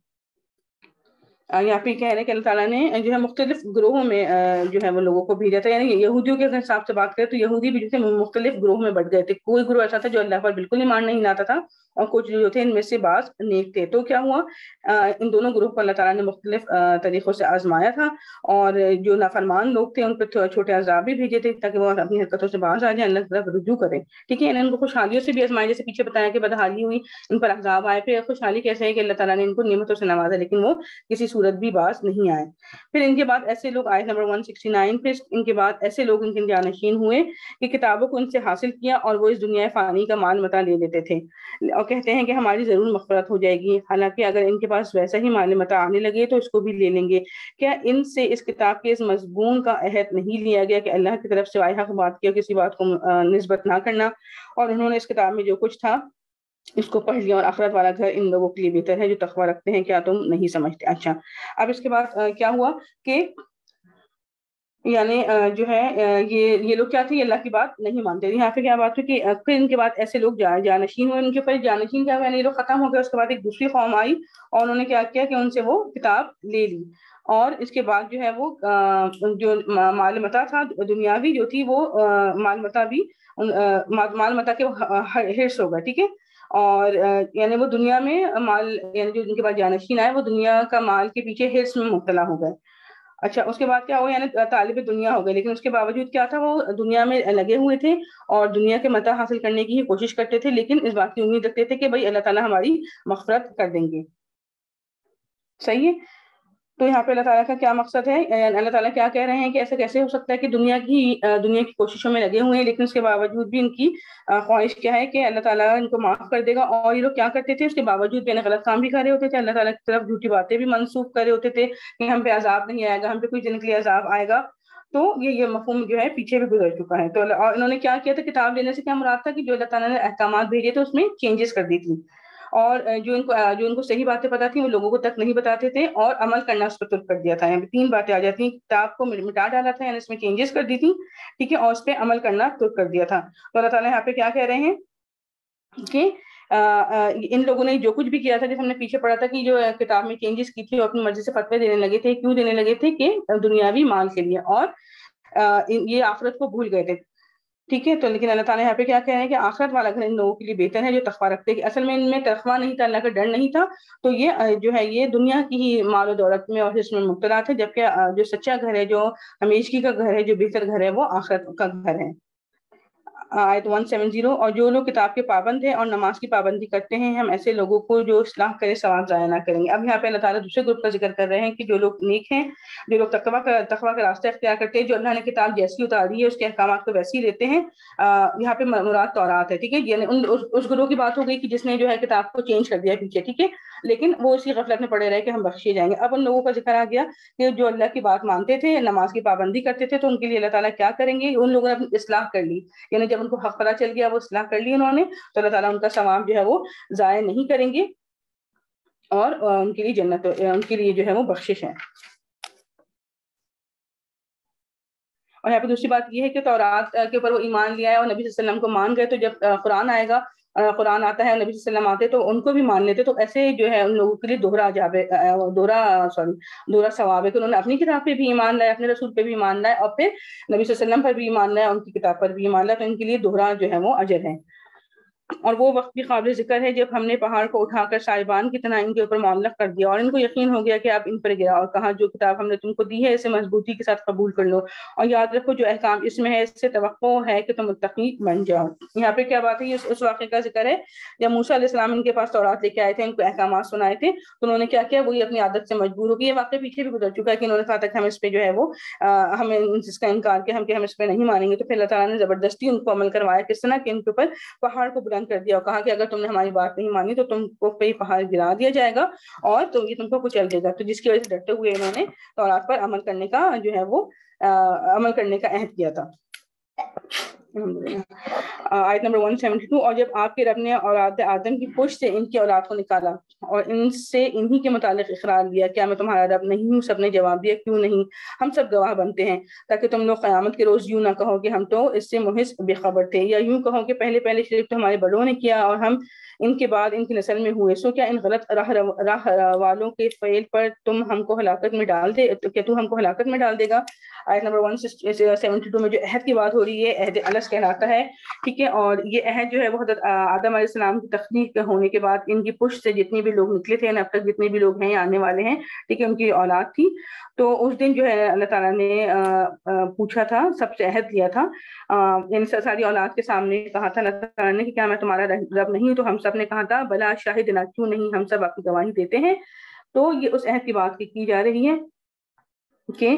یہاں پہ کہہ رہے ہیں کہ اللہ تعالیٰ نے جو ہے مختلف گروہوں میں جو ہے وہ لوگوں کو بھیجا تھا، یعنی یہودیوں کے حساب سے بات کریں تو یہودی بھی جو تھے مختلف گروہ میں بٹ گئے تھے، کوئی گروہ ایسا تھا جو اللہ پر بالکل ایمان نہیں لاتا تھا، اور کچھ جو تھے ان میں سے بعض نیک تھے۔ تو کیا ہوا، ان دونوں گروہ کو اللہ تعالیٰ نے مختلف طریقوں سے آزمایا تھا، اور جو نافرمان لوگ تھے ان پہ چھوٹے عذاب بھی بھیجے تھے تاکہ وہ اپنی حرکتوں سے باز آ جائیں، اللہ کی طرف رجوع کریں، ٹھیک ہے۔ ان کو خوشحالیوں سے بھی آزمایا، جیسے پیچھے بتایا کہ بدحالی ہوئی، ان پر عذاب آئے، پھر خوشحالی کیسے ہے کہ اللہ تعالیٰ نے ان کو نعمتوں سے نوازا لیکن وہ کسی صورت بھی باز نہیں آئے۔ پھر ان کے بعد ایسے لوگ، آیت نمبر ایک سو اڑسٹھ، پھر ان کے بعد ایسے لوگ ان کے جانشین ہوئے کہ کتابوں کو ان سے حاصل کیا اور وہ اس دنیا فانی کا مال متاع لے لیتے تھے، اور کہتے ہیں کہ ہماری ضرور مغفرت ہو جائے گی، حالانکہ اگر ان کے پاس ویسا ہی مال متاع آنے لگے تو اس کو بھی لے لیں گے۔ کیا ان سے اس کتاب کے اس مضمون کا عہد نہیں لیا گیا کہ اللہ کی طرف سے حق بات کی، کسی بات کو نسبت نہ کرنا، اور انہوں نے اس کتاب میں جو کچھ تھا اس کو پڑھ لیا، اور آخرت والا گھر ان لوگوں کے لیے بہتر ہے جو تقویٰ رکھتے ہیں، کیا تم نہیں سمجھتے؟ اچھا، اب اس کے بعد کیا ہوا کہ یعنی جو ہے یہ یہ لوگ کیا تھے، اللہ کی بات نہیں مانتے۔ یہاں پہ کیا بات ہے کہ پھر ان کے بعد ایسے لوگ جانشین ہوئے، ان کے اوپر جانشین کیا ہوئے، یعنی یہ لوگ ختم ہو گئے، اس کے بعد ایک دوسری قوم آئی اور انہوں نے کیا کیا کہ ان سے وہ کتاب لے لی، اور اس کے بعد جو ہے وہ جو مال متاع تھا دنیاوی جو تھی وہ مال متاع بھی مال متاع کے حرص ہو گئے، ٹھیک ہے، اور یعنی وہ دنیا میں مال، یعنی جو ان کے بعد جانشین آئے وہ دنیا کا مال کے پیچھے حرص میں مبتلا ہو گئے۔ اچھا، اس کے بعد کیا ہوا، یعنی طالب دنیا ہو گئے، لیکن اس کے باوجود کیا تھا، وہ دنیا میں لگے ہوئے تھے اور دنیا کے متاع حاصل کرنے کی ہی کوشش کرتے تھے، لیکن اس بات کی امید رکھتے تھے کہ بھائی اللہ تعالیٰ ہماری مغفرت کر دیں گے، صحیح ہے۔ تو یہاں پہ اللہ تعالیٰ کا کیا مقصد ہے، اللہ تعالیٰ کیا کہہ رہے ہیں کہ ایسا کیسے ہو سکتا ہے کہ دنیا کی دنیا کی کوششوں میں لگے ہوئے ہیں لیکن اس کے باوجود بھی ان کی خواہش کیا ہے کہ اللہ تعالیٰ ان کو معاف کر دے گا، اور یہ لوگ کیا کرتے تھے، اس کے باوجود بھی غلط کام بھی کر رہے ہوتے تھے، اللہ تعالیٰ کی طرف جھوٹی باتیں بھی منسوخ کر رہے ہوتے تھے کہ ہم پہ عذاب نہیں آئے گا، ہم پہ کوئی دن کے لیے عذاب آئے گا۔ تو یہ یہ مفہوم جو ہے پیچھے بھی گزر چکا ہے۔ تو اور انہوں نے کیا کیا تھا، کتاب لینے سے کیا مراد تھا کہ جو اللہ تعالیٰ نے احکامات بھیجے تھے اس میں چینجز کر دی تھی، اور جو ان کو جو ان کو صحیح باتیں پتہ تھیں وہ لوگوں کو تک نہیں بتاتے تھے، اور عمل کرنا اس پر ترک کر دیا تھا. یعنی تین باتیں آ جاتی ہیں، کتاب کو مٹا ڈالا تھا، یعنی اس میں چینجز کر دی تھی، ٹھیک ہے، اور اس پہ عمل کرنا ترک کر دیا تھا. تو اللہ تعالیٰ یہاں پہ کیا کہہ رہے ہیں کہ ان لوگوں نے جو کچھ بھی کیا تھا، جیسے ہم نے پیچھے پڑھا تھا کہ جو کتاب میں چینجز کی تھی وہ اپنی مرضی سے فتوے دینے لگے تھے. کیوں دینے لگے تھے؟ کہ دنیاوی مال کے لیے، اور یہ آخرت کو بھول گئے تھے، ٹھیک ہے. تو لیکن اللہ تعالیٰ یہاں پہ کیا کہہ رہے ہیں کہ آخرت والا گھر ان لوگوں کے لیے بہتر ہے جو تقویٰ رکھتے ہیں. اصل میں ان میں تقویٰ نہیں تھا، اللہ کا ڈر نہیں تھا، تو یہ جو ہے یہ دنیا کی ہی مال و دولت میں اور اس میں مبتلا تھے، جبکہ جو سچا گھر ہے، جو ہمیشگی کا گھر ہے، جو بہتر گھر ہے، وہ آخرت کا گھر ہے. آیت ایک سو ستر. اور جو لوگ کتاب کے پابند ہیں اور نماز کی پابندی کرتے ہیں، ہم ایسے لوگوں کو جو اصلاح کرے ثواب ضائع نہ کریں گے. اب یہاں پہ اللہ تعالیٰ دوسرے گروپ کا ذکر کر رہے ہیں کہ جو لوگ نیک ہیں، جو لوگ تقویٰ کا تقویٰ کا راستہ اختیار کرتے ہیں، جو اللہ نے کتاب جیسی اتاری ہے اس کے احکامات کو ویسی لیتے ہیں. یہاں پہ مراد تورات ہے، ٹھیک ہے. یعنی اس گروہ کی بات ہو گئی کہ جس نے جو ہے کتاب کو چینج کر دیا پیچھے، ٹھیک ہے، لیکن وہ اسی غفلت میں پڑے رہے کہ ہم بخشے جائیں گے. اب ان لوگوں کا ذکر آ گیا کہ جو اللہ کی بات مانتے تھے، نماز کی پابندی کرتے تھے، تو ان کے لیے اللہ تعالیٰ کیا کریں گے؟ ان لوگوں نے اپنی اصلاح کر لی، یعنی جب ان کو حق پتہ چل گیا وہ اصلاح کر لی انہوں نے، تو اللہ تعالیٰ ان کا ثواب جو ہے وہ ضائع نہیں کریں گے، اور ان کے لیے جنت، ان کے لیے جو ہے وہ بخشش ہے. اور یہاں پہ دوسری بات یہ ہے کہ تورات کے اوپر وہ ایمان لیا ہے اور نبی صلی اللہ علیہ وسلم کو مان گئے، تو جب قرآن آئے گا، قرآن آتا ہے اور نبی صلی اللہ علیہ وسلم آتے تو ان کو بھی مان لیتے. تو ایسے جو ہے ان لوگوں کے لیے دوہرا جاب دوہرا سوری دوہرا ثواب ہے کہ انہوں نے اپنی کتاب پہ بھی ایمان لایا، اپنے رسول پہ بھی ایمان لایا، اور پھر نبی صلی اللہ علیہ وسلم پر بھی ایمان لایا، ان کی کتاب پر بھی ایمان لایا. تو ان کے لیے دوہرا جو ہے وہ اجر ہے. اور وہ وقت بھی قابل ذکر ہے جب ہم نے پہاڑ کو اٹھا کر صاحبان کی طرح ان کے اوپر معلق کر دیا، اور ان کو یقین ہو گیا کہ آپ ان پر گرا، اور کہا جو کتاب ہم نے تم کو دی ہے اسے مضبوطی کے ساتھ قبول کر لو، اور یاد رکھو جو احکام اس میں ہے اس سے توقع ہے کہ تم متقی بن جاؤ. یہاں پہ کیا بات ہے؟ یہ اس واقعے کا ذکر ہے جب موسیٰ علیہ السلام ان کے پاس تورات لے کے آئے تھے، ان کو احکامات سنائے تھے، تو انہوں نے کیا کیا؟ وہی اپنی عادت سے مجبور ہو گئی. یہ واقعہ پیچھے بھی گزر چکا ہے کہ انہوں نے کہا تھا کہ ہم اس پہ جو ہے وہ ہمیں اس کا انکار کیا، ہم کہ ہم اس پہ نہیں مانیں گے. تو پھر اللہ تعالیٰ نے زبردستی ان کو عمل کروایا. کس طرح؟ کہ ان کے اوپر پہاڑ کو بلند کر دیا اور کہا کہ اگر تم نے ہماری بات نہیں مانی تو تم کو پہ پہاڑ گرا دیا جائے گا اور تو یہ تم کو کچل دے گا. تو جس کی وجہ سے ڈرتے ہوئے انہوں نے تورات پر عمل کرنے کا جو ہے وہ عمل کرنے کا عہد کیا تھا. آیت نمبر ایک سو بہتر. اور جب آپ کے رب نے اولاد آدم کی پشت سے ان کی اولاد کو نکالا اور ان سے انہی کے متعلق اقرار لیا، کیا میں تمہارا رب نہیں ہوں؟ سب نے جواب دیا کیوں نہیں، ہم سب گواہ بنتے ہیں، تاکہ تم لوگ قیامت کے روز یوں نہ کہو کہ ہم تو اس سے محض بے خبر تھے، یا یوں کہو کہ پہلے پہلے شرک تو ہمارے بڑوں نے کیا اور ہم ان کے بعد ان کی نسل میں ہوئے. سو کیا ان غلط راہ راہ والوں کے فعل پر تم ہم کو ہلاکت میں ڈال دے کیا تو ہم کو ہلاکت میں ڈال دے گا. آیت نمبر ایک سو بہتر میں جو عہد کی بات ہو رہی ہے عہد الس کہلاتا ہے، ٹھیک ہے. اور یہ عہد جو ہے وہ حضرت آدم علیہ السلام کی تخلیق ہونے کے بعد ان کی پشت سے جتنے بھی لوگ نکلے تھے، اب تک جتنے بھی لوگ ہیں یا آنے والے ہیں، ٹھیک ہے، ان کی اولاد تھی. تو اس دن جو ہے اللہ تعالیٰ نے پوچھا تھا، سب سے عہد لیا تھا، یعنی ساری اولاد کے سامنے کہا تھا اللہ تعالیٰ نے کہ کیا میں تمہارا رب نہیں ہوں؟ تو ہم سب نے کہا تھا بلا شاہدنا، کیوں نہیں، ہم سب آپ کی گواہی دیتے ہیں. تو یہ اس عہد کی بات کی کی جا رہی ہے کہ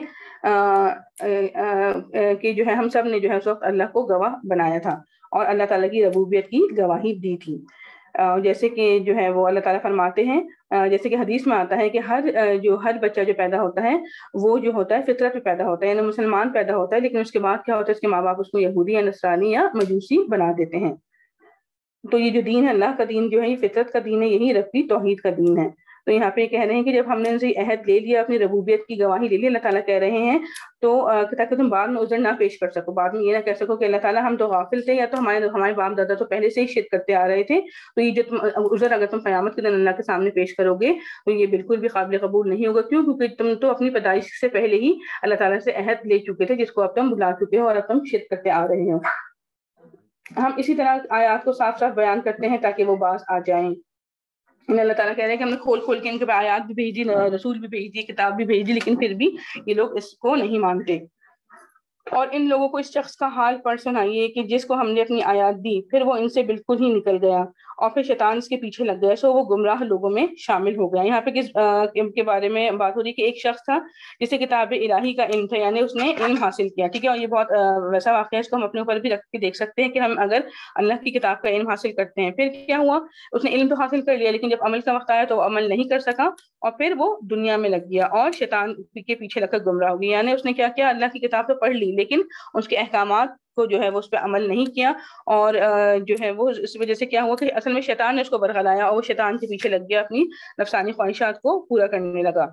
کہ جو ہے ہم سب نے جو ہے اس وقت اللہ کو گواہ بنایا تھا اور اللہ تعالیٰ کی ربوبیت کی گواہی دی تھی. جیسے کہ جو ہے وہ اللہ تعالیٰ فرماتے ہیں، جیسے کہ حدیث میں آتا ہے کہ ہر جو ہر بچہ جو پیدا ہوتا ہے وہ جو ہوتا ہے فطرت پہ پیدا ہوتا ہے، یعنی مسلمان پیدا ہوتا ہے، لیکن اس کے بعد کیا ہوتا ہے؟ اس کے ماں باپ اس کو یہودی یا نصرانی یا مجوسی بنا دیتے ہیں. تو یہ جو دین ہے اللہ کا دین جو ہے یہ فطرت کا دین ہے، یہی ربی توحید کا دین ہے. تو یہاں پہ کہہ رہے ہیں کہ جب ہم نے ان سے عہد لے لیا، اپنی ربوبیت کی گواہی لے لی، اللہ تعالیٰ کہہ رہے ہیں تو تاکہ تم بعد میں عذر نہ پیش کر سکو، بعد میں یہ نہ کہہ سکو کہ اللہ تعالیٰ ہم تو غافل تھے، یا تو ہمارے ہمارے باپ دادا تو پہلے سے ہی شرک کرتے آ رہے تھے. تو یہ جو تم عذر اگر تم قیامت کے دن اللہ کے سامنے پیش کرو گے تو یہ بالکل بھی قابل قبول نہیں ہوگا. کیوں؟ کیونکہ تم تو اپنی پیدائش سے پہلے ہی اللہ تعالیٰ سے عہد لے چکے تھے، جس کو اب تم بھلا چکے ہو اور اب تم شرک کرتے آ رہے ہو. ہم اسی طرح آیات کو صاف صاف بیان کرتے ہیں تاکہ وہ باز آ جائیں. اللہ تعالیٰ کہہ رہے ہیں کہ ہم نے کھول کھول کے ان کے آیات بھی بھیج دی، رسول بھی بھیج دی، کتاب بھی بھیج دی، لیکن پھر بھی یہ لوگ اس کو نہیں مانتے. اور ان لوگوں کو اس شخص کا حال پڑھ سنائیے کہ جس کو ہم نے اپنی آیات دی پھر وہ ان سے بالکل ہی نکل گیا اور پھر شیطان اس کے پیچھے لگ گیا، سو وہ گمراہ لوگوں میں شامل ہو گیا. یہاں پہ کس کے بارے میں بات ہو رہی کہ ایک شخص تھا جسے کتاب الہی کا علم تھا، یعنی اس نے علم حاصل کیا، ٹھیک ہے. اور یہ بہت ویسا واقعہ ہے، اس کو ہم اپنے اوپر بھی رکھ کے دیکھ سکتے ہیں کہ ہم اگر اللہ کی کتاب کا علم حاصل کرتے ہیں، پھر کیا ہوا؟ اس نے علم تو حاصل کر لیا، لیکن جب عمل کا وقت آیا تو وہ عمل نہیں کر سکا اور پھر وہ دنیا میں لگ گیا اور شیطان کے پیچھے لگ کر گمراہ ہو گیا. یعنی اس نے کیا کیا؟ اللہ کی کتاب تو پڑھ لی لیکن اس کے احکامات کو جو ہے وہ اس پہ عمل نہیں کیا، اور جو ہے وہ اس وجہ سے کیا ہوا کہ اصل میں شیطان نے اس کو برگلایا اور وہ شیطان کے پیچھے لگ گیا، اپنی نفسانی خواہشات کو پورا کرنے لگا۔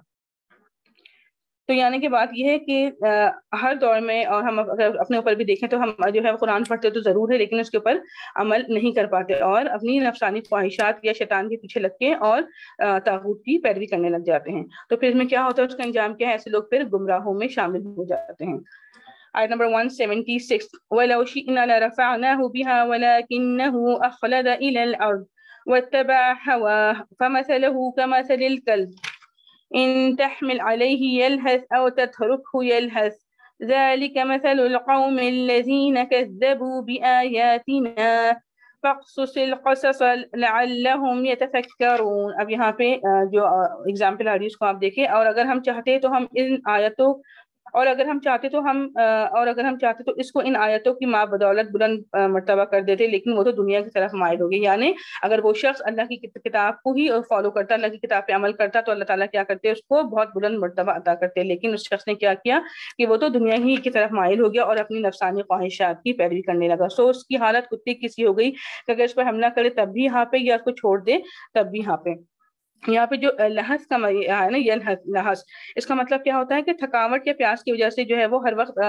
تو یعنی کہ بات یہ ہے کہ ہر دور میں، اور ہم اگر اپنے اوپر بھی دیکھیں تو ہم جو ہے قرآن پڑھتے تو ضرور ہے، لیکن اس کے اوپر عمل نہیں کر پاتے اور اپنی نفسانی خواہشات یا شیطان کے پیچھے لگ کے اور طاغوت کی پیروی کرنے لگ جاتے ہیں۔ تو پھر میں کیا ہوتا ہے، اس کا انجام کیا ہے؟ ایسے لوگ پھر گمراہوں میں شامل ہو جاتے ہیں۔ آیت نمبر ایک سو چھہتر، وَلَوْ شِئْنَا لَرَفَعْنَاهُ بِهَا وَلَكِنَّهُ أَخْلَدَ إِلَى الْأَرْضِ وَاتَّبَعَ هَوَاهُ فَمَثَلُهُ كَمَثَلِ الْكَلْبِ إن تحمل عليه يلهث أو تتركه يلهث ذلك مثل القوم الذين كذبوا بآياتنا فاقصص القصص لعلهم يتفكرون۔ اب یہاں پہ جو اگزامپل آ رہی ہے اس کو آپ دیکھیں، اور اگر ہم چاہتے تو ہم ان آیتوں اور اگر ہم چاہتے تو ہم اور اگر ہم چاہتے تو اس کو ان آیتوں کی ماں بدولت بلند مرتبہ کر دیتے، لیکن وہ تو دنیا کی طرف مائل ہو گئی۔ یعنی اگر وہ شخص اللہ کی کتاب کو ہی فالو کرتا، اللہ کی کتاب پہ عمل کرتا، تو اللہ تعالیٰ کیا کرتے، اس کو بہت بلند مرتبہ عطا کرتے، لیکن اس شخص نے کیا کیا کہ وہ تو دنیا ہی کی طرف مائل ہو گیا اور اپنی نفسانی خواہشات کی پیروی کرنے لگا۔ سو اس کی حالت کتے کی سی ہو گئی کہ اگر اس پر حملہ کرے تب بھی یہاں پہ، یا اس کو چھوڑ دے تب بھی یہاں پہ۔ یہاں پہ جو لحظ کا ہے نا، یہ لحظ، اس کا مطلب کیا ہوتا ہے کہ تھکاوٹ یا پیاس کی وجہ سے جو ہے وہ ہر وقت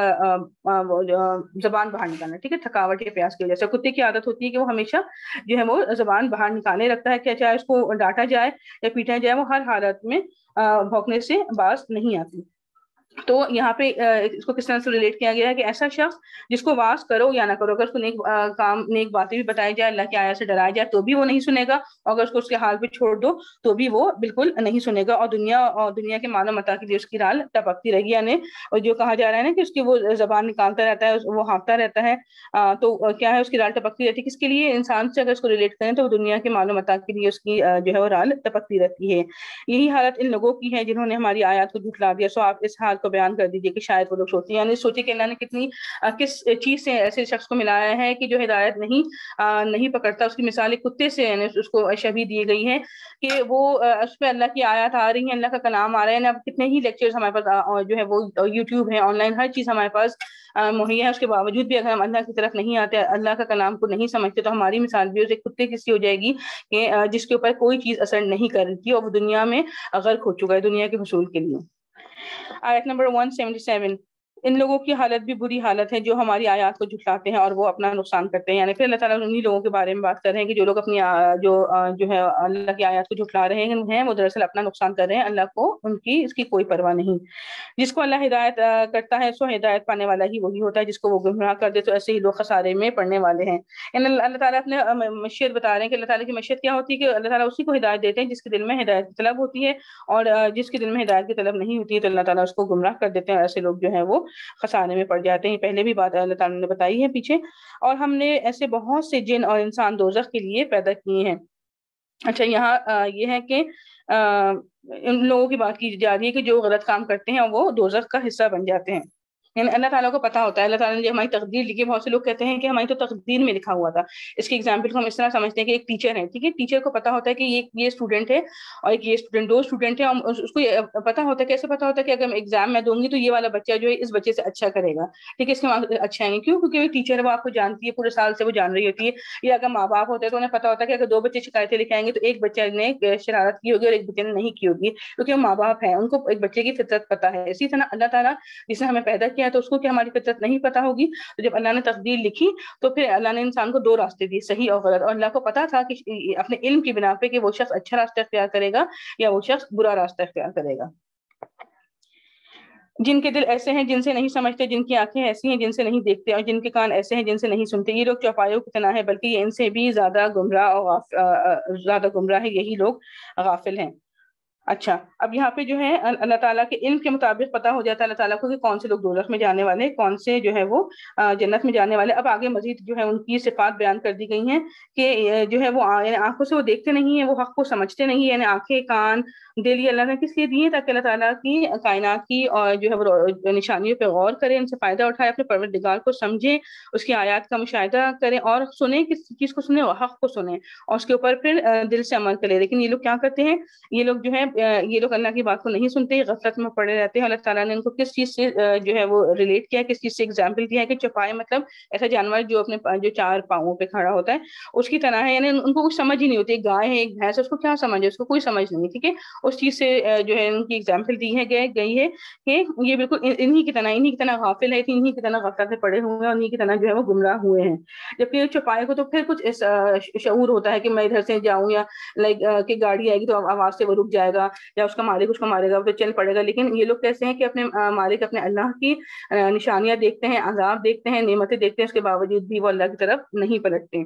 زبان باہر نکالنا، ٹھیک ہے، تھکاوٹ یا پیاس کی وجہ سے۔ کتے کی عادت ہوتی ہے کہ وہ ہمیشہ جو ہے وہ زبان باہر نکالنے رکھتا ہے، کہ چاہے اس کو ڈانٹا جائے یا پیٹا جائے، وہ ہر حالت میں بھونکنے سے باز نہیں آتی۔ تو یہاں پہ اس کو کس طرح سے ریلیٹ کیا گیا ہے کہ ایسا شخص جس کو واز کرو یا نہ کرو، اگر اس کو نیک کام نیک باتیں بھی بتائی جائے، اللہ کی آیات سے ڈرایا جائے تو بھی وہ نہیں سنے گا، اور اگر اس کو اس کے حال پہ چھوڑ دو تو بھی وہ بالکل نہیں سنے گا، اور دنیا اور دنیا کے مال و متاع کے لیے اس کی رال ٹپکتی رہے گی۔ یعنی اور جو کہا جا رہا ہے نا کہ اس کی وہ زبان نکالتا رہتا ہے، وہ ہانپتا رہتا ہے، تو کیا ہے، اس کی رال ٹپکتی رہتی ہے۔ کس کے لیے؟ انسان سے اگر اس کو ریلیٹ کریں تو وہ دنیا کے مال و متاع کے لیے اس کی جو ہے وہ رال ٹپکتی رہتی ہے۔ یہی حالت ان لوگوں کی ہے جنہوں نے ہماری آیات کو جھٹلا دیا۔ سو آپ اس حال کو بیان کر دیجئے کہ شاید وہ لوگ سوچیں، یعنی سوچے کہ اللہ نے کتنی کس چیز سے ایسے شخص کو ملایا ہے کہ جو ہدایت نہیں نہیں پکڑتا۔ اس کی مثال ایک کتے سے یعنی اس کو شبیہ دی گئی ہے کہ وہ اس پہ اللہ کی آیات آ رہی ہیں، اللہ کا کلام آ رہا ہے نا۔ اب کتنے ہی لیکچرز ہمارے پاس جو ہے وہ یوٹیوب ہے، آن لائن ہر چیز ہمارے پاس مہیا ہے، اس کے باوجود بھی اگر ہم اللہ کی طرف نہیں آتے، اللہ کا کلام کو نہیں سمجھتے، تو ہماری مثال بھی ایک کتے کی سی ہو جائے گی کہ جس کے اوپر کوئی چیز اثر نہیں کر رہی اور وہ دنیا میں غرق ہو چکا ہے دنیا کے حصول کے لیے۔ آیت نمبر ایک سو ستہتر، ان لوگوں کی حالت بھی بری حالت ہے جو ہماری آیات کو جھٹلاتے ہیں اور وہ اپنا نقصان کرتے ہیں۔ یعنی پھر اللہ تعالیٰ انہی لوگوں کے بارے میں بات کر رہے ہیں کہ جو لوگ اپنی جو جو ہے اللہ کی آیات کو جھٹلا رہے ہیں، وہ دراصل اپنا نقصان کر رہے ہیں، اللہ کو ان کی اس کی کوئی پرواہ نہیں۔ جس کو اللہ ہدایت کرتا ہے سو ہدایت پانے والا ہی وہی ہوتا ہے، جس کو وہ گمراہ کر دے تو ایسے ہی لوگ خسارے میں پڑنے والے ہیں۔ یعنی اللہ تعالیٰ اپنے مشیت بتا رہے ہیں کہ اللہ تعالیٰ کی مشیت کیا ہوتی ہے کہ اللہ تعالیٰ اسی کو ہدایت دیتے ہیں جس کے دل میں ہدایت کی طلب ہوتی ہے، اور جس کے دل میں ہدایت کی طلب نہیں ہوتی ہے تو اللہ تعالیٰ اس کو گمراہ کر دیتے ہیں، ایسے لوگ جو ہیں وہ خسارے میں پڑ جاتے ہیں۔ پہلے بھی بات اللہ تعالیٰ نے بتائی ہے پیچھے، اور ہم نے ایسے بہت سے جن اور انسان دوزخ کے لیے پیدا کیے ہیں۔ اچھا، یہاں یہ ہے کہ ان لوگوں کی بات کی جا رہی ہے کہ جو غلط کام کرتے ہیں وہ دوزخ کا حصہ بن جاتے ہیں۔ یعنی اللہ تعالیٰ کو پتا ہوتا ہے، اللہ تعالیٰ نے جو ہماری تقدیر لکھی، بہت سے لوگ کہتے ہیں کہ ہماری تو تقدیر میں لکھا ہوا تھا۔ اس کی ایگزامپل کو ہم اس طرح سمجھتے ہیں کہ ایک ٹیچر ہے، ٹھیک ہے، ٹیچر کو پتا ہوتا ہے کہ یہ یہ اسٹوڈنٹ ہے اور ایک یہ اسٹوڈنٹ، دو اسٹوڈنٹ ہیں، اور اس کو پتا ہوتا ہے، کیسے پتا ہوتا ہے کہ اگر ایگزام میں دوں گی تو یہ والا بچہ جو ہے اس بچے سے اچھا کرے گا، ٹھیک ہے، اس کے مارکس اچھا آئیں گے۔ کیوں؟ کیونکہ وہ ٹیچر ہے، وہ آپ کو جانتی ہے، پورے سال سے وہ جان رہی ہوتی ہے۔ یا اگر ماں باپ ہوتے ہیں تو انہیں پتا ہوتا ہے کہ اگر دو بچے شکایتیں لکھ آئیں گے تو ایک بچے نے شرارت کی ہوگی اور ایک بچے نے نہیں کی ہوگی، کیونکہ وہ ماں باپ ہیں، ان کو ایک بچے کی فطرت پتا ہے۔ اسی طرح اللہ تعالیٰ جس نے ہمیں پیدا کیا ہے تو اس کو کیا ہماری فطرت نہیں پتا ہوگی؟ تو جب اللہ نے تقدیر لکھی تو پھر اللہ نے انسان کو دو راستے دیے، صحیح اور غلط، اور اللہ کو پتا تھا کہ اپنے علم کی بنا پہ کہ وہ شخص اچھا راستہ اختیار کرے گا یا وہ شخص برا راستہ اختیار کرے گا۔ جن کے دل ایسے ہیں جن سے نہیں سمجھتے، جن کی آنکھیں ایسی ہیں جن سے نہیں دیکھتے، اور جن کے کان ایسے ہیں جن سے نہیں سنتے، یہ لوگ چوپایوں کی طرح ہے، بلکہ یہ ان سے بھی زیادہ گمراہ اور غاف... زیادہ گمراہ ہے، یہی لوگ غافل ہیں۔ اچھا، اب یہاں پہ جو ہے اللہ تعالیٰ کے علم کے مطابق پتہ ہو جاتا ہے اللہ تعالیٰ کو کہ کون سے لوگ دوزخ میں جانے والے، کون سے جو ہے وہ جنت میں جانے والے۔ اب آگے مزید جو ہے ان کی صفات بیان کر دی گئی ہیں کہ جو ہے وہ آنکھوں سے وہ دیکھتے نہیں ہیں، وہ حق کو سمجھتے نہیں، یعنی آنکھیں، کان، دل یہ اللہ نے کس لیے دیے؟ تاکہ اللہ تعالیٰ کی کائنات کی اور جو ہے وہ نشانیوں پہ غور کریں، ان سے فائدہ اٹھائے، اپنے پروردگار کو سمجھیں، اس کی آیات کا مشاہدہ کریں اور سنیں، کس چیز کو سنیں؟ حق کو سنیں اور اس کے اوپر پھر دل سے عمل کریں۔ لیکن یہ لوگ کیا کرتے ہیں؟ یہ لوگ جو ہے یہ لوگ اللہ کی بات کو نہیں سنتے، غفلت میں پڑے رہتے ہیں. اللہ تعالیٰ نے ان کو کس چیز سے جو ہے وہ ریلیٹ کیا ہے، کس چیز سے ایگزامپل دیا ہے کہ چوپائے مطلب ایسا جانور جو اپنے جو چار پاؤں پہ کھڑا ہوتا ہے اس کی طرح ہے، یعنی ان کو کچھ سمجھ ہی نہیں ہوتی. ایک گائے ہے، ایک بھینس ہے، اس کو کیا سمجھ ہے، اس کو کوئی سمجھ نہیں. ٹھیک ہے، اس چیز سے جو ہے ان کی ایگزامپل دی ہے گئی ہے کہ یہ بالکل انہی کی طرح انہی کی طرح غافل ہے، انہی کی طرح غفلت سے پڑے ہوئے ہیں، انہی کی طرح جو ہے وہ گمراہ ہوئے ہیں. جبکہ چوپائے کو تو پھر کچھ شعور ہوتا ہے کہ میں ادھر سے جاؤں یا لائک کہ گاڑی آئے گی تو آواز سے وہ رک جائے گا، یا اس کا مالک اس کو مارے گا تو چل پڑے گا. لیکن یہ لوگ کیسے ہیں کہ اپنے مالک اپنے اللہ کی نشانیاں دیکھتے ہیں، عذاب دیکھتے ہیں، نعمتیں دیکھتے ہیں، اس کے باوجود بھی وہ اللہ کی طرف نہیں پلٹتے.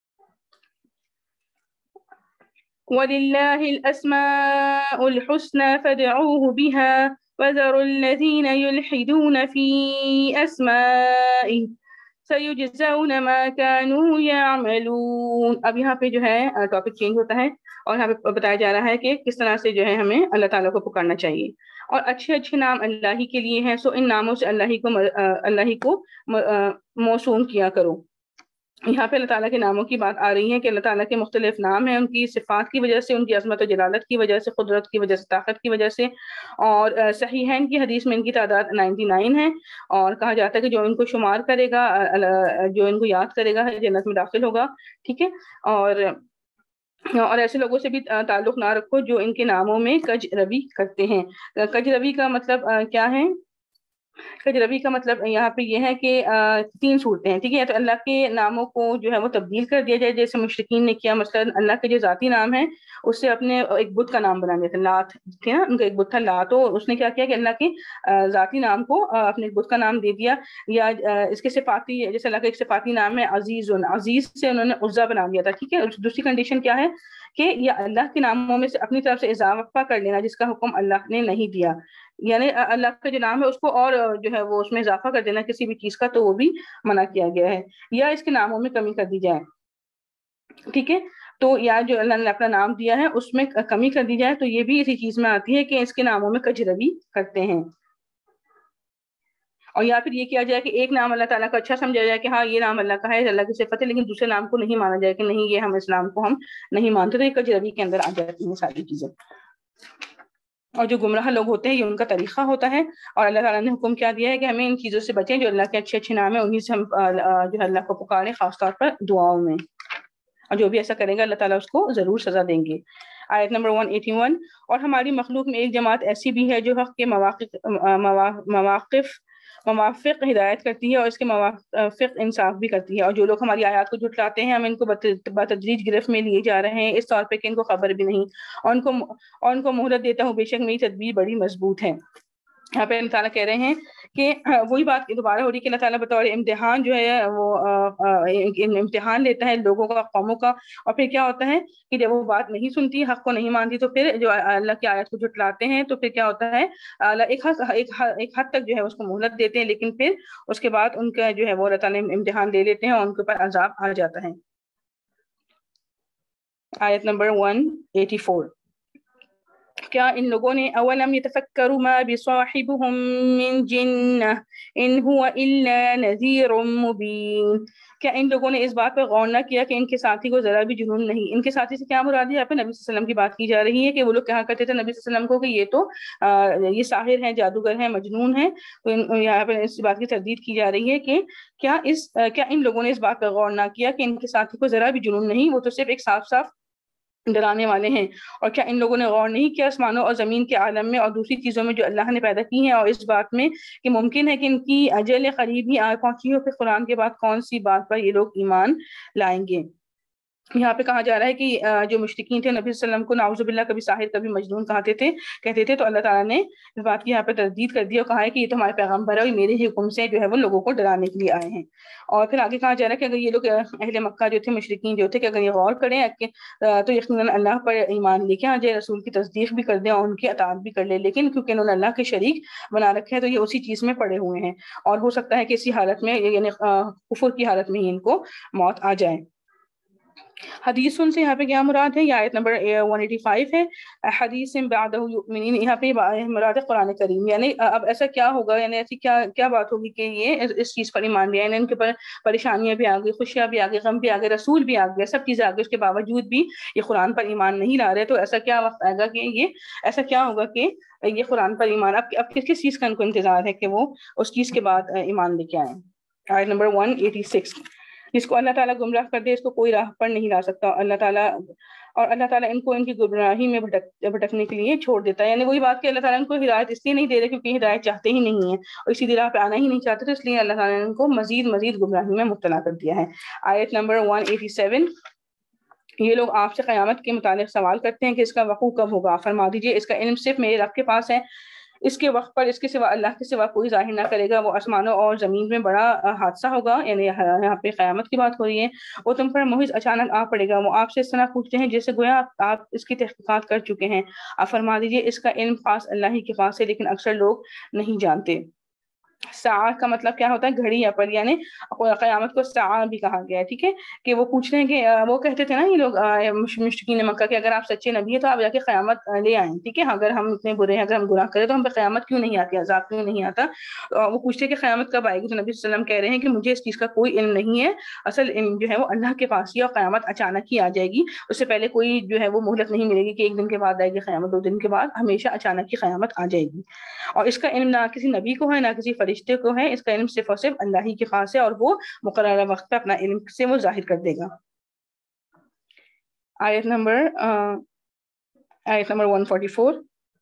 وَلِلَّهِ الْأَسْمَاءُ الْحُسْنَى فَادْعُوهُ بِهَا وَذَرُوا الَّذِينَ يُلْحِدُونَ فِي أَسْمَائِهِ سَيُجْزَوْنَ مَا كَانُوا يَعْمَلُونَ. اب یہاں پہ جو ہے ٹاپک چینج ہوتا ہے اور یہاں پہ بتایا جا رہا ہے کہ کس طرح سے جو ہے ہمیں اللہ تعالیٰ کو پکارنا چاہیے. اور اچھے اچھے نام اللہ ہی کے لیے ہیں، سو ان ناموں سے اللہ ہی کو اللہ ہی کو موسوم کیا کرو. یہاں پہ اللہ تعالیٰ کے ناموں کی بات آ رہی ہے کہ اللہ تعالیٰ کے مختلف نام ہیں، ان کی صفات کی وجہ سے، ان کی عظمت و جلالت کی وجہ سے، قدرت کی وجہ سے، طاقت کی وجہ سے. اور صحیحین کی حدیث میں ان کی تعداد نائنٹی نائن ہے، اور کہا جاتا ہے کہ جو ان کو شمار کرے گا، جو ان کو یاد کرے گا جنت میں داخل ہوگا. ٹھیک ہے، اور اور ایسے لوگوں سے بھی تعلق نہ رکھو جو ان کے ناموں میں کج روی کرتے ہیں. کج روی کا مطلب کیا ہے؟ کج روی کا مطلب یہاں پہ یہ ہے کہ تین صورتیں ہیں. ٹھیک ہے، تو اللہ کے ناموں کو جو ہے وہ تبدیل کر دیا جائے، جیسے مشرکین نے کیا. مثلا اللہ کے جو ذاتی نام ہے اس سے اپنے ایک بت کا نام بنا دیا تھا. لات تھے نا، ان کا ایک بت تھا لات، تو اس نے کیا کیا کہ اللہ کے ذاتی نام کو اپنے ایک بت کا نام دے دیا. یا اس کے صفاتی، جیسے اللہ کا ایک صفاتی نام ہے عزیز، عزیز سے انہوں نے عزا بنا دیا تھا. ٹھیک ہے، دوسری کنڈیشن کیا ہے کہ یہ اللہ کے ناموں میں سے اپنی طرف سے اضافہ کر لینا جس کا حکم اللہ نے نہیں دیا، یعنی اللہ کا جو نام ہے اس کو اور جو ہے وہ اس میں اضافہ کر دینا کسی بھی چیز کا، تو وہ بھی منع کیا گیا ہے. یا اس کے ناموں میں کمی کر دی جائے. ٹھیک ہے، تو یا جو اللہ نے اپنا نام دیا ہے اس میں کمی کر دی جائے، تو یہ بھی اسی چیز میں آتی ہے کہ اس کے ناموں میں کجروی کرتے ہیں. اور یا پھر یہ کیا جائے کہ ایک نام اللہ تعالیٰ کا اچھا سمجھا جائے کہ ہاں یہ نام اللہ کا ہے، اللہ کی صفت ہے، لیکن دوسرے نام کو نہیں مانا جائے کہ نہیں یہ ہم اس نام کو ہم نہیں مانتے. تو یہ کجروی کے اندر آ جاتی ہیں ساری چیزیں. اور جو گمراہ لوگ ہوتے ہیں یہ ان کا طریقہ ہوتا ہے، اور اللہ تعالیٰ نے حکم کیا دیا ہے کہ ہمیں ان چیزوں سے بچیں جو اللہ کے اچھے اچھے نام ہیں، انہیں سے ہم جو ہے اللہ کو پکاریں، خاص طور پر دعاؤں میں. اور جو بھی ایسا کرے گا اللہ تعالیٰ اس کو ضرور سزا دیں گے. آیت نمبر ایک سو اکیاسی. اور ہماری مخلوق میں ایک جماعت ایسی بھی ہے جو حق کے مواقف مواقف موافق ہدایت کرتی ہے اور اس کے موافق انصاف بھی کرتی ہے. اور جو لوگ ہماری آیات کو جھٹلاتے ہیں ہم ان کو بتدریج گرفت میں لیے جا رہے ہیں، اس طور پہ کہ ان کو خبر بھی نہیں، اور ان کو اور ان کو مہلت دیتا ہوں، بے شک میری تدبیر بڑی مضبوط ہے. یہاں پہ اللہ تعالیٰ کہہ رہے ہیں کہ وہی بات دوبارہ ہو رہی کہ اللہ تعالیٰ بطور امتحان جو ہے وہ امتحان لیتا ہے لوگوں کا، قوموں کا. اور پھر کیا ہوتا ہے کہ جب وہ بات نہیں سنتی، حق کو نہیں مانتی، تو پھر جو اللہ کی آیت کو جھٹلاتے ہیں تو پھر کیا ہوتا ہے ایک حد ایک حد تک جو ہے اس کو مہلت دیتے ہیں، لیکن پھر اس کے بعد ان کا جو ہے وہ اللہ تعالیٰ امتحان لے لیتے ہیں اور ان کے اوپر عذاب آ جاتا ہے. آیت نمبر ایک سو چوراسی. کیا ان لوگوں نے اولم یتفکروا ما بصاحبهم من جنہ ان هو الا نذیر مبین. کیا ان لوگوں نے اس بات پر غور نہ کیا کہ ان کے ساتھی کو ذرا بھی جنون نہیں. ان کے ساتھی سے کیا مراد ہے؟ یہاں پہ نبی صلی اللہ علیہ وسلم کی بات کی جا رہی ہے کہ وہ لوگ کہا کرتے تھے نبی صلی اللہ علیہ وسلم کو کہ یہ تو یہ ساحر ہیں، جادوگر ہیں، مجنون ہیں. تو یہاں پہ اس بات کی تردید کی جا رہی ہے کہ کیا اس کیا ان لوگوں نے اس بات پر غور نہ کیا کہ ان کے ساتھی کو ذرا بھی جنون نہیں، وہ تو صرف ایک صاف صاف ڈرانے والے ہیں. اور کیا ان لوگوں نے غور نہیں کیا آسمانوں اور زمین کے عالم میں اور دوسری چیزوں میں جو اللہ نے پیدا کی ہیں، اور اس بات میں کہ ممکن ہے کہ ان کی اجل قریب ہی آ پہنچی ہو، پھر قرآن کے بعد کون سی بات پر یہ لوگ ایمان لائیں گے. یہاں پہ کہا جا رہا ہے کہ جو مشرکین تھے نبی صلی اللہ علیہ وسلم کو نعوذ باللہ کبھی ساحر کبھی مجنون کہتے تھے کہتے تھے تو اللہ تعالیٰ نے اس بات کی یہاں پہ تردید کر دی اور کہا ہے کہ یہ تو ہمارے پیغمبر ہے اور میرے ہی حکم سے جو ہے وہ لوگوں کو ڈرانے کے لیے آئے ہیں. اور پھر آگے کہا جا رہا ہے کہ اگر یہ لوگ اہل مکہ جو تھے، مشرکین جو تھے، کہ اگر یہ غور کریں تو یقیناً اللہ پر ایمان لے کے آ جائے، رسول کی تصدیق بھی کر دیں اور ان کی اطاعت بھی کر لے. لیکن کیونکہ انہوں نے اللہ کے شریک بنا رکھے ہیں تو یہ اسی چیز میں پڑے ہوئے ہیں، اور ہو سکتا ہے کہ اسی حالت میں یعنی کفر کی حالت میں ہی ان کو موت آ جائے. حدیث سے یہاں پہ کیا مراد ہے؟ یہ آیت نمبر ایک سو پچاسی ہے. حدیث بعدہ یؤمنین، یہاں پہ مراد ہے قرآن کریم. یعنی اب ایسا کیا ہوگا، یعنی ایسی کیا کیا بات ہوگی کہ یہ اس چیز پر ایمان لیا، یعنی ان کے اوپر پریشانیاں بھی آ گئی، خوشیاں بھی آ گئی، غم بھی آ گئے، رسول بھی آ گئے، سب چیزیں آ گئی، اس کے باوجود بھی یہ قرآن پر ایمان نہیں لا رہے. تو ایسا کیا وقت آئے گا کہ یہ ایسا کیا ہوگا کہ یہ قرآن پر ایمان، اب اب کس کس چیز کا ان کو انتظار ہے کہ وہ اس چیز کے بعد ایمان لے کے آئیں. آیت نمبر ایک سو چھیاسی، جس کو اللہ تعالیٰ گمراہ کر دے اس کو کوئی راہ پر نہیں لا سکتا. اللہ تعالیٰ اور اللہ تعالیٰ ان کو ان کی گمراہی میں بھٹک بھٹکنے کے لیے چھوڑ دیتا ہے. یعنی وہی بات کہ اللہ تعالیٰ ان کو ہدایت اس لیے نہیں دے رہے کیونکہ ہدایت چاہتے ہی نہیں ہیں اور اسی راہ پہ آنا ہی نہیں چاہتے، تو اس لیے اللہ تعالیٰ نے ان کو مزید مزید گمراہی میں مبتلا کر دیا ہے. آیت نمبر ایک سو ستاسی، یہ لوگ آپ سے قیامت کے متعلق سوال کرتے ہیں کہ اس کا وقوع کب ہوگا. فرما دیجیے اس کا علم صرف میرے رب کے پاس ہے، اس کے وقت پر اس کے سوا اللہ کے سوا کوئی ظاہر نہ کرے گا. وہ آسمانوں اور زمین میں بڑا حادثہ ہوگا، یعنی یہاں پہ قیامت کی بات ہو رہی ہے. وہ تم پر محض اچانک آ پڑے گا. وہ آپ سے اس طرح پوچھتے ہیں جیسے گویا آپ اس کی تحقیقات کر چکے ہیں. آپ فرما دیجیے اس کا علم خاص اللہ ہی کے پاس ہے، لیکن اکثر لوگ نہیں جانتے. ساعت کا مطلب کیا ہوتا ہے؟ گھڑی یا پل، یعنی قیامت کو ساعت بھی کہا گیا ہے. ٹھیک ہے، کہ وہ پوچھ رہے ہیں کہ وہ کہتے تھے نا یہ لوگ مشرکین مکہ کہ اگر آپ سچے نبی ہیں تو آپ جا کے قیامت لے آئیں. ٹھیک ہے، اگر ہم اتنے برے ہیں، اگر ہم گناہ کریں تو ہم پہ قیامت کیوں نہیں آتی، عذاب کیوں نہیں آتا. وہ پوچھتے ہیں کہ قیامت کب آئے گی، تو نبی صلی اللہ علیہ وسلم کہہ رہے ہیں کہ مجھے اس چیز کا کوئی علم نہیں ہے، اصل علم جو ہے وہ اللہ کے پاس ہی ہے اور قیامت اچانک ہی آ جائے گی. اس سے پہلے کوئی جو ہے وہ مہلت نہیں ملے گی کہ ایک دن کے بعد آئے گی قیامت، دو دن کے بعد، ہمیشہ اچانک ہی قیامت آ جائے گی. اور اس کا علم نہ کسی نبی کو ہے نہ کسی فرشتے کو ہے، اس کا علم صرف اور صرف اللہ ہی کے پاس ہے اور وہ مقررہ وقت پہ اپنا علم سے وہ ظاہر کر دے گا. آیت نمبر آیت نمبر ایک سو چوالیس،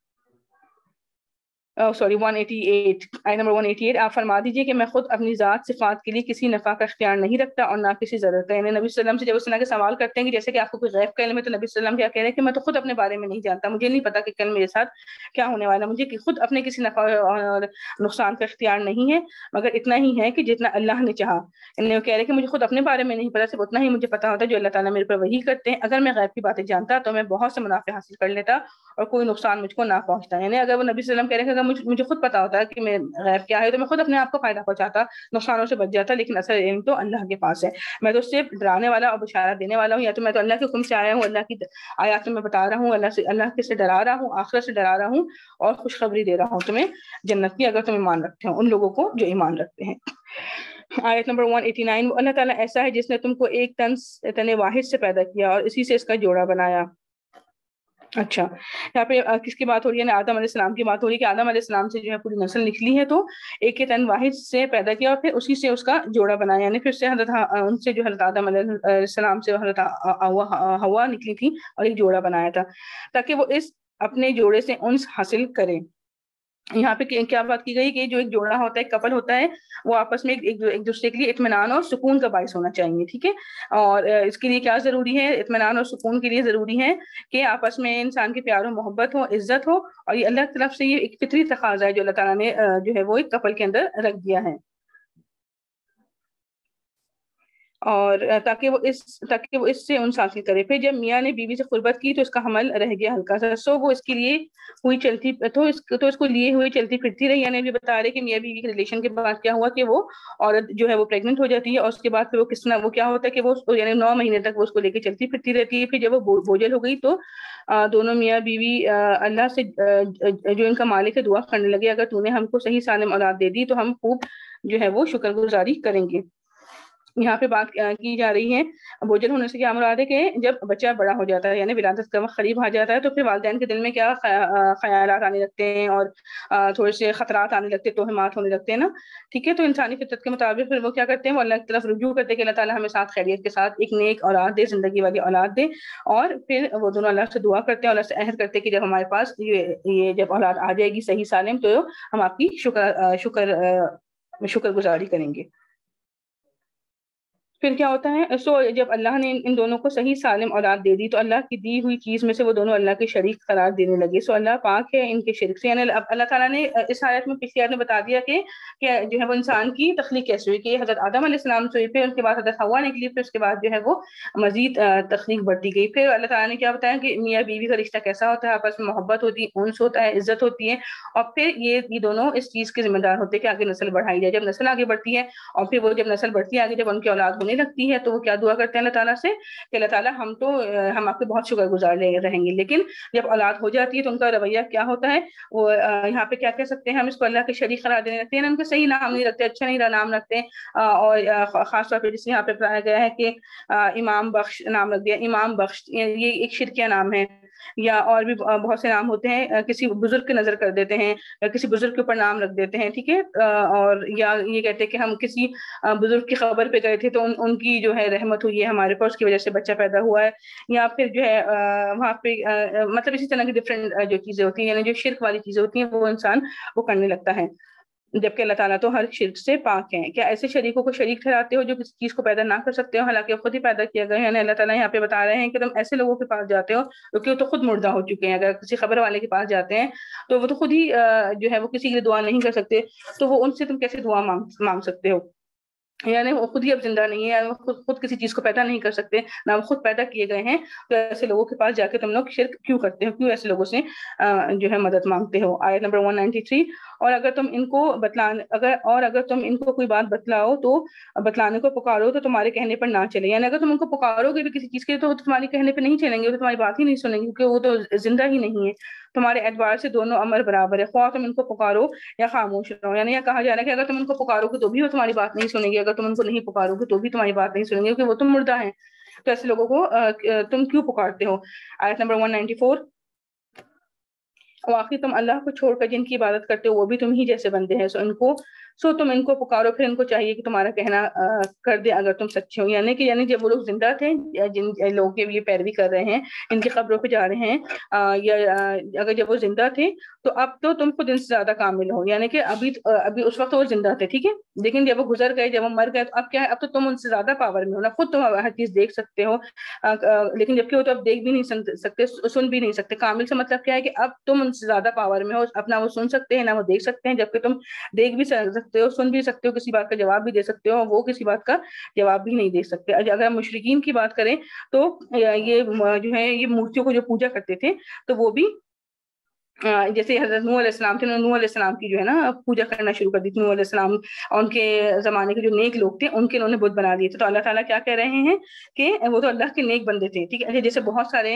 سوری ایک سو اٹھاسی، آیت نمبر ایک سو اٹھاسی. آپ فرما دیجیے کہ میں خود اپنی ذات صفات کے لیے کسی نفع کا اختیار نہیں رکھتا اور نہ کسی ضرورت کا. یعنی نبی صلی اللہ علیہ وسلم سے جب اس طرح کے سوال کرتے ہیں کہ جیسے کہ آپ کو کوئی غیب کا علم ہے، تو نبی صلی اللہ علیہ وسلم کیا کہہ رہے ہیں کہ میں تو خود اپنے بارے میں نہیں جانتا، مجھے نہیں پتا کہ کل میرے ساتھ کیا ہونے والا، مجھے خود اپنے کسی نفع اور نقصان کا اختیار نہیں ہے مگر اتنا ہی ہے کہ جتنا اللہ نے چاہا. انہیں کہہ رہے کہ مجھے خود اپنے بارے میں نہیں پتا، صرف اتنا ہی مجھے پتا ہوتا ہے جو اللہ تعالیٰ میرے پر وحی کرتے ہیں. اگر میں غیب کی باتیں جانتا تو میں بہت سے منافع حاصل کر لیتا اور کوئی نقصان مجھ کو نہ پہنچتا. یعنی اگر وہ نبی صلی اللہ علیہ وسلم کہہ رہے ہیں کہ اگر مجھے خود پتا ہوتا ہے کہ میں غیب کیا ہے تو میں خود اپنے آپ کو فائدہ پہنچاتا، نقصانوں سے بچ جاتا، لیکن اصل علم تو اللہ کے پاس ہے. میں تو صرف ڈرانے والا اور بشارت دینے والا ہوں، یا تو میں تو اللہ کے حکم سے آیا ہوں، اللہ کی آیات میں بتا رہا ہوں، اللہ سے اللہ کے سے ڈرا رہا ہوں، آخرت سے ڈرا رہا ہوں اور خوشخبری دے رہا ہوں تمہیں جنت کی، اگر تم ایمان رکھتے ہو، ان لوگوں کو جو ایمان رکھتے ہیں. آیت نمبر ایک سو ننانوے، اللہ تعالیٰ ایسا ہے جس نے تم کو ایک تن تن واحد سے پیدا کیا اور اسی سے اس کا جوڑا بنایا. اچھا، یہاں پہ کس کی بات ہو رہی ہے؟ آدم علیہ السلام کی بات ہو رہی ہے کہ آدم علیہ السلام سے جو ہے پوری نسل نکلی ہے، تو ایک کے تن واحد سے پیدا کیا اور پھر اسی سے اس کا جوڑا بنایا. یعنی پھر سے حضرت ان سے جو حضرت آدم علیہ السلام سے حضرت حوا نکلی تھی اور ایک جوڑا بنایا تھا تاکہ وہ اس اپنے جوڑے سے انس حاصل کرے. یہاں پہ کیا بات کی گئی کہ جو ایک جوڑا ہوتا ہے، ایک کپل ہوتا ہے، وہ آپس میں ایک ایک دوسرے کے لیے اطمینان اور سکون کا باعث ہونا چاہیے. ٹھیک ہے، اور اس کے لیے کیا ضروری ہے؟ اطمینان اور سکون کے لیے ضروری ہے کہ آپس میں انسان کے پیار و محبت ہو، عزت ہو، اور یہ اللہ کی طرف سے یہ ایک فطری تقاضا ہے جو اللہ تعالیٰ نے جو ہے وہ ایک کپل کے اندر رکھ دیا ہے. اور تاکہ وہ اس تاکہ وہ اس سے انس حاصل کرے. پھر جب میاں نے بیوی سے قربت کی تو اس کا حمل رہ گیا ہلکا سا، سو وہ اس کے لیے ہوئی چلتی تو اس تو اس کو لیے ہوئے چلتی پھرتی رہی. یعنی بھی بتا رہے کہ میاں بیوی کے ریلیشن کے بعد کیا ہوا کہ وہ عورت جو ہے وہ پریگنٹ ہو جاتی ہے اور اس کے بعد پھر وہ کس طرح وہ کیا ہوتا ہے کہ وہ یعنی نو مہینے تک وہ اس کو لے کے چلتی پھرتی رہتی ہے. پھر جب وہ بوجھل ہو گئی تو دونوں میاں بیوی اللہ سے جو ان کا مالک ہے دعا کرنے لگے، اگر تو نے ہم کو صحیح سالم اولاد دے دی تو ہم خوب جو ہے وہ شکر گزاری کریں گے. یہاں پہ بات کی جا رہی ہے بوجھل ہونے سے کیا مراد ہے کہ جب بچہ بڑا ہو جاتا ہے یعنی ولادت کا وقت قریب آ جاتا ہے تو پھر والدین کے دل میں کیا خیالات آنے لگتے ہیں اور تھوڑے سے خطرات آنے لگتے ہیں، توہمات ہونے لگتے ہیں نا. ٹھیک ہے، تو انسانی فطرت کے مطابق پھر وہ کیا کرتے ہیں، وہ اللہ کی طرف رجوع کرتے ہیں کہ اللہ تعالیٰ ہمیں ساتھ خیریت کے ساتھ ایک نیک اولاد دے، زندگی والی اولاد دے. اور پھر وہ دونوں اللہ سے دعا کرتے ہیں، اللہ سے عہد کرتے ہیں کہ جب ہمارے پاس یہ یہ جب اولاد آ جائے گی صحیح سالم تو ہم آپ کی شکر شکر شکر گزاری کریں گے. پھر کیا ہوتا ہے، سو جب اللہ نے ان دونوں کو صحیح سالم اولاد دے دی تو اللہ کی دی ہوئی چیز میں سے وہ دونوں اللہ کے شریک قرار دینے لگے. سو اللہ پاک ہے ان کے شرک سے. یعنی اللہ تعالیٰ نے اس آیت میں پچھلی آیت میں بتا دیا کہ کہ جو ہے وہ انسان کی تخلیق کیسے ہوئی، کہ حضرت آدم علیہ السلام سے ہوئی، پھر ان کے بعد حضرت حوا نکلی، پھر اس کے بعد جو ہے وہ مزید تخلیق بڑھتی گئی. پھر اللہ تعالیٰ نے کیا بتایا کہ میاں بیوی کا رشتہ کیسا ہوتا ہے، آپس میں محبت ہوتی ہے، انس ہوتا ہے، عزت ہوتی ہے، اور پھر یہ یہ دونوں اس چیز کے ذمہ دار ہوتے ہیں کہ آگے نسل بڑھائی جائے. جب نسل آگے بڑھتی ہے اور پھر وہ جب نسل بڑھتی ہے آگے جب ان کی اولاد ہونے مانگنے لگتی ہے تو وہ کیا دعا کرتے ہیں اللہ تعالیٰ سے کہ اللہ تعالیٰ ہم تو ہم آپ کے بہت شکر گزار رہیں گے، لیکن جب اولاد ہو جاتی ہے تو ان کا رویہ کیا ہوتا ہے، وہ یہاں پہ کیا کہہ سکتے ہیں ہم اس کو اللہ کے شریک قرار دینے لگتے ہیں، ان کا صحیح نام نہیں رکھتے، اچھا نہیں نام رکھتے، اور خاص طور پہ جس یہاں پہ بتایا گیا ہے کہ امام بخش نام رکھ دیا، امام بخش یہ ایک شرکیہ نام ہے، یا اور بھی بہت سے نام ہوتے ہیں، کسی بزرگ کی نظر کر دیتے ہیں، کسی بزرگ کے اوپر نام رکھ دیتے ہیں، ٹھیک ہے، اور یا یہ کہتے ہیں کہ ہم کسی بزرگ کی خبر پہ گئے تھے تو ان, ان کی جو ہے رحمت ہوئی ہے ہمارے پر، اس کی وجہ سے بچہ پیدا ہوا ہے، یا پھر جو ہے وہاں پہ مطلب اسی طرح کی ڈفرینٹ جو چیزیں ہوتی ہیں، یعنی جو شرک والی چیزیں ہوتی ہیں وہ انسان وہ کرنے لگتا ہے، جبکہ اللہ تعالیٰ تو ہر شرک سے پاک ہیں۔ کیا ایسے شریکوں کو شریک ٹھہراتے ہو جو کسی چیز کو پیدا نہ کر سکتے ہو، حالانکہ خود ہی پیدا کیا گئے ہیں؟ یعنی اللہ تعالیٰ یہاں پہ بتا رہے ہیں کہ تم ایسے لوگوں کے پاس جاتے ہو کیونکہ وہ تو خود مردہ ہو چکے ہیں، اگر کسی خبر والے کے پاس جاتے ہیں تو وہ تو خود ہی جو ہے وہ کسی کے لیے دعا نہیں کر سکتے، تو وہ ان سے تم کیسے دعا مانگ مانگ سکتے ہو؟ یعنی وہ خود ہی اب زندہ نہیں ہے، یعنی وہ خود خود کسی چیز کو پیدا نہیں کر سکتے، نہ وہ خود پیدا کیے گئے ہیں، تو ایسے لوگوں کے پاس جا کے تم لوگ شرک کیوں کرتے ہو، کیوں ایسے لوگوں سے جو ہے مدد مانگتے ہو؟ آیت نمبر ایک سو ترانوے، اور اگر تم ان کو بتلانے اگر اور اگر تم ان کو کوئی بات بتلاؤ تو بتلانے کو پکارو تو تمہارے کہنے پر نہ چلے، یعنی اگر تم ان کو پکارو گے بھی کسی چیز کے تو تمہارے کہنے پہ نہیں چلیں گے، وہ تمہاری بات ہی نہیں سنیں گے کیونکہ وہ تو زندہ ہی نہیں ہے، تمہارے اعتبار سے دونوں امر برابر ہے، خواہ تم ان کو پکارو یا خاموش رہو، یعنی یہ کہا جا رہا ہے کہ اگر تم ان کو پکارو گے تو بھی وہ تمہاری بات نہیں سنیں گے، اگر تم ان کو نہیں پکارو گے تو بھی تمہاری بات نہیں سنیں گے کیونکہ وہ تم مردہ ہیں، تو ایسے لوگوں کو تم کیوں پکارتے ہو؟ آیت نمبر ایک سو چورانوے، واقعی تم اللہ کو چھوڑ کر جن کی عبادت کرتے ہو وہ بھی تم ہی جیسے بندے ہیں، سو ان کو سو تم ان کو پکارو، پھر ان کو چاہیے کہ تمہارا کہنا کر دے اگر تم سچے ہو، یعنی کہ یعنی جب وہ لوگ زندہ تھے، جن لوگوں کے یہ پیروی کر رہے ہیں، ان کی قبروں پہ جا رہے ہیں، یا اگر جب وہ زندہ تھے تو اب تو تم خود ان سے زیادہ کامل ہو، یعنی کہ ابھی ابھی اس وقت وہ زندہ تھے، ٹھیک ہے، لیکن جب وہ گزر گئے، جب وہ مر گئے تو اب کیا ہے، اب تو تم ان سے زیادہ پاور میں ہو نا، خود تم ہر چیز دیکھ سکتے ہو، لیکن جبکہ وہ تو اب دیکھ بھی نہیں سکتے، سن بھی نہیں سکتے، کامل سے مطلب کیا ہے کہ اب تم ان سے زیادہ پاور میں ہو، اپنا وہ سن سکتے ہیں نہ وہ دیکھ سکتے ہیں، جبکہ تم دیکھ بھی سکتے ہو، سن بھی سکتے ہو، کسی بات کا جواب بھی دے سکتے ہو، وہ کسی بات کا جواب بھی نہیں دے سکتے۔ اگر ہم مشرکین کی بات کریں تو یہ جو ہے یہ مورتیوں کو جو پوجا کرتے تھے تو وہ بھی جیسے حضرت نوح علیہ السلام تھے، نوح علیہ السلام کی جو ہے نا پوجا کرنا شروع کر دی تھی، نوح علیہ السلام اور ان کے زمانے کے جو نیک لوگ تھے ان کے انہوں نے بت بنا دیے تھے، تو اللہ تعالیٰ کیا کہہ رہے ہیں کہ وہ تو اللہ کے نیک بندے تھے، ٹھیک ہے، جیسے بہت سارے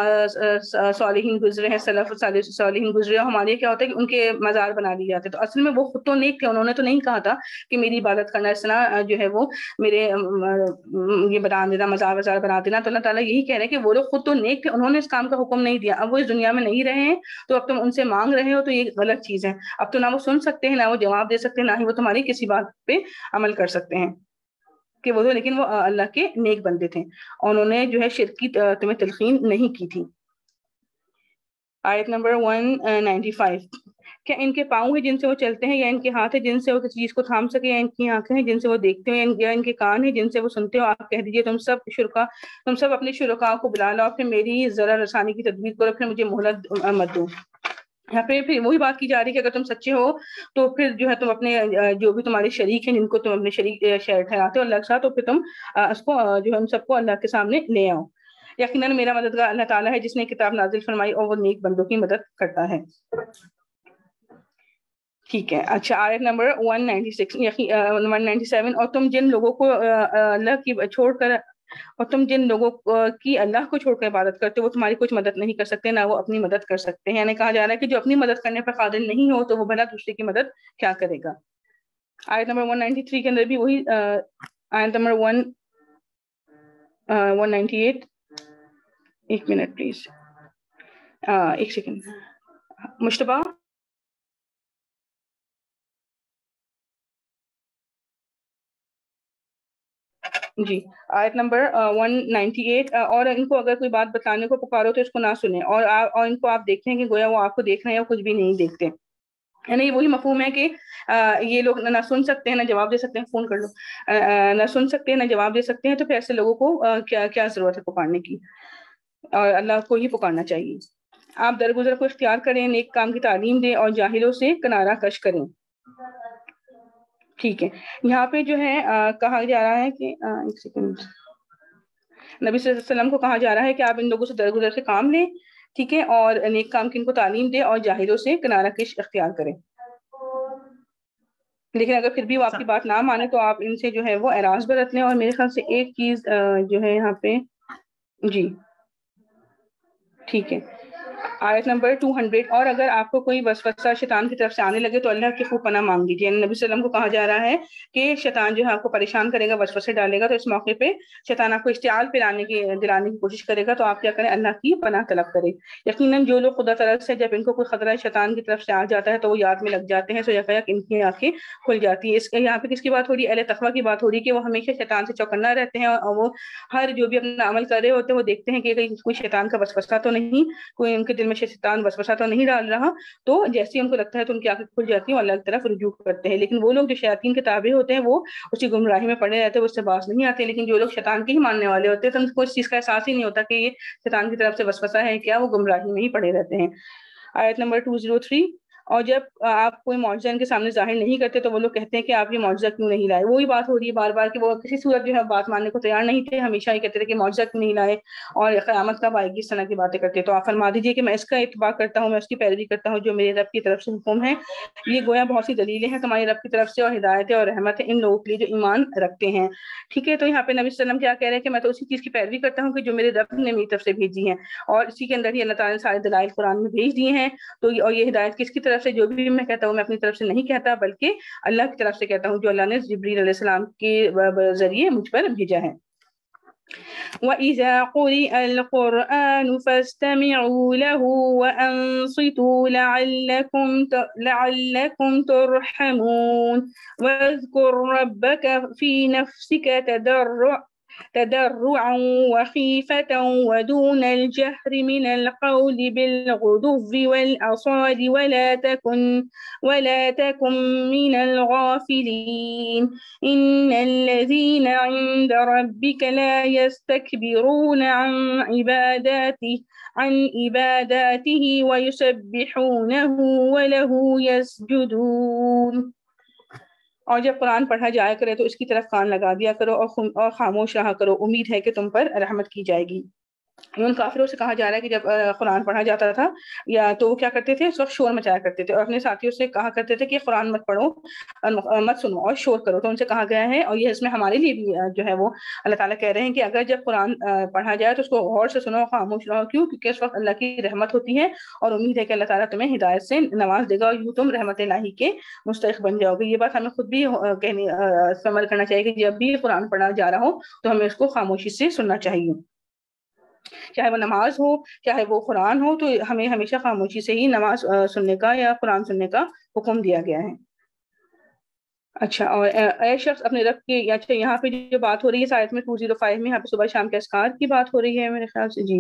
صالحین گزرے ہیں، سلف صالحین گزرے ہیں، ہمارے کیا ہوتا ہے کہ ان کے مزار بنا دیے جاتے، تو اصل میں وہ خود تو نیک تھے، انہوں نے تو نہیں کہا تھا کہ میری عبادت کرنا، اس طرح جو ہے وہ میرے یہ بنا دینا، مزار وزار بنا دینا، تو اللہ تعالیٰ یہی کہہ رہے ہیں کہ وہ لوگ خود تو نیک تھے، انہوں نے اس کام کا حکم نہیں دیا، اب وہ اس دنیا میں نہیں رہے ہیں تو اب تم ان سے مانگ رہے ہو تو یہ غلط چیز ہے، اب تو نہ وہ سن سکتے ہیں، نہ وہ جواب دے سکتے ہیں، نہ ہی وہ تمہاری کسی بات پہ عمل کر سکتے ہیں کہ وہ تو، لیکن وہ اللہ کے نیک بندے تھے، اور انہوں نے جو ہے شرک کی تمہیں تلقین نہیں کی تھی۔ آیت نمبر ایک سو پچانوے، کیا ان کے پاؤں ہیں جن سے وہ چلتے ہیں، یا ان کے ہاتھ ہیں جن سے وہ کسی چیز کو تھام سکے، یا ان کی آنکھیں ہیں جن سے وہ دیکھتے ہو، یا ان کے کان ہیں جن سے وہ سنتے ہو؟ آپ کہہ دیجئے تم سب شرکا تم سب اپنے شرکاء کو بلا لاؤ، پھر میری ذرا رسانی کی تدبیر کرو، پھر مجھے مہلت مت دو۔ یہاں پہ پھر وہی بات کی جا رہی ہے کہ اگر تم سچے ہو تو پھر جو ہے تم اپنے جو بھی تمہارے شریک ہیں جن کو تم اپنے شریک ٹھہراتے ہو اللہ کے ساتھ، تو پھر تم اس کو جو ہے ہم سب کو اللہ کے سامنے لے آؤ، یقیناً میرا مددگار اللہ تعالیٰ ہے جس نے کتاب نازل فرمائی اور وہ نیک بندوں کی مدد کرتا ہے۔ ٹھیک ہے، اچھا، آیت نمبر ایک سو ننانوے ایک سو سنتاسی، اور تم جن لوگوں کو اللہ کی چھوڑ کر اور تم جن لوگوں کی اللہ کو چھوڑ کر عبادت کرتے ہو وہ تمہاری کچھ مدد نہیں کر سکتے، نہ وہ اپنی مدد کر سکتے ہیں، یعنی کہا جا رہا ہے کہ جو اپنی مدد کرنے پر قادر نہیں ہو تو وہ بھلا دوسرے کی مدد کیا کرے گا۔ آیت نمبر ایک سو ترانوے کے اندر بھی وہی آیت نمبر ایک سو اٹھانوے، ایک منٹ پلیز، ایک سیکنڈ مشتبہ، جی، آیت نمبر ایک سو اٹھانوے، اور ان کو اگر کوئی بات بتانے کو پکارو تو اس کو نہ سنیں، اور اور ان کو آپ دیکھیں کہ گویا وہ آپ کو دیکھ رہے ہیں اور کچھ بھی نہیں دیکھتے، یعنی وہی مفہوم ہے کہ یہ لوگ نہ سن سکتے ہیں نہ جواب دے سکتے ہیں، فون کر لو، نہ سن سکتے ہیں نہ جواب دے سکتے ہیں، تو پھر ایسے لوگوں کو کیا کیا ضرورت ہے پکارنے کی، اور اللہ کو ہی پکارنا چاہیے۔ آپ درگزر کو اختیار کریں، نیک کام کی تعلیم دیں اور جاہلوں سے کنارہ کش کریں۔ ٹھیک ہے، یہاں پہ جو ہے کہا جا رہا ہے کہ ایک سیکنڈ نبی صلی اللہ علیہ وسلم کو کہا جا رہا ہے کہ آپ ان لوگوں سے درگزر سے کام لیں، ٹھیک ہے، اور نیک کام کی ان کو تعلیم دیں اور جاہلوں سے کنارہ کش اختیار کریں۔ لیکن اگر پھر بھی وہ آپ کی بات نہ مانے تو آپ ان سے جو ہے وہ اعراض برت لیں. اور میرے خیال سے ایک چیز جو ہے یہاں پہ جی ٹھیک ہے آیت نمبر دو سو. اور اگر آپ کو کوئی وسوسہ شیطان کی طرف سے آنے لگے تو اللہ کی خوب پناہ مانگ لیجیے. یعنی نبی صلی اللہ علیہ وسلم کو کہا جا رہا ہے کہ شیطان جو ہے آپ کو پریشان کرے گا، وسوسے ڈالے گا، تو اس موقع پہ شیطان آپ کو اشتعال پلانے کی دلانے کی کوشش کرے گا، تو آپ کیا کریں؟ اللہ کی پناہ طلب کریں. یقیناً جو لوگ خدا تعالیٰ سے جب ان کو کوئی خطرہ شیطان کی طرف سے آ جاتا ہے تو وہ یاد میں لگ جاتے ہیں، سو یک ان کی آنکھیں کھل جاتی ہیں. اس یہاں پہ کس کی بات ہو رہی ہے؟ اہل تقویٰ کی بات ہو رہی ہے کہ وہ ہمیشہ شیطان سے چوکنا رہتے ہیں، اور وہ ہر جو بھی اپنا عمل کر رہے ہوتے ہیں وہ دیکھتے ہیں کہ کہیں کوئی شیطان کا وسوسہ تو نہیں، کوئی ان کے دل میں شیطان وسوسہ تو نہیں ڈال رہا. تو جیسے ان کو لگتا ہے تو ان کی آنکھیں کھل جاتی ہیں اور اللہ کی طرف رجوع کرتے ہیں. لیکن وہ لوگ جو شیاطین کے تابع ہوتے ہیں وہ اسی گمراہی میں پڑے رہتے ہیں، وہ اس سے باز نہیں آتے. لیکن جو لوگ شیطان کے ہی ماننے والے ہوتے ہیں تو ان کو اس چیز کا احساس ہی نہیں ہوتا کہ یہ شیطان کی طرف سے وسوسہ ہے کیا، وہ گمراہی میں ہی پڑے رہتے ہیں. آیت نمبر دو سو تین. اور جب آپ کوئی معجزہ ان کے سامنے ظاہر نہیں کرتے تو وہ لوگ کہتے ہیں کہ آپ یہ معجزہ کیوں نہیں لائے. وہی بات ہو رہی ہے بار بار کہ وہ کسی صورت جو ہے بات ماننے کو تیار نہیں تھے، ہمیشہ یہ کہتے تھے کہ معجزہ کیوں نہیں لائے اور قیامت کب آئے گی، اس طرح کی باتیں کرتے. تو آپ فرما دیجیے کہ میں اس کا اتباع کرتا ہوں، میں اس کی پیروی کرتا ہوں جو میرے رب کی طرف سے حکم ہے. یہ گویا بہت سی دلیلیں ہیں تمہاری رب کی طرف سے، اور ہدایت اور رحمت ہے ان لوگوں کے لیے جو ایمان رکھتے ہیں. ٹھیک ہے، تو یہاں پہ نبی صلی اللہ علیہ وسلم کیا کہہ رہے ہیں کہ میں تو اسی چیز کی پیروی کرتا ہوں کہ جو میرے رب نے میری طرف سے بھیجی ہے، اور اسی کے اندر ہی اللہ تعالیٰ نے سارے دلائل قرآن میں بھیج دیے ہیں. تو اور یہ ہدایت کس کی طرف سے؟ جو بھی میں کہتا ہوں میں اپنی طرف سے نہیں کہتا بلکہ اللہ کی طرف سے کہتا ہوں جو اللہ نے جبریل علیہ السلام کے ذریعے مجھ پر بھیجا ہے. وَإِذَا قُرِئَ الْقُرْآنُ فَاسْتَمِعُوا لَهُ وَأَنصِتُوا لَعَلَّكُمْ لَعَلَّكُمْ تُرْحَمُونَ. وَاذْكُرْ رَبَّكَ فِي نَفْسِكَ تَضَرُّعًا تضرعا وخيفة ودون الجهر من القول بالغدو والأصال ولا تكن ولا تكن من الغافلين. إن الذين عند ربك لا يستكبرون عن عباداته عن عباداته ويسبحونه وله يسجدون. اور جب قرآن پڑھا جایا کرے تو اس کی طرف کان لگا دیا کرو اور خاموش رہا کرو، امید ہے کہ تم پر رحمت کی جائے گی. ان کافروں سے کہا جا رہا ہے کہ جب قرآن پڑھا جاتا تھا یا تو وہ کیا کرتے تھے؟ اس وقت شور مچایا کرتے تھے اور اپنے ساتھیوں سے کہا کرتے تھے کہ قرآن مت پڑھو، مت سنو اور شور کرو. تو ان سے کہا گیا ہے، اور یہ اس میں ہمارے لیے بھی جو ہے وہ اللہ تعالیٰ کہہ رہے ہیں کہ اگر جب قرآن پڑھا جائے تو اس کو غور سے سنو، خاموش رہو. کیوں؟ کیونکہ اس وقت اللہ کی رحمت ہوتی ہے اور امید ہے کہ اللہ تعالیٰ تمہیں ہدایت سے نواز دے گا اور یوں تم رحمت الہی کے مستحق بن جاؤ گے. یہ بات ہمیں خود بھی کہنی عمل کرنا چاہیے کہ جب بھی قرآن پڑھا جا رہا ہو تو ہمیں اس کو خاموشی سے سننا چاہیے، چاہے وہ نماز ہو چاہے وہ قرآن ہو، تو ہمیں ہمیشہ خاموشی سے ہی نماز سننے کا یا قرآن سننے کا حکم دیا گیا ہے. اچھا، اور اے شخص اپنے رب کے، اچھا یہاں پہ جو بات ہو رہی ہے آیت میں دو سو پانچ میں، یہاں پہ صبح شام کے اذکار کی بات ہو رہی ہے میرے خیال سے. جی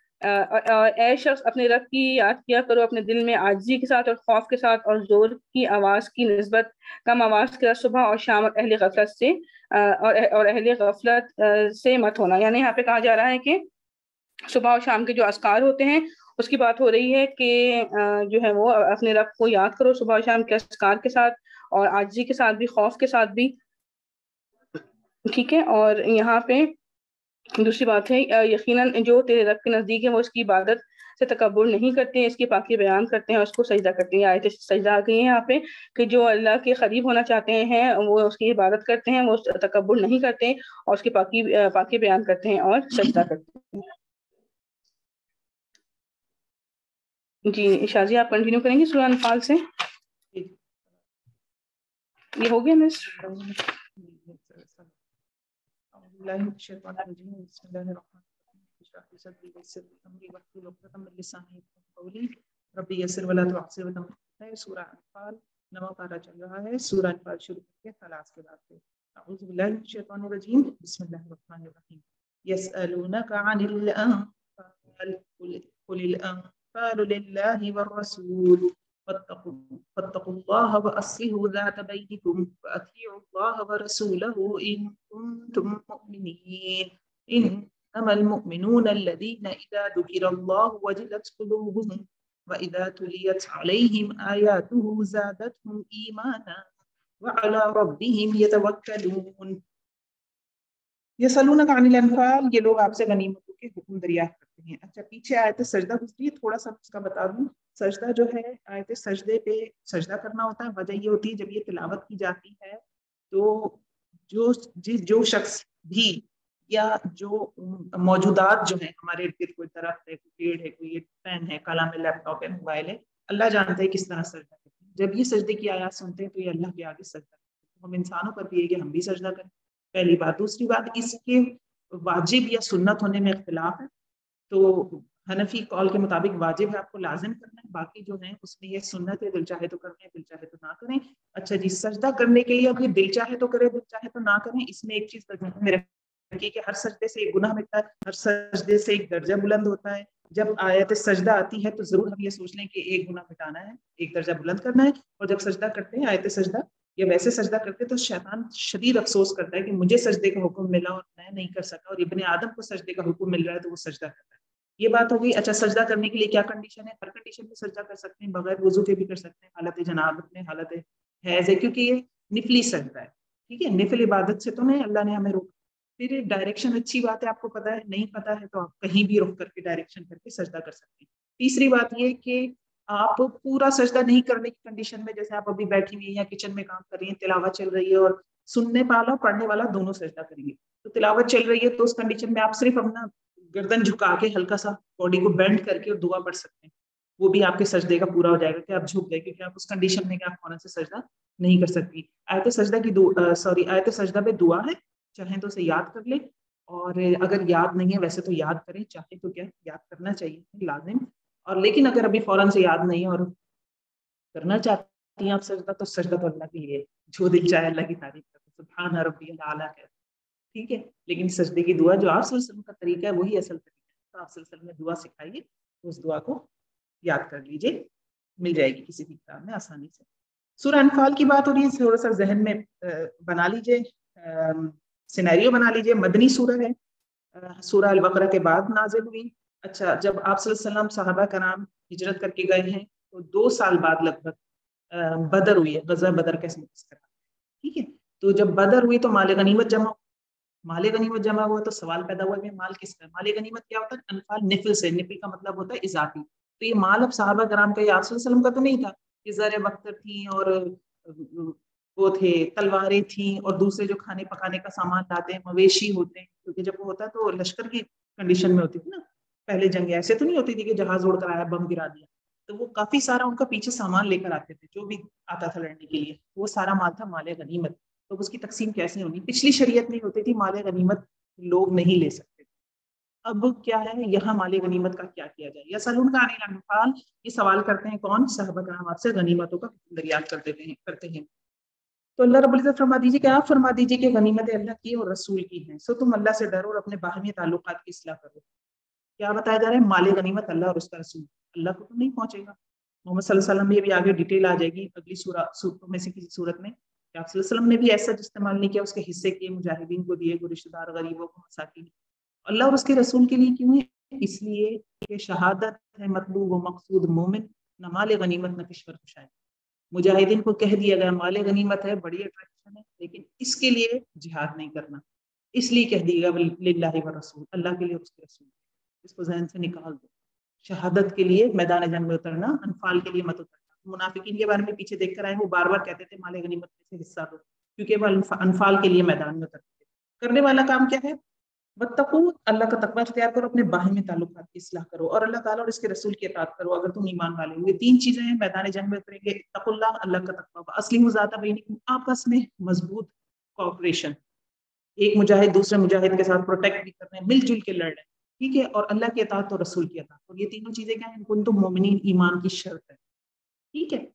اے شخص اپنے رب کی یاد کیا کرو اپنے دل میں عاجزی کے ساتھ اور خوف کے ساتھ، اور زور کی آواز کی نسبت کم آواز کے صبح اور شام اور اہل غفلت سے اور اہل غفلت سے مت ہونا. یعنی یہاں پہ کہا جا رہا ہے کہ صبح اور شام کے جو اذکار ہوتے ہیں اس کی بات ہو رہی ہے کہ جو ہے وہ اپنے رب کو یاد کرو صبح اور شام کے اذکار کے ساتھ اور عاجزی کے ساتھ بھی، خوف کے ساتھ بھی. ٹھیک ہے، اور یہاں پہ دوسری بات ہے یقیناً جو تیرے رب کے نزدیک ہے وہ اس کی عبادت سے تکبر نہیں کرتے ہیں، اس کی پاکی بیان کرتے ہیں اور اس کو سجدہ کرتے ہیں. آیت سجدہ آ گئی ہیں یہاں پہ کہ جو اللہ کے قریب ہونا چاہتے ہیں وہ اس کی عبادت کرتے ہیں، وہ تکبر نہیں کرتے اور اس کی پاکی پاکی بیان کرتے ہیں اور سجدہ کرتے ہیں. جی شازیہ آپ کنٹینیو کریں گی سورہ انفال سے؟ یہ ہو گیا مس؟ ربی یسر ولا تعسر ہے. سورہ انفال نواں پارہ چل رہا ہے. سورہ انفال شروع کے خلاص کے بعد سے اعوذ باللہ من الشیطان الرجیم بسم اللہ الرحمن الرحیم. یسألونک عن الانفال قل الانفال للہ والرسول فاتقوا الله وأصلحوا ذات بينكم وأطيعوا الله ورسوله إن كنتم مؤمنين. إنما المؤمنون الذين إذا ذكر الله وجلت قلوبهم وإذا تليت عليهم آياته زادتهم إيمانا وعلى ربهم يتوكلون. یسألونک عن الانفال، یہ لوگ آپ سے غنیمتوں کے حکم دریافت کرتے ہیں. اچھا پیچھے آیت سجدہ گزری ہے، تھوڑا سا اس کا بتا دوں. سجدہ جو ہے آیت سجدے پہ سجدہ کرنا ہوتا ہے. وجہ یہ ہوتی ہے جب یہ تلاوت کی جاتی ہے تو جو جو شخص بھی یا جو موجودات جو ہیں ہمارے ارد گرد، کوئی درخت ہے، کوئی پیڑ ہے، کوئی پین ہے، کلام ہے، لیپ ٹاپ ہے، موبائل ہے، اللہ جانتا ہے کس طرح سجدہ کرتے ہیں. جب یہ سجدے کی آیات سنتے ہیں تو یہ اللہ کے آگے سجدہ کرتے ہیں. ہم انسانوں پر بھی ہے کہ ہم بھی سجدہ کریں، پہلی بات. دوسری بات، اس کے واجب یا سنت ہونے میں اختلاف ہے. تو حنفی قول کے مطابق واجب ہے، آپ کو لازم کرنا ہے. باقی جو ہیں اس میں یہ سنت ہے، دل چاہے تو کریں، دل چاہے تو نہ کریں. اچھا جی، سجدہ کرنے کے لیے اب یہ دل چاہے تو کرے، دل چاہے تو نہ کریں. اس میں ایک چیز میرے کہ ہر سجدے سے ایک گناہ مٹتا ہے، ہر سجدے سے ایک درجہ بلند ہوتا ہے. جب آیت سجدہ آتی ہے تو ضرور ہم یہ سوچ لیں کہ ایک گناہ مٹانا ہے، ایک درجہ بلند کرنا ہے. اور جب سجدہ کرتے ہیں آیت سجدہ یا ویسے سجدہ کرتے تو شیطان شدید افسوس کرتا ہے کہ مجھے سجدے کا حکم ملا اور میں نہیں کر سکا، اور ابن آدم کو سجدے کا حکم مل رہا ہے تو وہ سجدہ کرتا ہے. یہ بات ہو گئی. اچھا، سجدہ کرنے کے لیے کیا کنڈیشن ہے؟ ہر کنڈیشن میں سجدہ کر سکتے ہیں، بغیر وضو کے بھی کر سکتے ہیں، حالت جنابت میں، حالت حیض ہے، کیونکہ یہ نفلی سجدہ ہے. ٹھیک ہے، نفل عبادت سے تو نہیں اللہ نے ہمیں روکا. پھر ڈائریکشن اچھی بات ہے، آپ کو پتا ہے، نہیں پتا ہے تو آپ کہیں بھی رک کر کے ڈائریکشن کر کے سجدہ کر سکتے ہیں. تیسری بات یہ کہ آپ پورا سجدہ نہیں کرنے کی کنڈیشن میں، جیسے آپ ابھی بیٹھی ہوئی ہیں یا کچن میں کام کر رہی ہیں، تلاوت چل رہی ہے اور سننے والا پڑھنے والا دونوں سجدہ کریں گے. تو تلاوت چل رہی ہے تو اس کنڈیشن میں آپ صرف اپنا گردن جھکا کے ہلکا سا باڈی کو بینڈ کر کے اور دعا پڑھ سکتے ہیں. وہ بھی آپ کے سجدے کا پورا ہو جائے گا کہ آپ جھک گئے، کیونکہ آپ اس کنڈیشن میں کہ آپ فوراً سے سجدہ نہیں کر سکتی. آیت سجدہ کی سوری آیت سجدہ پہ دعا ہے، چاہیں تو اسے یاد کر لیں، اور اگر یاد نہیں ہے ویسے تو یاد کریں، چاہے تو کیا یاد کرنا چاہیے لازم. اور لیکن اگر ابھی فوراً سے یاد نہیں ہے اور کرنا چاہتی ہیں آپ سجدہ، تو سجدہ تو اللہ کے لیے، جو دل چاہے اللہ کی تعریف کرتے، سبحان ربی الاعلیٰ کہتے. ٹھیک ہے، لیکن سجدے کی دعا جو آپ صلی اللہ علیہ وسلم کا طریقہ ہے وہی اصل طریقہ ہے. تو آپ صلی اللہ علیہ وسلم نے دعا سکھائیے، اس دعا کو یاد کر لیجیے، مل جائے گی کسی بھی کتاب میں آسانی سے. سورہ انفال کی بات ہو رہی ہے، تھوڑا سا ذہن میں بنا لیجیے، سینیریو بنا لیجیے. مدنی سورہ ہے، سورہ البقرہ کے بعد نازل ہوئی. اچھا، جب آپ صلی اللہ علیہ وسلم صحابہ کرام ہجرت کر کے گئے ہیں تو دو سال بعد لگ بھگ بدر ہوئی ہے، غزوہ بدر کا تذکرہ. ٹھیک ہے، تو جب بدر ہوئی تو مال غنیمت جمع مال غنیمت جمع ہوا تو سوال پیدا ہوا کہ مال کس کا؟ مال غنیمت کیا ہوتا ہے؟ انفال نفل سے، نفل کا مطلب ہوتا ہے اضافی. تو یہ مال اب صحابہ کرام کا یا آپ صلی اللہ علیہ وسلم کا تو نہیں تھا، یہ زر بختر تھیں اور وہ تھے تلواریں تھیں اور دوسرے جو کھانے پکانے کا سامان لاتے ہیں، مویشی ہوتے ہیں، کیونکہ جب وہ ہوتا ہے تو لشکر کی کنڈیشن میں ہوتی تھی نا. پہلے جنگ ایسے تو نہیں ہوتی تھی کہ جہاز اڑ کر آیا بم گرا دیا. تو وہ کافی سارا ان کا پیچھے سامان لے کر آتے تھے، جو بھی آتا تھا لڑنے کے لیے، وہ سارا مال تھا مال غنیمت. تو اس کی تقسیم کیسے ہونی؟ پچھلی شریعت میں ہوتی تھی مال غنیمت لوگ نہیں لے سکتے. اب کیا ہے یہاں مال غنیمت کا کیا کیا جائے؟ یا سلون کا عن الانفال، یہ سوال کرتے ہیں کون؟ صحابہ کرام آپ سے غنیمتوں کا دریافت کرتے ہیں کرتے ہیں تو اللہ رب العزت فرما دیجیے کہ آپ فرما دیجیے کہ غنیمت اللہ کی اور رسول کی ہیں، سو تم اللہ سے ڈرو اور اپنے باہمی تعلقات کی اصلاح کرو. کیا بتایا جا رہا ہے؟ مال غنیمت اللہ اور اس کا رسول، اللہ کو تو نہیں پہنچے گا. محمد صلی اللہ علیہ وسلم میں بھی آگے ڈیٹیل آ جائے گی اگلی سورتوں میں سے کسی صورت میں کہ آپ صلی اللہ علیہ وسلم نے بھی ایسا استعمال نہیں کیا، اس کے حصے کیے، مجاہدین کو دیے، رشتہ دار غریبوں کو، مساکین. اللہ اور اس کے رسول کے لیے کیوں ہے؟ اس لیے کہ شہادت ہے مطلوب و مقصود مومن، نہ مال غنیمت نہ کشور کشائی. مجاہدین کو کہہ دیا گیا مال غنیمت ہے، بڑی اٹریکشن ہے، لیکن اس کے لیے جہاد نہیں کرنا، اس لیے کہہ دیا گیا للہ و رسول، اللہ کے لیے اس کے رسول. اس کو ذہن سے نکال دو. شہادت کے لیے میدان جنگ میں اترنا، انفال کے لیے مت اترنا. منافقین کے بارے میں پیچھے دیکھ کر آئے، وہ بار بار کہتے تھے مال غنیمت میں سے حصہ دو، کیونکہ وہ انفال کے لیے میدان میں اترتے تھے. کرنے والا کام کیا ہے؟ واتقوا، اللہ کا تقوی اختیار کرو، اپنے باہمی تعلقات کی اصلاح کرو، اور اللہ تعالیٰ اور اس کے رسول کی اطاعت کرو اگر تم ایمان والے ہو. یہ تین چیزیں ہیں میدان جنگ میں اتریں گے. اتقوا اللہ، اللہ کا تقوی، اصلح ذات بینکم، آپس میں مضبوط کوآپریشن، ایک مجاہد دوسرے مجاہد کے ساتھ پروٹیکٹ بھی کر رہے ہیں، مل جل کے لڑ رہے ہیں. ٹھیک ہے، اور اللہ کی اطاعت اور رسول کی اطاعت، اور یہ تینوں چیزیں کیا ہیں؟ کنتم مومنین، ایمان کی شرط ہے. ٹھیک ہے،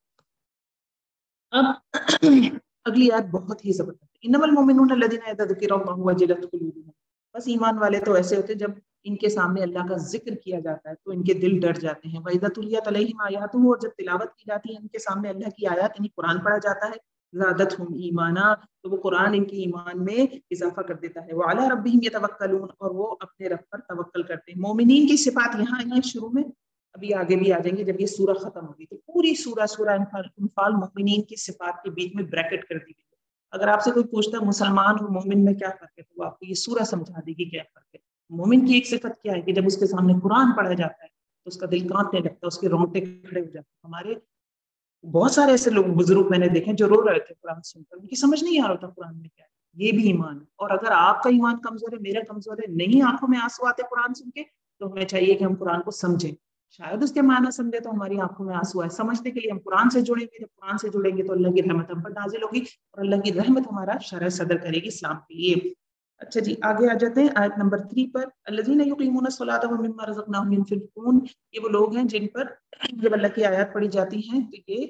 اب اگلی آیت بہت ہی زبردست ہے. انما المؤمنون الذین اذا ذکر اللہ وجلت قلوبهم، بس ایمان والے تو ایسے ہوتے جب ان کے سامنے اللہ کا ذکر کیا جاتا ہے تو ان کے دل ڈر جاتے ہیں. وَإِذَا تُلِيَتْ عَلَيْهِمْ آيَاتُهُ، اور جب تلاوت کی جاتی ہے ان کے سامنے اللہ کی آیات، یعنی قرآن پڑھا جاتا ہے، زادتہم ایمانا، تو وہ قرآن ان کے ایمان میں اضافہ کر دیتا ہے. وَعَلَىٰ رَبِّهِمْ يَتَوَكَّلُونَ، اور وہ اپنے رب پر توکل کرتے ہیں. مومنین کی صفات یہاں آئی ہیں شروع میں، ابھی آگے بھی آ جائیں گے جب یہ سورہ ختم ہوگی. تو پوری سورہ سورہ انفال مومنین کی صفات کے بیچ میں بریکٹ کر دی گئی. اگر آپ سے کوئی پوچھتا ہے مسلمان اور مومن میں کیا فرق ہے، تو وہ آپ کو یہ سورہ سمجھا دے گی کیا فرق ہے. مومن کی ایک صفت کیا ہے کہ جب اس کے سامنے قرآن پڑھا جاتا ہے تو اس کا دل کانپنے لگتا ہے, اس کے رونگٹے کھڑے ہو جاتے ہیں. ہمارے بہت سارے ایسے لوگ بزرگ میں نے دیکھے جو رو رہے تھے قرآن سن کر, ان کی سمجھ نہیں آ رہا تھا قرآن میں کیا ہے. یہ بھی ایمان ہے. اور اگر آپ کا ایمان کمزور ہے, میرا کمزور ہے, نہیں آنکھوں میں آنسو آتے قرآن سن کے, تو ہمیں چاہیے کہ ہم قرآن کو سمجھیں. شاید اس کے معنی سمجھے تو ہماری آنکھوں میں آنسو آئے. سمجھنے کے لیے ہم قرآن سے جڑیں گے, جب قرآن سے جڑیں گے تو اللہ کی رحمت ہم پر نازل ہوگی, اور اللہ کی رحمت ہمارا شرح صدر کرے گی اسلام کے لیے. اچھا جی, آگے آ جاتے ہیں آیت نمبر تھری پر. الذین یقیمون الصلاۃ ومما رزقناہم ینفقون. یہ وہ لوگ ہیں جن پر جب اللہ کی آیات پڑھی جاتی ہیں تو یہ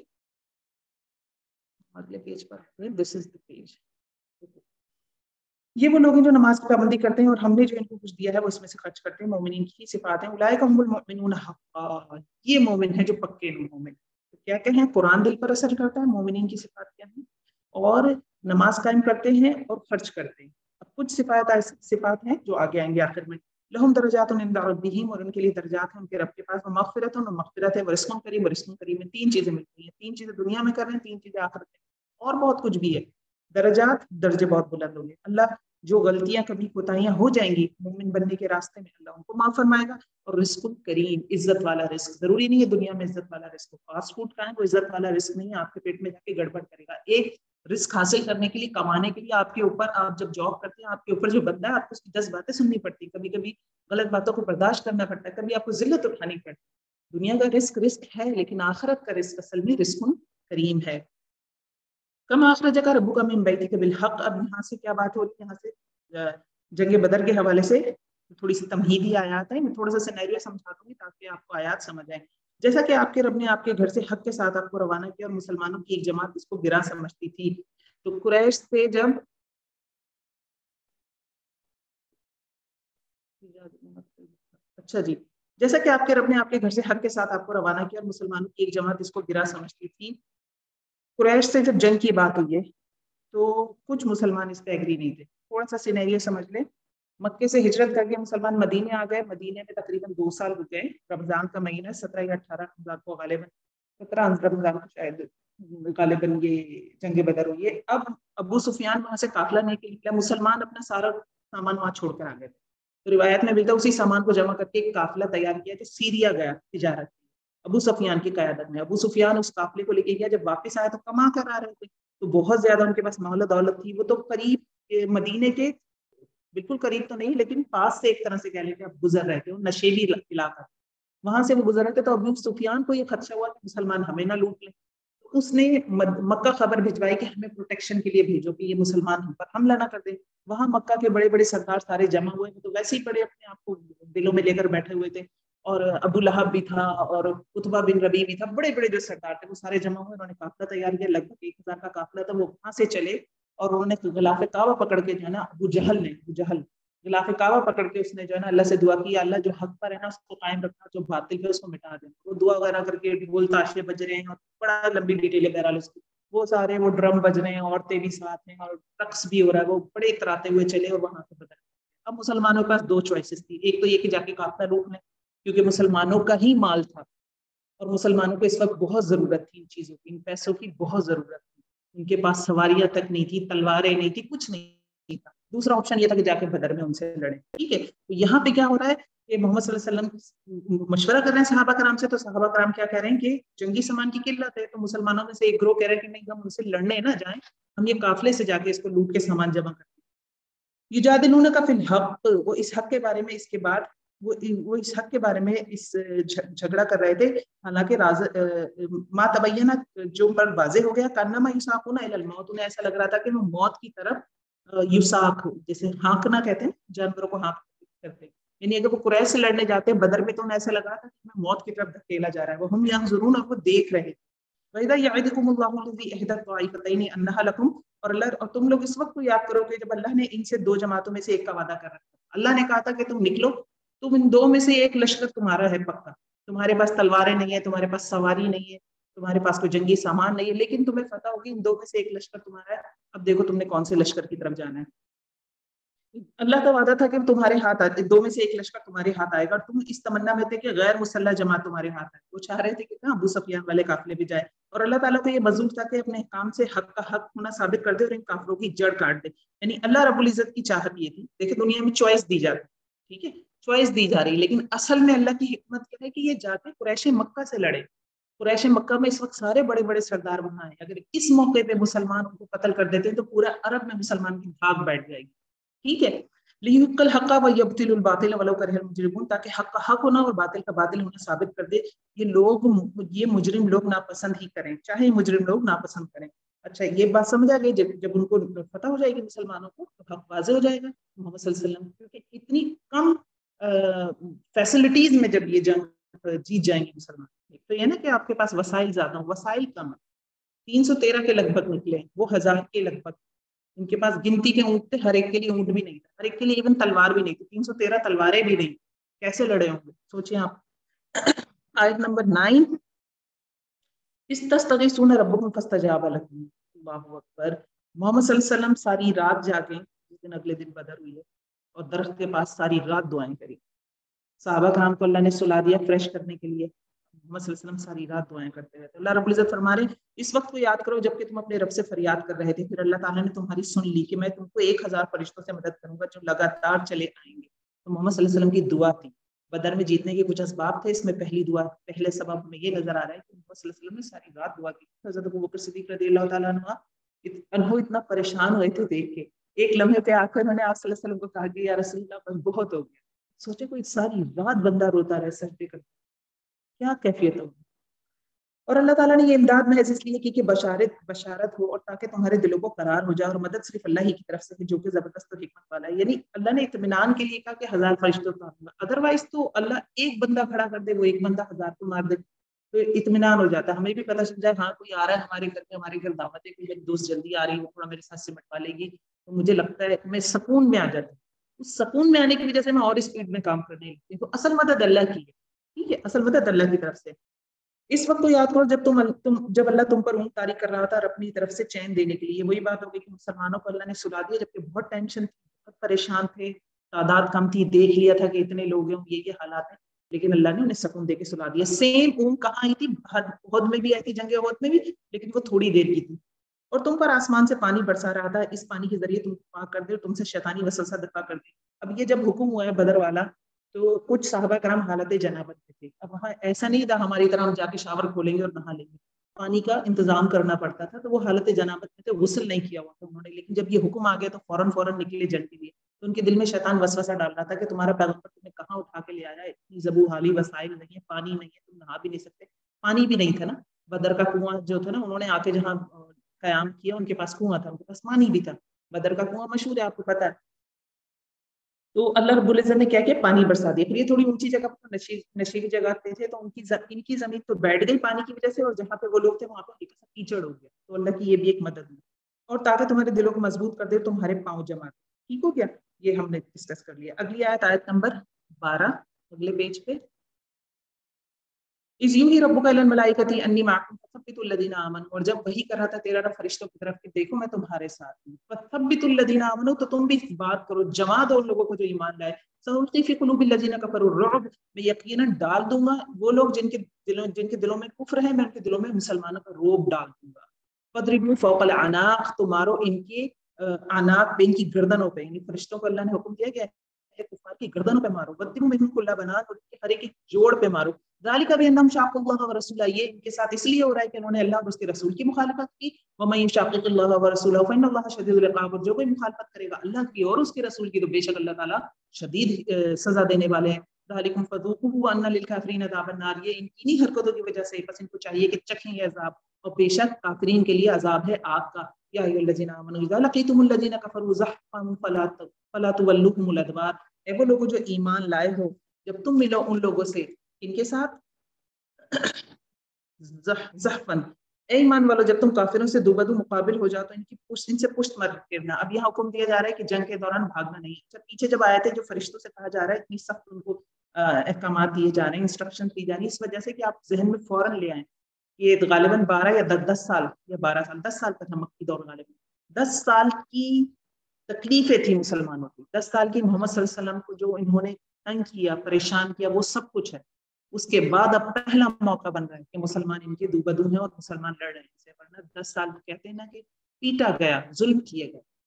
اگلے page per, this is the page. یہ وہ لوگ ہیں جو نماز کی پابندی کرتے ہیں اور ہم نے جو ان کو کچھ دیا ہے وہ اس میں سے خرچ کرتے ہیں. مومنین کی صفات ہیں, اولئک هم المؤمنون حقا. یہ مومن ہیں جو پکے مومن. کیا کہیں, قرآن دل پر اثر کرتا ہے. مومنین کی صفات کیا ہیں, اور نماز قائم کرتے ہیں اور خرچ کرتے ہیں. اب کچھ صفات صفات ہیں جو آگے آئیں گے آخر میں. لہم درجات عند ربہم, اور ان کے لیے درجات ہیں ان کے رب کے پاس. ومغفرۃ, اور مغفرت ہے. ورزق کریم, ورزق کریم میں تین چیزیں ملتی ہیں. تین چیزیں دنیا میں کر رہے ہیں, تین چیزیں آخرت میں, اور بہت کچھ بھی ہے. درجات, درجے بہت بلند ہوں گے. اللہ جو غلطیاں کبھی کوتاہیاں ہو جائیں گی مومن بننے کے راستے میں, اللہ ان کو معاف فرمائے گا. اور رزق کریم, عزت والا رزق. ضروری نہیں ہے دنیا میں عزت والا رزق. فاسٹ فوڈ کھائیں وہ عزت والا رزق نہیں ہے, آپ کے پیٹ میں جا کے گڑبڑ کرے گا. ایک رزق حاصل کرنے کے لیے, کمانے کے لیے آپ کے اوپر, آپ جب جاب کرتے ہیں آپ کے اوپر جو بندہ ہے, آپ کو اس کی دس باتیں سننی پڑتی ہیں. کبھی کبھی غلط باتوں کو برداشت کرنا پڑتا ہے, کبھی آپ کو ذلت اٹھانی پڑتی ہے. دنیا کا رزق رزق ہے, لیکن آخرت کا رزق اصل میں رزق کریم ہے. کما اخرجک ربک من بیتک بالحق. اب یہاں سے کیا بات ہو رہی ہے, یہاں سے جنگ بدر کے حوالے سے تھوڑی سی تمہیدی آیات ہے. میں تھوڑا سا سینیریو سمجھا دوں گی تاکہ آپ کو آیات سمجھ آئیں. جیسا کہ آپ کے رب نے آپ کے گھر سے حق کے ساتھ آپ کو روانہ کیا, اور مسلمانوں کی ایک جماعت اس کو گرا سمجھتی تھی. تو قریش سے جب اچھا جی جیسا کہ آپ کے رب نے آپ کے گھر سے حق کے ساتھ آپ کو روانہ کیا, اور مسلمانوں کی ایک جماعت اس کو گرا سمجھتی تھی. قریش سے جب جنگ کی بات ہوئی ہے تو کچھ مسلمان اس پہ ایگری نہیں تھے. تھوڑا سا سینیریو سمجھ لیں. مکے سے ہجرت کر کے مسلمان مدینے آ گئے. مدینے میں تقریباً دو سال رکے. رمضان کا مہینہ سترہ یا اٹھارہ رمضان کو غالباً سترہ رمضان کو شاید غالباً یہ جنگ بدر ہوئی ہے. اب ابو سفیان وہاں سے قافلہ نہیں نکلا. مسلمان اپنا سارا سامان وہاں چھوڑ کر آ گئے. تو روایت میں ملتا ہے اسی سامان کو جمع کر کے ایک قافلہ تیار کیا تو سیریا گیا تجارت ابو سفیان کی قیادت میں. ابو سفیان اس قافلے کو لے کے گیا. جب واپس آیا تو کما کر آ رہے تھے, تو بہت زیادہ ان کے پاس مال و دولت تھی. وہ تو قریب مدینے کے بالکل قریب تو نہیں, لیکن پاس سے ایک طرح سے کہہ لیتے آپ گزر رہے تھے. نشیبی علاقہ, وہاں سے وہ گزر رہے تھے. تو ابو سفیان کو یہ خدشہ ہوا کہ مسلمان ہمیں نہ لوٹ لیں. اس نے مکہ خبر بھجوائی کہ ہمیں پروٹیکشن کے لیے بھیجو کہ یہ مسلمان ہم پر حملہ نہ کر دیں. وہاں مکہ کے بڑے بڑے سردار سارے جمع ہوئے ہیں, تو ویسے ہی بڑے اپنے آپ کو دلوں میں لے کر بیٹھے ہوئے تھے. اور ابو لہب بھی تھا, اور عتبہ بن ربیع بھی تھا. بڑے بڑے جو سردار تھے وہ سارے جمع ہوئے. انہوں نے قافلہ تیار کیا, لگ بھگ ایک ہزار کا قافلہ تھا. وہ وہاں سے چلے اور انہوں نے غلاف کعبہ پکڑ کے جو ہے نا ابو جہل نے ابو جہل غلاف کعبہ پکڑ کے اس نے جو ہے نا اللہ سے دعا کی, اللہ جو حق پر ہے نا اس کو قائم رکھنا, جو باطل ہے اس کو مٹا دینا. وہ دعا وغیرہ کر کے ڈھول تاشے بج رہے ہیں, اور بڑا لمبی ڈیٹیل ہے بہرحال اس کی. وہ سارے وہ ڈرم بج رہے ہیں, عورتیں بھی ساتھ ہیں, اور رقص بھی ہو رہا ہے. وہ بڑے اتراتے ہوئے چلے اور وہاں سے بدل. اب مسلمانوں کے پاس دو چوائسیز تھی. ایک تو یہ کہ جا کے قافلہ روک لیں, کیونکہ مسلمانوں کا ہی مال تھا, اور مسلمانوں کو اس وقت بہت ضرورت تھی ان چیزوں کی, ان پیسوں کی بہت ضرورت تھی. ان کے پاس سواریاں تک نہیں تھی, تلواریں نہیں تھی, کچھ نہیں تھا. دوسرا آپشن یہ تھا کہ جا کے بدر میں ان سے لڑیں. ٹھیک ہے, تو یہاں پہ کیا ہو رہا ہے کہ محمد صلی اللہ علیہ وسلم مشورہ کر رہے ہیں صحابہ کرام سے. تو صحابہ کرام کیا کہہ رہے ہیں کہ جنگی سامان کی قلت ہے. تو مسلمانوں میں سے ایک گروہ کہہ رہے ہیں کہ نہیں, ہم ان سے لڑنے نہ جائیں, ہم یہ قافلے سے جا کے اس کو لوٹ کے سامان جمع کرتے ہیں. یجادلون کا فی الحق, وہ اس حق کے بارے میں اس کے بعد وہ وہ اس حق کے بارے میں اس جھگڑا کر رہے تھے. حالانکہ راز ما تبینہ, جو پر واضح ہو گیا, کانما یساقون الی الموت, انہیں ایسا لگ رہا تھا کہ وہ موت کی طرف یساق, جیسے ہانکنا کہتے ہیں جانوروں کو ہانک کرتے ہیں. یعنی اگر وہ قریش سے لڑنے جاتے ہیں بدر میں, تو انہیں ایسا لگ رہا تھا کہ ہمیں موت کی طرف دھکیلا جا رہا ہے. وہ ہم ینظرون, اور وہ دیکھ رہے. وَإِذَا يَعِدُكُمُ اللَّهُ الَّذِي إِحْدَى الطَّائِفَتَيْنِ أَنَّهَا لَكُمْ, اور اللہ اور تم لوگ اس وقت کو یاد کرو کہ جب اللہ نے ان سے دو جماعتوں میں سے ایک کا وعدہ کر رکھا. اللہ نے کہا تھا کہ تم نکلو, تم ان دو میں سے ایک لشکر تمہارا ہے پکا. تمہارے پاس تلواریں نہیں ہیں, تمہارے پاس سواری نہیں ہے, تمہارے پاس کوئی جنگی سامان نہیں ہے, لیکن تمہیں پتہ ہوگی ان دو میں سے ایک لشکر تمہارا ہے. اب دیکھو تم نے کون سے لشکر کی طرف جانا ہے. اللہ کا وعدہ تھا کہ تمہارے ہاتھ آتے, دو میں سے ایک لشکر تمہارے ہاتھ آئے گا. تم اس تمنا میں تھے کہ غیر مسلح جماعت تمہارے ہاتھ آئے. وہ چاہ رہے تھے کہ ابو سفیان والے قافلے بھی جائے, اور اللہ تعالیٰ کو یہ منظور تھا کہ اپنے کام سے حق کا حق ہونا ثابت کر دے اور ان کافروں کی جڑ کاٹ دے. یعنی اللہ رب العزت کی چاہت یہ تھی. دیکھیں دنیا میں چوائس دی جاتی, ٹھیک ہے, چوائس دی جا رہی ہے، لیکن اصل میں اللہ کی حکمت کیا ہے کہ یہ جا کے قریش مکہ سے لڑے. قریش مکہ میں اس وقت سارے بڑے بڑے سردار وہاں ہیں، اگر اس موقع پہ مسلمان ان کو قتل کر دیتے ہیں تو پورا عرب میں مسلمان کی دھاک بیٹھ جائے گی. ٹھیک ہے، لیحق الحق ویبطل الباطل ولو کرہ المجرمون، تاکہ حق کا حق ہونا اور باطل کا باطل ہونا ثابت کر دے. یہ لوگ یہ مجرم لوگ ناپسند ہی کریں، چاہے مجرم لوگ ناپسند کریں. اچھا یہ بات سمجھ آ گئی. جب جب ان کو پتہ ہو جائے گی مسلمانوں کو تو حق واضح ہو جائے گا محمد صلی اللہ علیہ وسلم، کیونکہ اتنی کم فیسلٹیز میں جب یہ جنگ جیت جائیں گے مسلمان. تو یہ نا کہ آپ کے پاس وسائل زیادہ ہوں، وسائل کم ہیں. تین سو تیرہ کے لگ بھگ نکلے، وہ ہزار کے لگ بھگ. ان کے پاس گنتی کے اونٹ تھے، ہر ایک کے لیے اونٹ بھی نہیں تھا، ہر ایک کے لیے ایون تلوار بھی نہیں تھی. تین سو تیرہ تلواریں بھی نہیں، کیسے لڑے ہوں گے سوچیں آپ. آیت نمبر نائن، استستغیثون ربکم فاستجاب لکم. اللہ اکبر. محمد صلی اللہ علیہ وسلم ساری رات جاگے، جس دن اگلے دن بدر ہوئی ہے، اور درخت کے پاس ساری رات دعائیں کری. صحابہ کرام کو اللہ نے سلا دیا فریش کرنے کے لیے، محمد صلی اللہ علیہ وسلم ساری رات دعائیں کرتے رہتے. اللہ رب العزت فرما رہے ہیں اس وقت کو یاد کرو جب کہ تم اپنے رب سے فریاد کر رہے تھے، پھر اللہ تعالیٰ نے تمہاری سن لی کہ میں تم کو ایک ہزار فرشتوں سے مدد کروں گا جو لگاتار چلے آئیں گے. تو محمد صلی اللہ علیہ وسلم کی دعا تھی. بدر میں جیتنے کے کچھ اسباب تھے، اس میں پہلی دعا پہلے سبب میں یہ نظر آ رہا ہے کہ محمد صلی اللہ علیہ وسلم نے ساری رات دعا کی. حضرت ابوبکر صدیق رضی اللہ تعالیٰ عنہ انہوں اتنا پریشان ہوئے تھے دیکھ کے، ایک لمحے پہ آ کر انہوں نے آپ صلی اللہ علیہ وسلم کو کہا کہ یا رسول اللہ بس بہت ہو گیا. سوچے کوئی ساری رات بندہ روتا رہے سجدے کرتا، کیا کیفیت ہوگی. اور اللہ تعالیٰ نے یہ امداد محض اس لیے کی کہ بشارت بشارت ہو اور تاکہ تمہارے دلوں کو قرار ہو جائے، اور مدد صرف اللہ ہی کی طرف سے ہے جو کہ زبردست اور حکمت والا ہے. یعنی اللہ نے اطمینان کے لیے کہا کہ ہزار فرشتوں کا، ادروائز تو اللہ ایک بندہ کھڑا کر دے، وہ ایک بندہ ہزار کو مار دے تو اطمینان ہو جاتا ہے. ہمیں بھی پتہ چل جائے ہاں کوئی آ رہا ہے ہمارے گھر میں، ہمارے گھر دعوت ہے، کوئی میری دوست جلدی آ رہی ہے، وہ تھوڑا میرے ساتھ سمٹ پا لے گی، تو مجھے لگتا ہے میں سکون میں آ جاتا ہوں. اس سکون میں آنے کی وجہ سے میں اور اسپیڈ میں کام کرنے لگتی ہوں. تو اصل مدد اللہ کی ہے. ٹھیک ہے، اصل مدد اللہ کی طرف سے. اس وقت تو یاد کرو جب تم تم جب اللہ تم پر اونٹ طاری کر رہا تھا اور اپنی طرف سے چین دینے کے لیے. وہی بات ہوگی کہ مسلمانوں کو اللہ نے سلا دیا جبکہ بہت ٹینشن تھی، بہت پریشان تھے، تعداد کم تھی، دیکھ لیا تھا کہ اتنے لوگ ہیں، یہ یہ حالات ہیں، لیکن اللہ نے انہیں سکون دے کے سلا دیا. سیم اونٹ کہاں آئی تھی؟ احد میں بھی آئی تھی، جنگ احد میں بھی، لیکن وہ تھوڑی دیر کی تھی. اور تم پر آسمان سے پانی برسا رہا تھا، اس پانی کے ذریعے تم پاک کر دے اور تم سے شیطانی وسوسہ دفع کر دے. اب یہ جب حکم ہوا ہے بدر والا تو کچھ صحابہ کرام حالت جنابت میں تھے. اب وہاں ایسا نہیں تھا ہماری طرح ہم جا کے شاور کھولیں گے اور نہا لیں گے، پانی کا انتظام کرنا پڑتا تھا. تو وہ حالت جنابت میں تھے، غسل نہیں کیا ہوا تھا انہوں نے. لیکن جب یہ حکم آ گیا تو فوراً فوراً نکلے جل کے لیے. تو ان کے دل میں شیطان وسوسہ ڈال رہا تھا کہ تمہارا پیغمبر تمہیں کہاں اٹھا کے لے آیا، اتنی زبو حالی وسائل نہیں ہے، پانی نہیں ہے، تم نہا بھی نہیں سکتے. پانی بھی نہیں تھا نا، بدر کا کنواں جو تھا نا، انہوں نے آ کے جہاں قیام کیا ان کے پاس کنواں تھا، ان کے پاس پانی بھی تھا. بدر کا کنواں مشہور ہے، آپ کو پتا ہے. تو اللہ رب العزت نے کیا کیا؟ پانی برسا دیا. پھر یہ تھوڑی اونچی جگہ پر نشیلی جگہ تھے تو ان کی ان کی زمین تو بیٹھ گئی پانی کی وجہ سے، اور جہاں پہ وہ لوگ تھے وہاں پہ ہلکا سا کیچڑ ہو گیا. تو اللہ کی یہ بھی ایک مدد ہے. اور تاکہ تمہارے دلوں کو مضبوط کر دے تمہارے پاؤں جمع. ٹھیک ہو گیا، یہ ہم نے ڈسکس کر لیا. اگلی آیت آیت نمبر بارہ اگلے پیج پہ. اس یوں ہی ربک الی الملائکۃ انی معکم فثبتوا الذین آمنوا، اور جب وحی کر رہا تھا تیرا رب فرشتوں کی طرف کہ دیکھو میں تمہارے ساتھ ہوں. فثبتوا الذین آمنوا، تو تم بھی بات کرو، جما دو ان لوگوں کو جو ایمان لائے. سألقی فی قلوب الذین کفروا الرعب، میں یقیناً ڈال دوں گا وہ لوگ جن کے دلوں جن کے دلوں میں کفر ہے، میں ان کے دلوں میں مسلمانوں کا رعب ڈال دوں گا. فضربوا فوق الاعناق، تو مارو ان کے اعناق پہ، ان کی گردنوں پہ. یعنی فرشتوں کو اللہ نے حکم دیا کہ کفار کی گردنوں پہ مارو. وَاضْرِبُوا مِنْهُمْ كُلَّ بَنَانٍ، اور ہر ایک جوڑ پہ مارو. ذَلِكَ بِأَنَّهُمْ شَاقُّوا اللَّهَ وَرَسُولَهُ، یہ ان کے ساتھ اس لیے ہو رہا ہے کہ انہوں نے اللہ اور اس کے رسول کی مخالفت کی. وَمَن يُشَاقِقِ اللَّهَ وَرَسُولَهُ فَإِنَّ اللَّهَ شَدِيدُ الْعِقَابِ، اور جو کوئی مخالفت کرے گا اللہ کی اور اس کے رسول کی تو بے شک اللہ تعالیٰ شدید سزا دینے والے ہیں. ذَلِكُمْ فَذُوقُوهُ وَأَنَّ لِلْكَافِرِينَ عَذَابَ النَّارِ، یہ ان کی حرکتوں کی وجہ سے بس ان کو چاہیے کہ چکھیں یہ عذاب، اور بے شک کافرین کے لیے عذاب ہے آگ کا. یا ایھا الذین آمنوا اذا لقیتم الذین کفروا زحفا فلا تولوهم الادبار، اے وہ لوگ جو ایمان لائے ہو جب تم ملو ان لوگوں سے ان کے ساتھ زحفن، اے ایمان والو جب تم کافروں سے دو بدو مقابل ہو جاؤ تو ان کی پشت ان سے پشت مت پھیرنا. اب یہاں حکم دیا جا رہا ہے کہ جنگ کے دوران بھاگنا نہیں. جب پیچھے جب آئے تھے جو فرشتوں سے کہا جا رہا ہے اتنی سخت ان کو احکامات دیے جا رہے ہیں، انسٹرکشن دی جا رہی ہے، اس وجہ سے کہ آپ ذہن میں فوراً لے آئیں. یہ غالباً بارہ یا دس سال یا بارہ سال دس سال تک مکی دور غالباً دس سال کی تکلیفیں تھیں مسلمانوں کی. دس سال کی محمد صلی اللہ علیہ وسلم کو جو انہوں نے تنگ کیا، پریشان کیا، وہ سب کچھ ہے. اس کے بعد اب پہلا موقع بن رہا ہے کہ مسلمان ان کے دو بدو ہیں اور مسلمان لڑ رہے ہیں. ورنہ دس سال کہتے ہیں نا کہ پیٹا گیا، ظلم کیے گئے.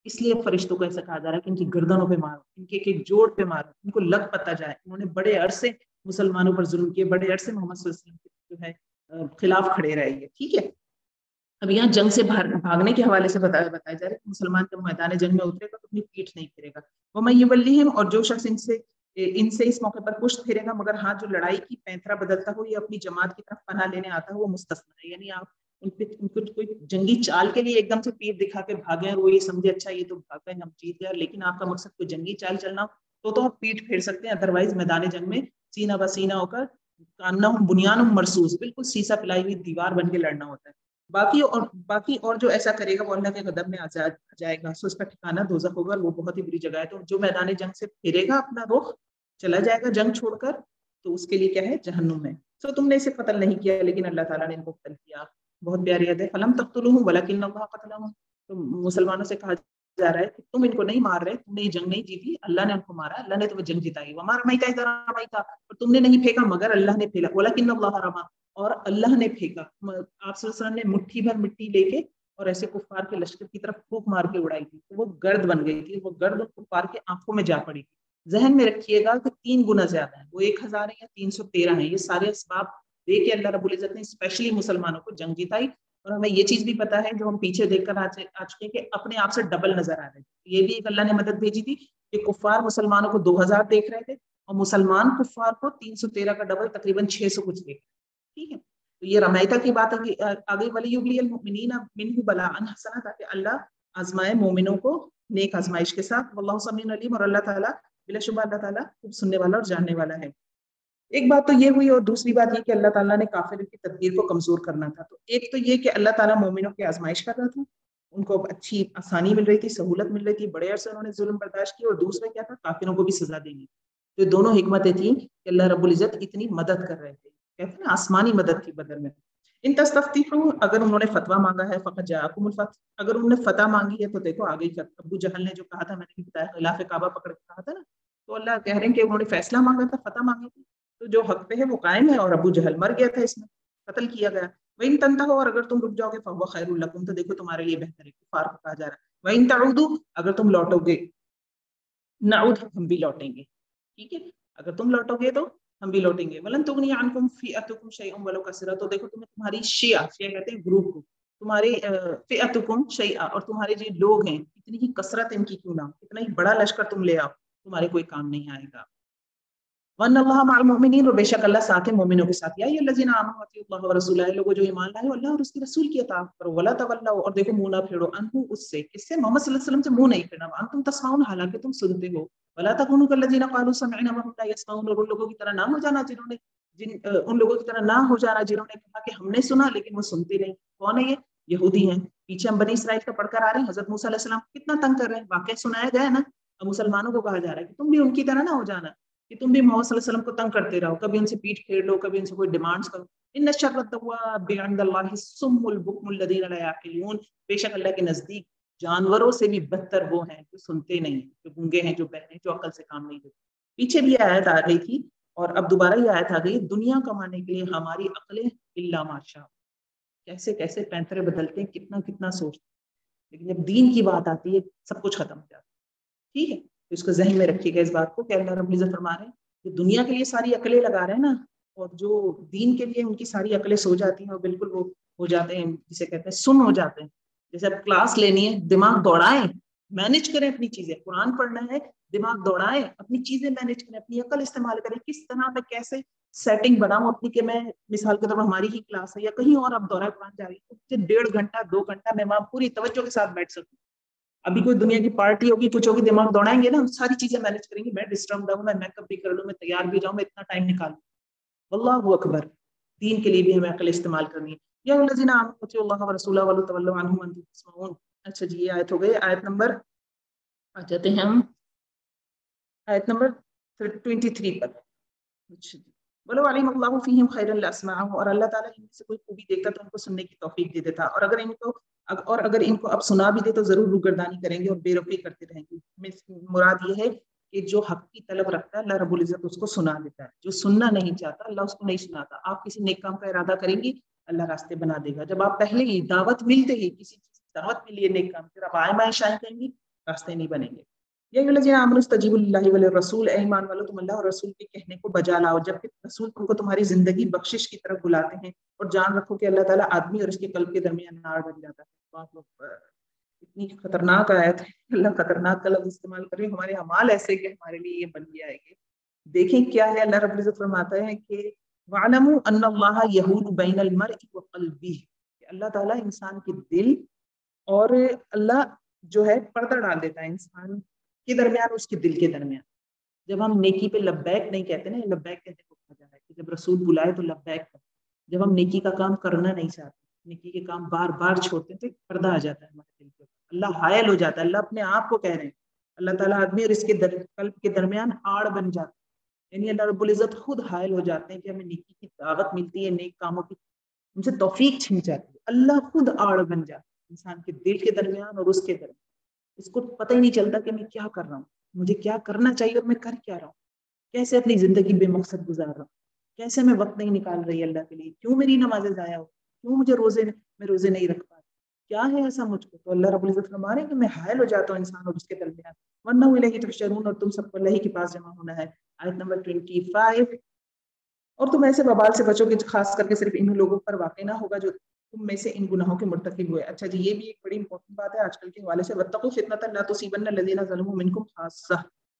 اس لیے فرشتوں کو ایسا کہا جا رہا ہے کہ ان کی گردنوں پہ مارو، ان کے ایک ایک جوڑ پہ مارو، ان کو لگ پتہ جائے انہوں نے بڑے عرصے مسلمانوں پر ظلم کیے، بڑے عرصے محمد صلی اللہ علیہ وسلم کے جو ہے خلاف کھڑے رہے ہیں. ٹھیک ہے. اب یہاں جنگ سے بھاگنے کے حوالے سے بتایا بتایا جا رہا ہے کہ مسلمان جب میدان جنگ میں اترے گا تو اپنی پیٹھ نہیں پھیرے گا. وَمَن يُوَلِّهِمْ، اور جو شخص ان سے ان سے اس موقع پر پشت پھیرے گا، مگر ہاں جو لڑائی کی پینترا بدلتا ہو یا اپنی جماعت کی طرف پناہ لینے آتا ہو وہ مستثنا ہے. یعنی آپ ان پہ ان کو کوئی جنگی چال کے لیے ایک دم سے پیٹ دکھا کے بھاگے اور وہ یہ سمجھے اچھا یہ تو بھاگ گئے ہم جیت گئے، لیکن آپ کا مقصد کوئی جنگی چال چلنا تو تو آپ پیٹ پھیر سکتے ہیں. ادروائز میدان جنگ میں سینہ بہ سینہ ہو کر کانہم بنیان مرصوص، بالکل سیسا پلائی ہوئی دیوار بن کے لڑنا ہوتا ہے. باقی اور باقی اور جو ایسا کرے گا وہ اللہ کے غضب میں آ جائے گا، سو اس کا ٹھکانہ دوزخ ہوگا، وہ بہت ہی بری جگہ ہے. تو جو میدان جنگ سے پھیرے گا اپنا رخ چلا جائے گا جنگ چھوڑ کر، تو اس کے لیے کیا ہے؟ جہنم میں. سو تم نے اسے قتل نہیں کیا لیکن اللہ تعالیٰ نے ان کو قتل کیا. بہت پیاری عہد ہے. فلم تقتلوہم ولکن اللہ قتلہم. تو مسلمانوں سے کہا جا رہا ہے کہ تم ان کو نہیں مار رہے، تم نے یہ جنگ نہیں جیتی، اللہ نے ان کو مارا، اللہ نے تمہیں جنگ جتائی. وما رمیت اذ رمیت، اور تم نے نہیں پھینکا مگر اللہ نے پھینکا. ولکن اللہ رمی، اور اللہ نے پھینکا. آپ صلی اللہ علیہ وسلم نے مٹھی بھر مٹی لے کے اور ایسے کفار کے لشکر کی طرف پھونک مار کے اڑائی تھی، وہ گرد بن گئی تھی، وہ گرد کفار کے آنکھوں میں جا پڑی تھی. ذہن میں رکھیے گا کہ تین گنا زیادہ ہیں، وہ ایک ہزار ہیں یا تین سو تیرہ ہیں. یہ سارے اسباب دے کے اللہ رب العزت نے اسپیشلی مسلمانوں کو جنگ جتائی. اور ہمیں یہ چیز بھی پتا ہے جو ہم پیچھے دیکھ کر آ چکے کہ اپنے آپ سے ڈبل نظر آ رہے تھے. یہ بھی ایک اللہ نے مدد بھیجی تھی کہ کفار مسلمانوں کو دو ہزار دیکھ رہے تھے اور مسلمان کفار کو تین سو تیرہ کا ڈبل تقریباً چھ سو کچھ دیکھ. ٹھیک ہے. تو یہ رمیتا کی بات آگے ولیبلی المؤمنین منہ بلاء حسنا، تاکہ اللہ آزمائے مومنوں کو نیک آزمائش کے ساتھ. واللہ سمیع علیم، اور اللہ تعالیٰ بلا شبہ اللہ تعالیٰ خوب سننے والا اور جاننے والا ہے. ایک بات تو یہ ہوئی، اور دوسری بات یہ کہ اللہ تعالیٰ نے کافر کی تدبیر کو کمزور کرنا تھا. تو ایک تو یہ کہ اللہ تعالیٰ مومنوں کی آزمائش کر رہا تھا، ان کو اچھی آسانی مل رہی تھی، سہولت مل رہی تھی، بڑے عرصے انہوں نے ظلم برداشت کی، اور دوسرا کیا تھا؟ کافروں کو بھی سزا دینی. تو دونوں حکمتیں تھیں کہ اللہ رب العزت اتنی مدد کر رہے تھے. کہتے ہیں آسمانی مدد تھی بدر میں. ان تستفتحوا، اگر انہوں نے فتویٰ مانگا ہے، فقط جاءکم الفتح، اگر انہوں نے فتح مانگی ہے تو دیکھو آگے ہی. ابو جہل نے جو کہا تھا، میں نے بھی بتایا خلاف کعبہ پکڑ کے کہا تھا نا، تو اللہ کہہ رہے ہیں کہ انہوں نے فیصلہ مانگا تھا، فتح مانگی تھی، تو جو حق پہ ہے وہ قائم ہے، اور ابو جہل مر گیا تھا، اس میں قتل کیا گیا. وَإِن تَنْتَهُوا، اور اگر تم رک جاؤ گے، فَهُوَ خَيْرٌ لَكُمْ، تو دیکھو تمہارے لیے بہتر ہے. کفار کو کہا جا رہا ہے. وَإِن تَعُودُوا، اگر تم لوٹو گے، نعود، ہم بھی لوٹیں گے. ٹھیک ہے. اگر تم لوٹو گے تو ہم بھی لوٹیں گے. وَلَن تُغْنِيَ عَنْكُمْ فِئَتُكُمْ شَيْئًا وَلَوْ كَثُرَتْ، تو دیکھو تمہیں تمہاری شیعہ، شیعہ کہتے ہیں گروپ کو، تمہارے فِئَتُكُمْ شَيْئًا، اور تمہارے جو لوگ ہیں اتنی ہی کثرت ان کی کیوں نہ، اتنا ہی بڑا لشکر تم لے آؤ، تمہارے کوئی کام نہیں آئے گا. وَأَنَّ اللَّهَ مَعَ الْمُؤْمِنِينَ، اور بے شک اللہ ساتھ ہے مومنوں کے ساتھ. یا ایھا الذین آمنوا اطیعوا اللہ ورسولہ، لوگوں جو ایمان لائے ہو اللہ اور اس کے رسول کی اطاعت کرو. ولا تولوا، اور دیکھو منہ نہ پھیرو، عنہ، اس سے، کس سے؟ محمد صلی اللہ علیہ وسلم سے منہ نہیں پھیرنا. وانتم تسمعون، حالانکہ تم سنتے ہو. ولا تکونوا کالذین قالوا سمعنا وهم لا يسمعون، اور ان لوگوں کی طرح نہ ہو جانا جنہوں نے جن ان لوگوں کی طرح نہ ہو جانا جنہوں نے کہا کہ ہم نے سنا لیکن وہ سنتے نہیں. کون ہے یہ؟ یہودی ہیں. پیچھے ہم بنی اسرائیل کا پڑھ کر آ رہے ہیں، حضرت موسیٰ علیہ السلام کتنا تنگ کر رہے ہیں، واقعہ سنایا گیا ہے نا. اب مسلمانوں کو کہا جا رہا ہے کہ تم بھی ان کی طرح نہ ہو جانا، کہ تم بھی محمد صلی اللہ علیہ وسلم کو تنگ کرتے رہو، کبھی ان سے پیٹ پھیر لو، کبھی ان سے کوئی ڈیمانڈز کرو. ان شر الدواب عند اللہ الصم البکم الذین لا یعقلون، بے شک اللہ کے نزدیک جانوروں سے بھی بدتر وہ ہیں جو سنتے نہیں، جو گونگے ہیں، جو بہرے ہیں، جو عقل سے کام نہیں لیتے. پیچھے بھی آیت آ گئی تھی اور اب دوبارہ یہ آیت آ گئی، دنیا کمانے کے لیے ہماری عقلیں الا ماشاء، کیسے کیسے پینترے بدلتے ہیں، کتنا کتنا سوچتے ہیں، لیکن جب دین کی بات آتی ہے سب کچھ ختم ہو جاتا ہے. ٹھیک ہے. تو اس کو ذہن میں رکھیے گا اس بات کو کہ اللہ رب العزت فرما رہے ہیں کہ دنیا کے لیے ساری عقلیں لگا رہے ہیں نا، اور جو دین کے لیے ان کی ساری عقلیں سو جاتی ہیں اور بالکل وہ ہو جاتے ہیں، جسے کہتے ہیں سن ہو جاتے ہیں. جیسے اب کلاس لینی ہے، دماغ دوڑائیں، مینج کریں اپنی چیزیں. قرآن پڑھنا ہے، دماغ دوڑائیں، اپنی چیزیں مینج کریں، اپنی عقل استعمال کریں. کس طرح میں کیسے سیٹنگ بناؤں اپنی کہ میں مثال کے طور پر ہماری ہی کلاس ہے یا کہیں اور اب دورہ قرآن جا رہی ہے، ڈیڑھ گھنٹہ دو گھنٹہ میں وہاں پوری توجہ کے ساتھ بیٹھ سکوں. ابھی کوئی دنیا کی پارٹی ہوگی، کچھ ہوگی، دماغ دوڑائیں گے نا، ہم ساری چیزیں مینج کریں گے. میں ڈسٹرب ہوں، میں میک اپ بھی کر لوں، میں تیار بھی جاؤں، میں اتنا ٹائم نکالوں. واللہ اکبر. دین کے لیے بھی ہمیں عقل استعمال کرنی ہے. یا الذین آمنوا اطیعوا اللہ ورسولہ ولا تولوا عنہ وانتم تسمعون. اچھا جی، یہ آیت ہو گئی. آیت نمبر آ جاتے ہیں ہم آیت نمبر تیئیس پر. اچھا جی. ولو علم اللہ فیہم خیرا لاسمعہم، اور اللہ تعالیٰ ان میں سے کوئی خوبی دیکھتا تو ان کو سننے کی توفیق دے دیتا، اور اگر ان کو اور اگر ان کو اب سنا بھی دے تو ضرور روگردانی کریں گے اور بے رخی کرتے رہیں گے. مراد یہ ہے کہ جو حق کی طلب رکھتا ہے اللہ رب العزت اس کو سنا دیتا ہے، جو سننا نہیں چاہتا اللہ اس کو نہیں سناتا. آپ کسی نیک کام کا ارادہ کریں گی اللہ راستے بنا دے گا. جب آپ پہلے ہی دعوت ملتے ہی کسی چیز کی دعوت ملی ہے نیک کام، پھر آپ آئیں بائیں شائیں کہیں گی راستے نہیں بنیں گے۔ یا الذین آمنوا استجیبوا للہ وللرسول، اے ایمان والو تم اللہ اور رسول کے کہنے کو بجا لاؤ جبکہ رسول تم کو تمہاری زندگی بخشش کی طرف بلاتے ہیں، اور جان رکھو کہ اللہ تعالیٰ آدمی اور اس کے قلب کے درمیان نار بن جاتا ہے۔ آپ لوگ اتنی خطرناک آیت ہے، اللہ خطرناک کا لفظ استعمال کر رہے ہیں، ہمارے اعمال ایسے کہ ہمارے لیے یہ بن گیا ہے کہ دیکھیں کیا ہے۔ اللہ رب العزت فرماتا ہے کہ وَاعْلَمُوا أَنَّ اللَّهَ يَحُولُ بَيْنَ الْمَرْءِ وَقَلْبِهِ، کہ اللہ تعالیٰ انسان کے دل اور اللہ جو ہے پردہ ڈال دیتا ہے انسان کے درمیان، اس کے دل کے درمیان۔ جب ہم نیکی پہ لبیک نہیں کہتے نا، لبیک کہتے کو کہا جاتا ہے کہ جب رسول بلائے تو لبیک کرتے، جب ہم نیکی کا کام کرنا نہیں چاہتے، نیکی کے کام بار بار چھوڑتے ہیں تو پردہ آ جاتا ہے ہمارے دل کے، اللہ حائل ہو جاتا ہے۔ اللہ اپنے آپ کو کہہ رہے ہیں، اللہ تعالیٰ آدمی اور اس کے در قلب کے درمیان آڑ بن جاتا ہے، یعنی اللہ رب العزت خود حائل ہو جاتے ہیں کہ ہمیں نیکی کی دعوت ملتی ہے، نیک کاموں کی ان سے توفیق چھن جاتی ہے، اللہ خود آڑ بن جاتا ہے انسان کے دل کے درمیان اور اس کے درمیان۔ اس کو پتہ ہی نہیں چلتا کہ میں کیا کر رہا ہوں، مجھے کیا کرنا چاہیے اور میں کر کیا رہا ہوں، کیسے اپنی زندگی بے مقصد گزار رہا ہوں، کیسے میں وقت نہیں نکال رہی اللہ کے لیے، کیوں میری نمازیں ضائع ہو، کیوں مجھے روزے میں روزے نہیں رکھ پاتی، کیا ہے ایسا مجھ کو۔ تو اللہ رب العزت فرما رہے ہیں کہ میں حائل ہو جاتا ہوں انسان اور اس کے درمیان، وَأَنَّهُ إِلَيْهِ تُحْشَرُونَ، اور تم سب کو اللہ ہی کے پاس جمع ہونا ہے۔ آیت نمبر پچیس، اور تم ایسے وبال سے بچو گے خاص کر کے صرف ان لوگوں پر واقع نہ ہوگا جو تم میں سے ان گناہوں کے مرتکب ہوئے۔ اچھا جی، یہ بھی ایک بڑی امپورٹنٹ بات ہے آج کل کے حوالے سے، وَاتَّقُوا فِتْنَةً لَا تُصِيبَنَّ الَّذِينَ ظَلَمُوا مِنكُمْ خَاصَّةً،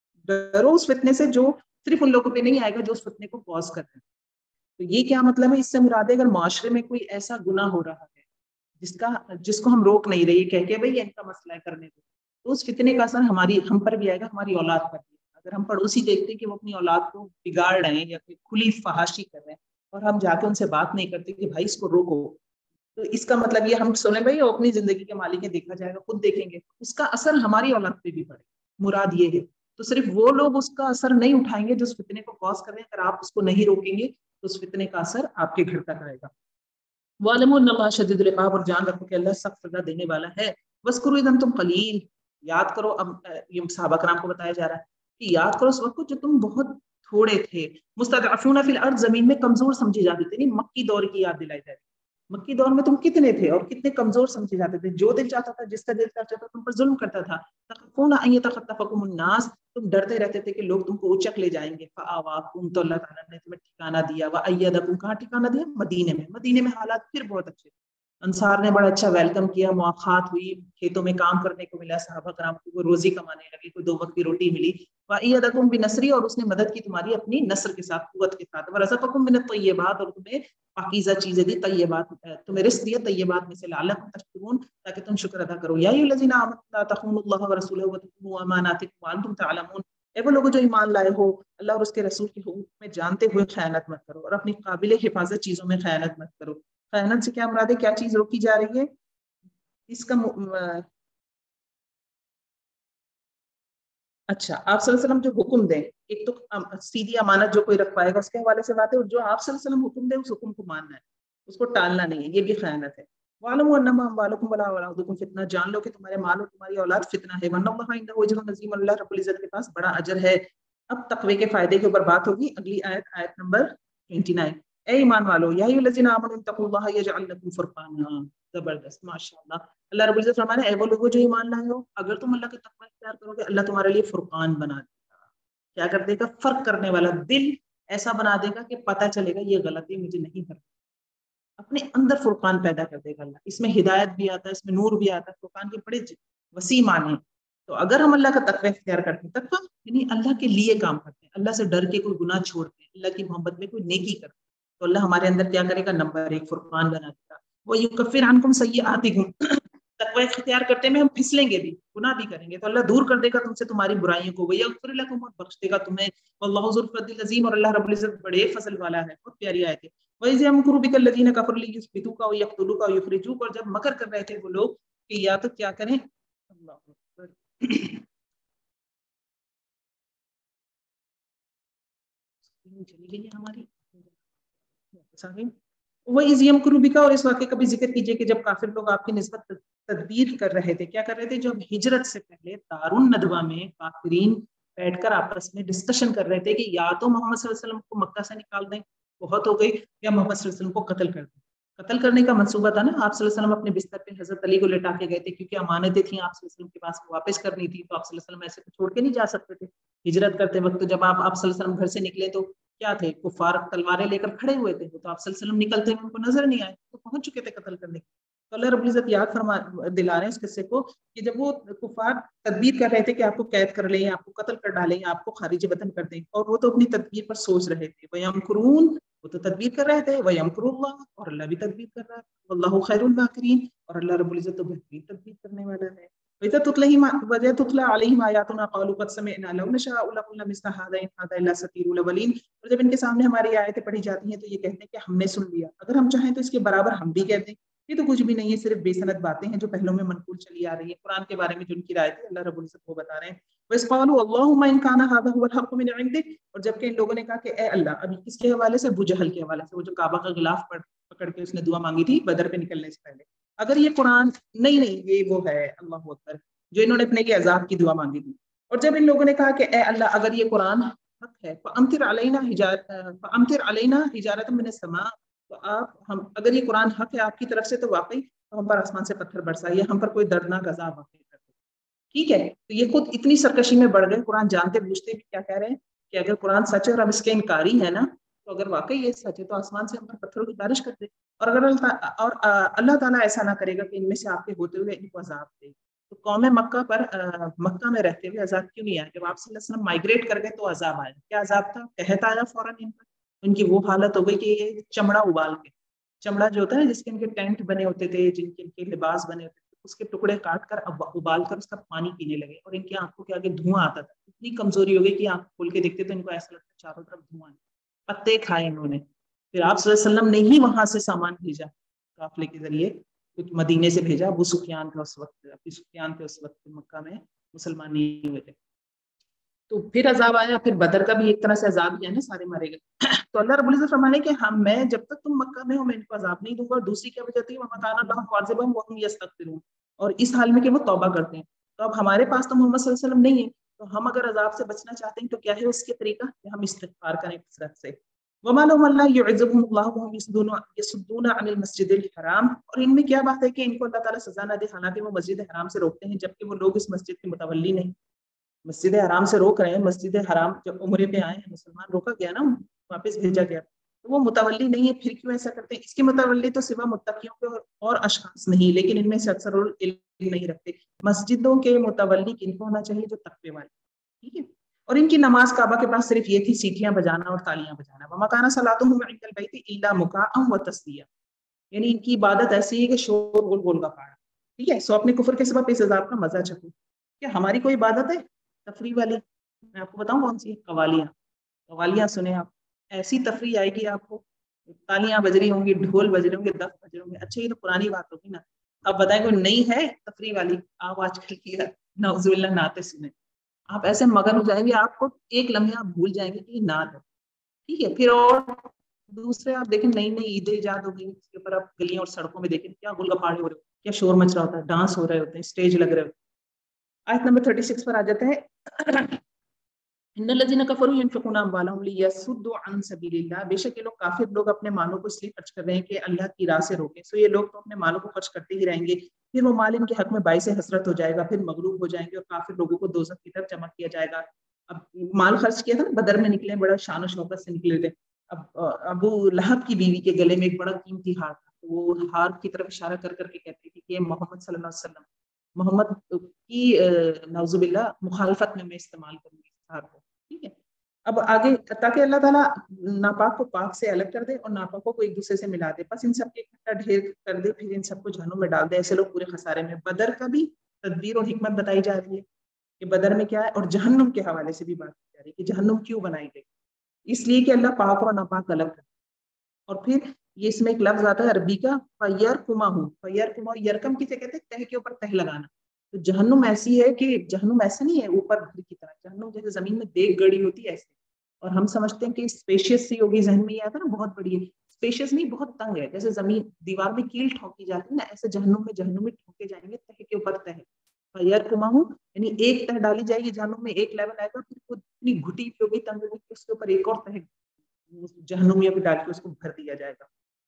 ڈرو اس فتنے سے جو صرف ان لوگوں پہ نہیں آئے گا جو اس فتنے کو کاز کر رہے ہیں۔ تو یہ کیا مطلب ہے؟ اس سے مراد ہے اگر معاشرے میں کوئی ایسا گناہ ہو رہا ہے جس کا جس کو ہم روک نہیں رہے، کہہ کے بھائی ان کا مسئلہ ہے کرنے دو، تو اس فتنے کا اثر ہماری ہم پر بھی آئے گا، ہماری اولاد پر بھی۔ اگر ہم پڑوسی دیکھتے ہیں کہ وہ اپنی اولاد کو بگاڑ رہے ہیں یا کوئی کھلی فحاشی کر رہے ہیں اور ہم جا کے ان سے بات نہیں کرتے کہ بھائی اس کو روکو، تو اس کا مطلب یہ ہم سنیں بھائی وہ اپنی زندگی کے مالک ہے، دیکھا جائے گا، خود دیکھیں گے، اس کا اثر ہماری اولاد پہ بھی پڑے، مراد یہ ہے۔ تو صرف وہ لوگ اس کا اثر نہیں اٹھائیں گے جو اس فتنے کو کاز کر رہے ہیں، اگر آپ اس کو نہیں روکیں گے تو اس فتنے کا اثر آپ کے گھر تک آئے گا۔ وَاعْلَمُوا أَنَّ اللَّهَ شَدِيدُ الْعِقَابِ، اور جان رکھو کہ اللہ سخت سزا دینے والا ہے۔ وَاذْكُرُوا إِذْ أَنْتُمْ قَلِيلٌ، یاد کرو، اب یہ صحابہ کرام کو بتایا جا رہا ہے کہ یاد کرو اس وقت کو جو تم بہت تھوڑے تھے، مستضعفون فی الارض، زمین میں کمزور سمجھے جاتے تھے، نہیں مکی دور کی یاد دلائی جائے، مکی دور میں تم کتنے تھے اور کتنے کمزور سمجھے جاتے تھے، جو دل چاہتا تھا، جس کا دل چاہتا تھا تم پر ظلم کرتا تھا، تخافون ان یتخطفکم الناس، تم ڈرتے رہتے تھے کہ لوگ تم کو اچک لے جائیں گے، فآواکم، تو اللہ تعالیٰ نے تمہیں ٹھکانہ دیا، وایدکم، کہاں ٹھکانہ دیا؟ مدینے میں۔ مدینے میں حالات پھر بہت اچھے، انصار نے بڑا اچھا ویلکم کیا، مواخات ہوئی، کھیتوں میں کام کرنے کو ملا، صحابہ کرام کو وہ روزی کمانے لگے، کوئی دو وقت کی روٹی ملی، وَأَيَّدَكُمْ بِنَصْرِهِ، اور اس نے مدد کی تمہاری اپنی نصر کے ساتھ، قوت کے ساتھ، وَرَزَقَكُم مِّنَ الطَّيِّبَاتِ، اور تمہیں پاکیزہ چیزیں دی، طیبات، تمہیں رزق دیا طیبات میں سے، لعلکم تشکرون، تاکہ تم شکر ادا کرو۔ یا ایھا الذین آمنوا لا تخونوا اللہ ورسولہ وتخونوا اماناتکم وانتم تعلمون، اے وہ لوگ جو ایمان لائے ہو اللہ اور اس کے رسول کے حقوق میں جانتے ہوئے خیانت مت کرو، اور اپنی قابل حفاظت چیزوں میں خیانت مت کرو۔ خیانت سے کیا مراد ہے؟ کیا چیز روکی جا رہی ہے؟ اس کا اچھا، آپ صلی اللہ علیہ وسلم جو حکم دیں، ایک تو سیدھی امانت جو کوئی رکھ پائے گا اس کے حوالے سے بات ہے، اور جو آپ صلی اللہ علیہ وسلم حکم دیں اس حکم کو ماننا ہے، اس کو ٹالنا نہیں ہے، یہ بھی خیانت ہے۔ وَاعْلَمُوا أَنَّمَا أَمْوَالُكُمْ وَأَوْلَادُكُمْ فِتْنَةٌ، جان لو کہ تمہارے مال اور تمہاری اولاد فتنہ ہے، وَأَنَّ اللَّهَ عِندَهُ أَجْرٌ عَظِيمٌ، اللہ رب العزت کے پاس بڑا اجر ہے۔ اب تقوی کے فائدے کے اوپر بات ہوگی، اگلی آیت، آیت نمبر انتیس، اے ایمان والو، یا ایھا الذین آمنوا اتقوا اللہ یجعل لکم فرقانا، زبردست، ماشاءاللہ۔ اللہ رب العزت فرمانے اے وہ لوگوں جو ایمان لائے ہو، اگر تم اللہ کا تقوی اختیار کرو گے اللہ تمہارے لیے فرقان بنا دے گا، کیا کر دے گا؟ فرق کرنے والا دل ایسا بنا دے گا کہ پتہ چلے گا یہ غلطی مجھے نہیں کرنا، اپنے اندر فرقان پیدا کر دے گا اللہ۔ اس میں ہدایت بھی آتا ہے، اس میں نور بھی آتا ہے، فرقان کے بڑے وسیع معنی ہیں۔ تو اگر ہم اللہ کا تقوی اختیار کرتے ہیں، تقوی یعنی اللہ کے لیے کام کرتے ہیں، اللہ سے ڈر کے کوئی گناہ چھوڑتے ہیں، اللہ کی محبت میں کوئی نیکی کرتے ہیں، تو اللہ ہمارے اندر کیا کرے گا؟ نمبر ایک فرقان بنا دے گا۔ وَيُكَفِّرْ عَنْكُمْ سَيِّئَاتِكُمْ، تقوی اختیار کرتے میں ہم پھسلیں گے بھی، گناہ بھی کریں گے تو اللہ دور کر دے گا تم سے تمہاری برائیوں کو، وَيَغْفِرْ لَكُمْ، اور بخش دے گا تمہیں، وَاللَّهُ ذُو الْفَضْلِ الْعَظِيمِ، اور اللہ رب العزت بڑے فضل والا ہے۔ بہت پیاری آیت ہے۔ وَإِذْ يَمْكُرُ بِكَ الَّذِينَ كَفَرُوا لِيُثْبِتُوكَ أَوْ يَقْتُلُوكَ أَوْ يُخْرِجُوكَ، اور جب مکر کر رہے تھے وہ لوگ کہ یا تو کیا کریں، اللہ اکبر، چلی گئی ہماری، وَإِذْ يَمْكُرُ بِكَ، اور اس واقعے کا بھی ذکر کیجئے کہ جب کافر لوگ آپ کی نسبت تدبیر کر رہے تھے، کیا کر رہے تھے؟ جب ہجرت سے پہلے دار الندوہ میں کافرین بیٹھ کر آپس میں ڈسکشن کر رہے تھے کہ یا تو محمد صلی اللہ علیہ وسلم کو مکہ سے نکال دیں، بہت ہو گئی، یا محمد صلی اللہ علیہ وسلم کو قتل کر دیں۔ قتل کرنے کا منصوبہ تھا نا. آپ صلی اللہ علیہ وسلم اپنے بستر پہ حضرت علی کو لٹا کے گئے تھے کیونکہ امانتیں تھیں آپ صلی اللہ علیہ وسلم کے پاس واپس کرنی تھی, تو آپ صلی اللہ علیہ وسلم ایسے تو چھوڑ کے نہیں جا سکتے تھے. ہجرت کرتے وقت جب آپ آپ صلی اللہ علیہ وسلم گھر سے نکلے تو کیا تھے, کفار تلواریں لے کر کھڑے ہوئے تھے, تو آپ صلی اللہ علیہ وسلم نکلتے ہوئے ان کو نظر نہیں آئے, تو پہنچ چکے تھے قتل کرنے. تو اللہ رب العزت یاد فرما دلا رہے ہیں اس قصے کو کہ جب وہ کفار تدبیر کر رہے تھے کہ آپ کو قید کر لیں, آپ کو قتل کر ڈالیں, آپ کو خارج وطن کر دیں, اور وہ تو اپنی تدبیر پر سوچ رہے تھے. وَيَمْكُرُونَ, وہ تو تدبیر کر رہے تھے, وَيَمْكُرُ اللَّهُ, اور اللہ بھی تدبیر کر رہا ہے, وَاللَّهُ خَيْرُ الْمَاكِرِينَ, اور اللہ رب العزت تو بہترین تدبیر کرنے والا ہے. وَإِذَا تُتْلَى عَلَيْهِمْ آيَاتُنَا قَالُوا قَدْ سَمِعْنَا لَوْ نَشَاءُ لَقُلْنَا مِثْلَ هَذَا إِنْ هَذَا إِلَّا أَسَاطِيرُ الْأَوَّلِينَ, اور جب ان کے سامنے ہماری آیتیں پڑھی جاتی ہیں تو یہ کہتے ہیں کہ ہم نے سن لیا, اگر ہم چاہیں تو اس کے برابر ہم بھی کہتے ہیں یہ تو کچھ بھی نہیں ہے, صرف بے سند باتیں ہیں جو پہلوں میں منقول چلی آ رہی ہیں. قرآن کے بارے میں جو ان کی رائے تھی اللہ رب العزت وہ بتا رہے ہیں. وَإِذْ قَالُوا اللَّهُمَّ إِنْ كَانَ هَذَا هُوَ الْحَقُّ مِنْ عِنْدِكَ, اور جبکہ ان لوگوں نے کہا کہ اے اللہ, ابھی کس کے حوالے سے, ابو جہل کے حوالے سے, وہ جو کعبہ کا غلاف پکڑ کے اس نے دعا مانگی تھی بدر پہ نکلنے سے پہلے, اگر یہ قرآن نہیں نہیں یہ وہ ہے, اللہ اکبر, جو انہوں نے اپنے کے عذاب کی دعا مانگی تھی. اور جب ان لوگوں نے کہا کہ اے اللہ اگر یہ قرآن حق ہے, فَأَمْطِرْ عَلَيْنَا حِجَارَةً فَأَمْطِرْ عَلَيْنَا حِجَارَةً مِنَ السَّمَاءِ, تو آپ ہم اگر یہ قرآن حق ہے آپ کی طرف سے تو واقعی ہم پر آسمان سے پتھر برسائیے, ہم پر کوئی دردناک عذاب واقع کر دے. ٹھیک ہے, تو یہ خود اتنی سرکشی میں بڑھ گئے, قرآن جانتے بوجھتے بھی کیا کہہ رہے ہیں کہ اگر قرآن سچ ہے اور اب اس کے انکاری ہے نا, تو اگر واقعی یہ سچ ہے تو آسمان سے ہم پر پتھروں کی بارش کر دے, اور اگر اللہ اور اللہ تعالیٰ ایسا نہ کرے گا کہ ان میں سے آپ کے ہوتے ہوئے ان کو عذاب دے, تو قوم مکہ پر مکہ میں رہتے ہوئے عذاب کیوں نہیں آیا؟ جب آپ صلی اللہ علیہ وسلم مائگریٹ کر گئے تو عذاب آیا. کیا عذاب تھا؟ قحط آیا فوراً ان پر, ان کی وہ حالت ہو گئی کہ یہ چمڑا ابال کے, چمڑا جو ہوتا ہے جس کے ان کے ٹینٹ بنے ہوتے تھے, جن کے ان کے لباس بنے ہوتے تھے, اس کے ٹکڑے کاٹ کر ابال کر اس کا پانی پینے لگے, اور ان کی آنکھوں کے آگے دھواں آتا تھا. اتنی کمزوری ہو گئی کہ آنکھ کھول کے دیکھتے تو ان کو ایسا لگتا ہے چاروں طرف دھواں ہے. پتے کھائے انہوں نے. پھر آپ صلی اللہ علیہ وسلم نے ہی وہاں سے سامان بھیجا قافلے کے ذریعے, مدینے سے بھیجا. ابو سفیان کا اس وقت ابو سفیان کے اس وقت مکہ میں مسلمان نہیں ہوئے تھے. تو پھر عذاب آیا, پھر بدر کا بھی ایک طرح سے عذاب ہی ہے نا, سارے مارے گئے. تو اللہ رب العزت فرمانے کہ ہم میں جب تک تم مکہ میں ہو میں ان کو عذاب نہیں دوں گا. اور دوسری کیا وجہ تھی, وَمَا كَانَ اللَّهُ مُعَذِّبَهُمْ وَهُمْ يَسْتَغْفِرُونَ, اور اس حال میں کہ وہ توبہ کرتے ہیں. تو اب ہمارے پاس تو محمد صلی اللہ علیہ وسلم نہیں ہے, تو ہم اگر عذاب سے بچنا چاہتے ہیں تو کیا ہے اس کے طریقہ کہ ہم استغفار کریں کثرت سے. وَمَا لَهُمْ أَلَّا يُعَذِّبَهُمُ اللَّهُ وَهُمْ يَصُدُّونَ عَنِ الْمَسْجِدِ الْحَرَامِ, اور ان میں کیا بات ہے کہ ان کو اللہ تعالیٰ سزا نہ دے, حالانکہ وہ مسجد حرام سے روکتے ہیں جبکہ وہ لوگ اس مسجد کے متولی نہیں. مسجد حرام سے روک رہے ہیں, مسجد حرام جب عمرے پہ آئے ہیں مسلمان, روکا گیا نا, واپس بھیجا گیا, تو وہ متولی نہیں ہے. پھر کیوں ایسا کرتے ہیں؟ اس کے متولی تو سوا متقیوں کے اور اشخاص نہیں, لیکن ان میں سے اکثر علم نہیں رکھتے. مسجدوں کے متولی کن کو ہونا چاہیے؟ جو تقوی والے. ٹھیک ہے, اور ان کی نماز کعبہ کے پاس صرف یہ تھی سیٹیاں بجانا اور تالیاں بجانا. وَمَا كَانَ صَلَاتُهُمْ عِندَ الْبَيْتِ إِلَّا مُكَاءً وَتَصْدِيَةً, یعنی ان کی عبادت ایسی ہے کہ شور گول گول کا پاڑا. ٹھیک ہے, سو اپنے کفر کے سبب اس عذاب کا مزہ چکو. کیا ہماری کوئی عبادت ہے تفریح والی؟ میں آپ کو بتاؤں کون سی؟ قوالیاں. قوالیاں سنیں آپ, ایسی تفریح آئے گی آپ کو, تالیاں بج رہی ہوں گی, ڈھول بج رہے ہوں گے, دف بج رہے ہوں گے. اچھا یہ تو پرانی بات ہوگی نا. اب بتائیں کوئی نہیں ہے تفریح والی؟ آپ آج کل کی نعوذ باللہ نعتیں سنیں, آپ ایسے مگن ہو جائیں گے, آپ کو ایک لمحے آپ بھول جائیں گے کہ یہ نعت ہے. ٹھیک ہے, پھر اور دوسرے آپ دیکھیں نئی نئی عیدیں ایجاد ہو گئی, اس کے اوپر آپ گلیوں اور سڑکوں میں دیکھیں کیا گل گپاڑے ہو رہے, کیا شور مچ رہا ہوتا ہے, ڈانس ہو رہے ہوتے ہیں, اسٹیج لگ رہے ہوتے ہیں. آیت نمبر تھرٹی سکس پر آ جاتے ہیں. ان الذين كفروا ينفقون اموالهم ليصدوا عن سبيل الله, بے شک یہ لوگ کافر لوگ اپنے مالوں کو اس لیے خرچ کر رہے ہیں کہ اللہ کی راہ سے روکیں. سو یہ لوگ تو اپنے مالوں کو خرچ کرتے ہی رہیں گے, پھر وہ مال ان کے حق میں باعث حسرت ہو جائے گا, پھر مغلوب ہو جائیں گے اور کافر لوگوں کو دوزخ کی طرف جمع کیا جائے گا. اب مال خرچ کیا تھا, بدر میں نکلے بڑا شان و شوکت سے نکلے تھے. اب ابو لہب کی بیوی کے گلے میں ایک بڑا قیمتی ہار تھا, وہ ہار کی طرف اشارہ کر کر کے کہتے تھے کہ یہ محمد صلی اللہ علیہ وسلم, محمد کی نعوذ باللہ مخالفت میں میں استعمال کروں گی اس ہار کو. ٹھیک ہے, اب آگے تاکہ اللہ تعالیٰ ناپاک کو پاک سے الگ کر دے اور ناپاکوں کو ایک دوسرے سے ملا دے, بس ان سب کے اکٹھا ڈھیر کر دے, پھر ان سب کو جہنم میں ڈال دے. ایسے لوگ پورے خسارے میں. بدر کا بھی تدبیر اور حکمت بتائی جا رہی ہے کہ بدر میں کیا ہے, اور جہنم کے حوالے سے بھی بات کی جا رہی ہے کہ جہنم کیوں بنائی گئی. اس لیے کہ اللہ پاک اور ناپاک الگ کرے. اور پھر یہ اس میں ایک لفظ آتا ہے عربی کا فیرکما ہوں, فیرکما, یرکم کسے کہتے ہیں؟ تہ کے اوپر تہ لگانا. تو جہنم ایسی ہے کہ جہنم ایسا نہیں ہے اوپر گھر کی طرح, جہنم جیسے زمین میں دیگ گڑی ہوتی ہے ایسے, اور ہم سمجھتے ہیں کہ اسپیشیس سی ہوگی, ذہن میں یہ آتا ہے نا بہت بڑی ہے, اسپیشیس نہیں, بہت تنگ ہے, جیسے زمین دیوار میں کیل ٹھوکی جاتی ہے نا, ایسے جہنم میں جہنم میں ٹھوکے جائیں گے تہ کے اوپر تہ. فیرکما ہوں یعنی ایک تہ ڈالی جائے گی جہنم میں, ایک لیول آئے گا, پھر وہ اتنی گھٹی ہوگی تنگ ہوگی کہ اس کے اوپر ایک اور تہ جہنم میں ڈال کے اس کو بھر دیا جائے گا.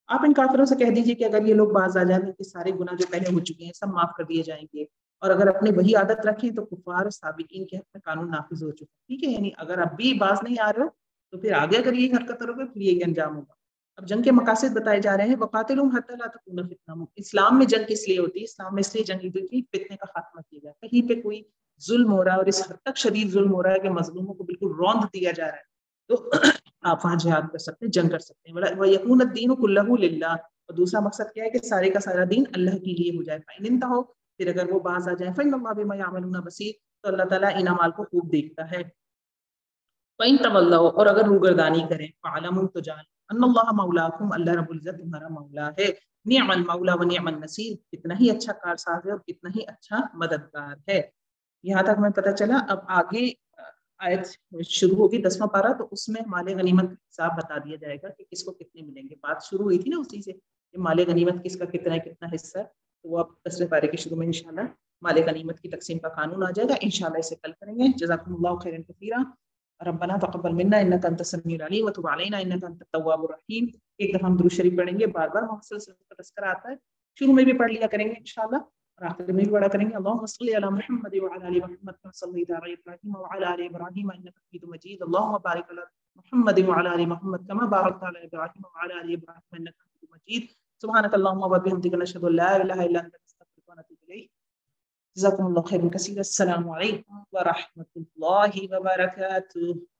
آپ ان کافروں سے کہہ دیجیے کہ اگر یہ لوگ باز آ جائیں کہ سارے گناہ جو پہلے ہو چکے ہیں سب معاف کر دیے جائیں گے، اور اگر اپنے وہی عادت رکھیں تو کفار اور سابقین کے حق میں قانون نافذ ہو چکا، ٹھیک ہے، یعنی اگر اب بھی باز نہیں آ رہے ہو تو پھر آگے اگر یہ حرکت کرو گے پھر یہی انجام ہوگا۔ اب جنگ کے مقاصد بتائے جا رہے ہیں، وقاتلہم حتی لا تکون فتنہ، اسلام میں جنگ کس لیے ہوتی ہے؟ اسلام میں اس لیے جنگ ہوتی ہے کہ فتنے کا خاتمہ کیا جائے، کہیں پہ کوئی ظلم ہو رہا ہے اور اس حد تک شدید ظلم ہو رہا ہے کہ مظلوموں کو بالکل روند دیا جا رہا ہے تو آپ وہاں جہاد کر سکتے ہیں، جنگ کر سکتے ہیں۔ وَيَكُونَ الدِّينُ كُلَّهُ لِلَّهِ، اور دوسرا مقصد کیا ہے کہ سارے کا سارا دین اللہ کے لیے ہو جائے۔ فَإِنِ انتَهَوْا، پھر اگر وہ باز آ جائیں، فَإِنَّ اللَّهَ بِمَا يَعْمَلُونَ بَصِيرٌ، تو اللہ تعالیٰ ان اعمال کو خوب دیکھتا ہے۔ وَإِن تَوَلَّوْا، اور اگر روگردانی کریں، فَاعْلَمُوا، تو جان، ان اللہ مولاکم، اللہ رب العزت تمہارا مولا ہے، نعم المولا و نعم النصیر، کتنا ہی اچھا کارساز ہے اور کتنا ہی اچھا مددگار ہے۔ یہاں تک ہمیں پتہ چلا۔ اب آگے آیت شروع ہوگی دسواں پارہ، تو اس میں مال غنیمت کا حساب بتا دیا جائے گا کہ کس کو کتنے ملیں گے۔ بات شروع ہوئی تھی نا اسی سے کہ مال غنیمت کس کا کتنا ہے، کتنا حصہ ہے، تو وہ اب دسویں پارے کے شروع میں انشاءاللہ مال غنیمت کی تقسیم کا قانون آ جائے گا، انشاءاللہ اسے کل کریں گے۔ جزاکم اللہ خیرا کثیرا، ربنا تقبل منا انک انت السمیع العلیم وتب علینا انک انت التواب الرحیم۔ ایک دفعہ ہم درود شریف پڑھیں گے، بار بار محمد صلی اللہ علیہ وسلم کا تذکرہ آتا ہے، شروع میں بھی پڑھ لیا کریں گے انشاءاللہ، اور آخر میں بھی پڑھا کریں گے۔ اللهم صل علی محمد وعلى ال محمد كما صليت على ابراهيم وعلى ال ابراهيم انك حميد مجيد، اللهم بارك على محمد وعلى ال محمد كما باركت على ابراهيم وعلى ال ابراهيم انك حميد مجيد، سبحانك اللهم وبحمدك نشهد ان لا اله الا انت نستغفرك ونتوب اليك۔ جزاكم الله خيرا كثيرا، السلام عليكم ورحمة الله وبركاته۔